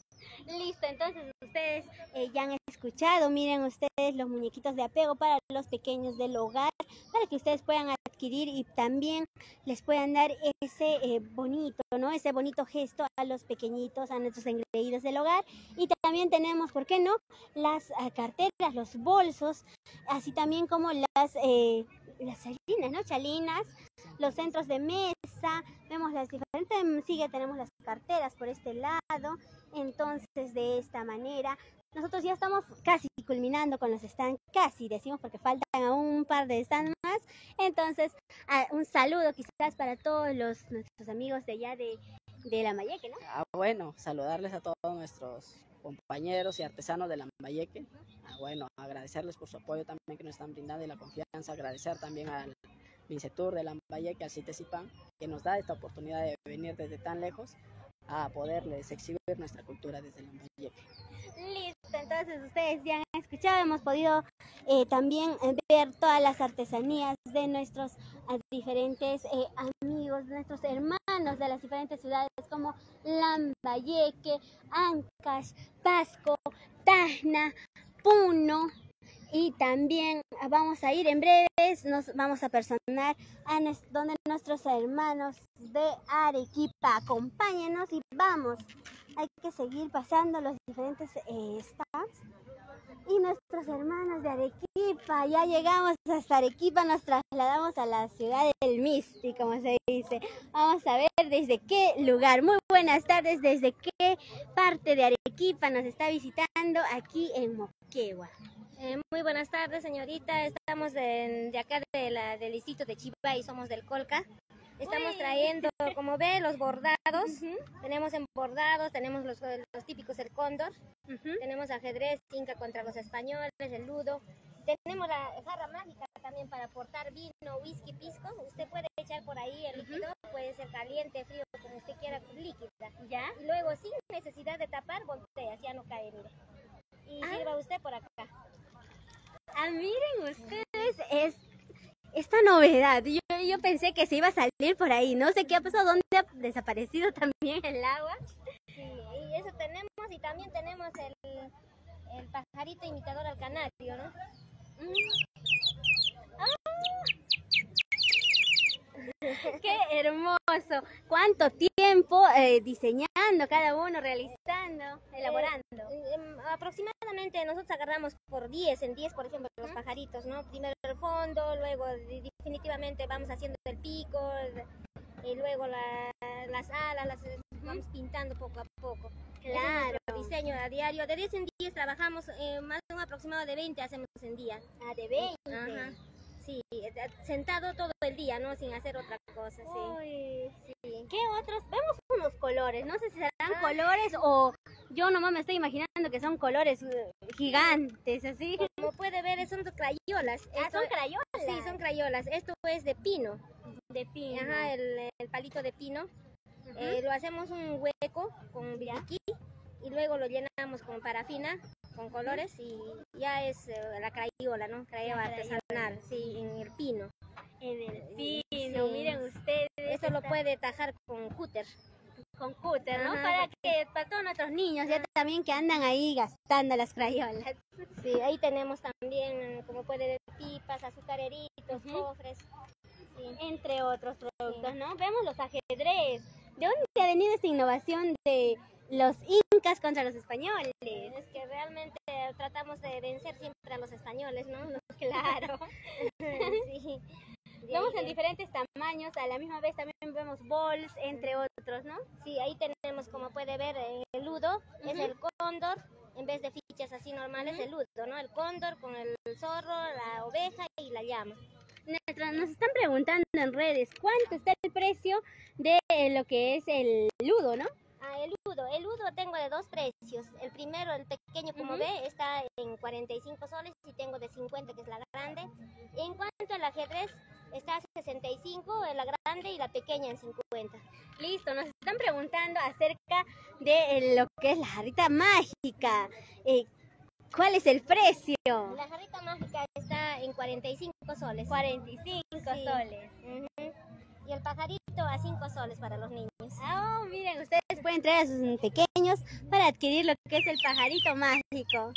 Listo, entonces ustedes eh, ya han escuchado, miren ustedes los muñequitos de apego para los pequeños del hogar, para que ustedes puedan adquirir y también les puedan dar ese eh, bonito, ¿no? Ese bonito gesto a los pequeñitos, a nuestros engreídos del hogar. Y también tenemos, ¿por qué no?, las uh, carteras, los bolsos, así también como las, eh, las chalinas, ¿no? Chalinas, los centros de mesa, vemos las diferentes, sigue, tenemos las carteras por este lado. Entonces, de esta manera, nosotros ya estamos casi culminando con los stands, casi decimos porque faltan aún un par de stands más. Entonces, ah, un saludo quizás para todos los, nuestros amigos de allá de, de Lambayeque, ¿no? Ah, bueno, saludarles a todos nuestros compañeros y artesanos de Lambayeque. Ah, bueno, agradecerles por su apoyo también que nos están brindando y la confianza. Agradecer también al Mincetur de Lambayeque, al CITESIPAN, que nos da esta oportunidad de venir desde tan lejos a poderles exhibir nuestra cultura desde Lambayeque. Listo, entonces ustedes ya han escuchado, hemos podido eh, también ver todas las artesanías de nuestros uh, diferentes eh, amigos, de nuestros hermanos de las diferentes ciudades como Lambayeque, Ancash, Pasco, Tacna, Puno. Y también vamos a ir en breves, nos vamos a personar a nos, donde nuestros hermanos de Arequipa. Acompáñenos y vamos. Hay que seguir pasando los diferentes eh, stands. Y nuestros hermanos de Arequipa, ya llegamos hasta Arequipa, nos trasladamos a la ciudad del Misti, como se dice. Vamos a ver desde qué lugar. Muy buenas tardes, desde qué parte de Arequipa nos está visitando aquí en Moquegua. Eh, muy buenas tardes, señorita. Estamos de, de acá de la, del distrito de Chivay, somos del Colca. Estamos trayendo, como ve, los bordados. Uh-huh. Tenemos en bordados, tenemos los, los típicos del cóndor. Uh-huh. Tenemos ajedrez, Inca contra los españoles, el ludo. Tenemos la jarra mágica también para aportar vino, whisky, pisco. Usted puede echar por ahí el líquido, uh-huh. puede ser caliente, frío, como usted quiera, líquida. ¿Ya? Y luego, sin necesidad de tapar, volteas, ya no cae, mire. Y ah. sirva usted por acá. Ah, miren ustedes, es esta novedad. Yo, yo pensé que se iba a salir por ahí. No sé qué ha pasado, dónde ha desaparecido también el agua. Sí, y eso tenemos, y también tenemos el, el pajarito imitador al canario, ¿no? Mm. ¡Ah! ¡Qué hermoso! ¿Cuánto tiempo eh, diseñando cada uno, realizando, elaborando? Eh, eh, aproximadamente nosotros agarramos por diez, en diez por ejemplo los ¿Mm? pajaritos, ¿no? Primero el fondo, luego definitivamente vamos haciendo el pico, y luego la, las alas, las ¿Mm? vamos pintando poco a poco. Claro. Es diseño a diario, de diez en diez trabajamos, eh, más de un aproximado de veinte hacemos en día. Ah, de veinte. Ajá. Sí, sentado todo el día, ¿no? Sin hacer otra cosa, sí. Uy, sí. ¿Qué otros? Vemos unos colores, no sé si serán ah. colores o yo nomás me estoy imaginando que son colores gigantes, así. Como puede ver, son crayolas. Ah, Esto, son crayolas. Sí, son crayolas. Esto es de pino. De pino. Ajá, el, el palito de pino. Uh-huh. eh, lo hacemos un hueco con biqui y luego lo llenamos con parafina, con colores, y ya es eh, la crayola, ¿no? Crayola artesanal, sí, en el pino. En el pino, sí. Miren ustedes. Esto lo puede tajar con cúter. Con cúter, ¿no? Ajá. Para que, para todos nuestros niños, ya también que andan ahí gastando las crayolas. Sí, ahí tenemos también, como puede ver, pipas, azucareritos, uh-huh. cofres. Sí. Entre otros productos, sí. ¿no? Vemos los ajedrez. ¿De dónde ha venido esta innovación de los incas contra los españoles? Es que realmente tratamos de vencer siempre a los españoles, ¿no? Claro. Sí. Vemos en diferentes tamaños, a la misma vez también vemos bols, entre otros, ¿no? Sí, ahí tenemos, como puede ver, el ludo, uh-huh. es el cóndor, en vez de fichas así normales, uh-huh. el ludo, ¿no? El cóndor con el zorro, la oveja y la llama. Nos están preguntando en redes, ¿cuánto está el precio de lo que es el ludo, no? Ah, el ludo. El ludo tengo de dos precios. El primero, el pequeño, como uh-huh. ve, está en cuarenta y cinco soles y tengo de cincuenta, que es la grande. En cuanto al ajedrez, está a sesenta y cinco, la grande, y la pequeña en cincuenta. Listo, nos están preguntando acerca de lo que es la jarrita mágica. Eh, ¿Cuál es el precio? La jarrita mágica está en cuarenta y cinco soles. cuarenta y cinco Sí. soles. Ujú. Y el pajarito a cinco soles para los niños. Oh, miren, ustedes pueden traer a sus pequeños para adquirir lo que es el pajarito mágico.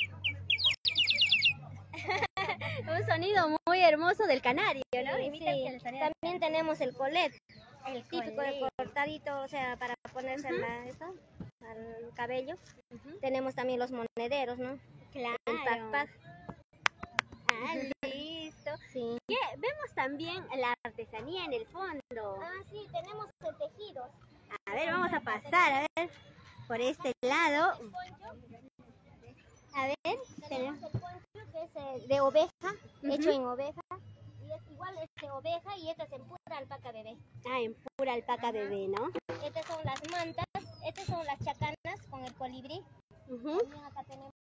Un sonido muy hermoso del canario, ¿no? Sí, Imita sí. el sonido del También tenemos el colet, El típico colet. de cortadito, o sea, para ponerse Ujú. la, esto, al cabello. Tenemos también los monederos, ¿no? Claro. El pac-pac. Ah, listo. Sí. ¿Qué? Vemos también la artesanía en el fondo. Ah, sí, tenemos el tejido. A ver, vamos a pasar, a ver, por este lado. A ver, Tenemos tenemos... el poncho que es eh, de oveja, Ujú. hecho en oveja. Y es igual es de oveja y esta es en pura alpaca bebé. Ah, en pura alpaca bebé, ¿no? Estas son las mantas, estas son las chacanas con el colibrí. Ujú. También acá tenemos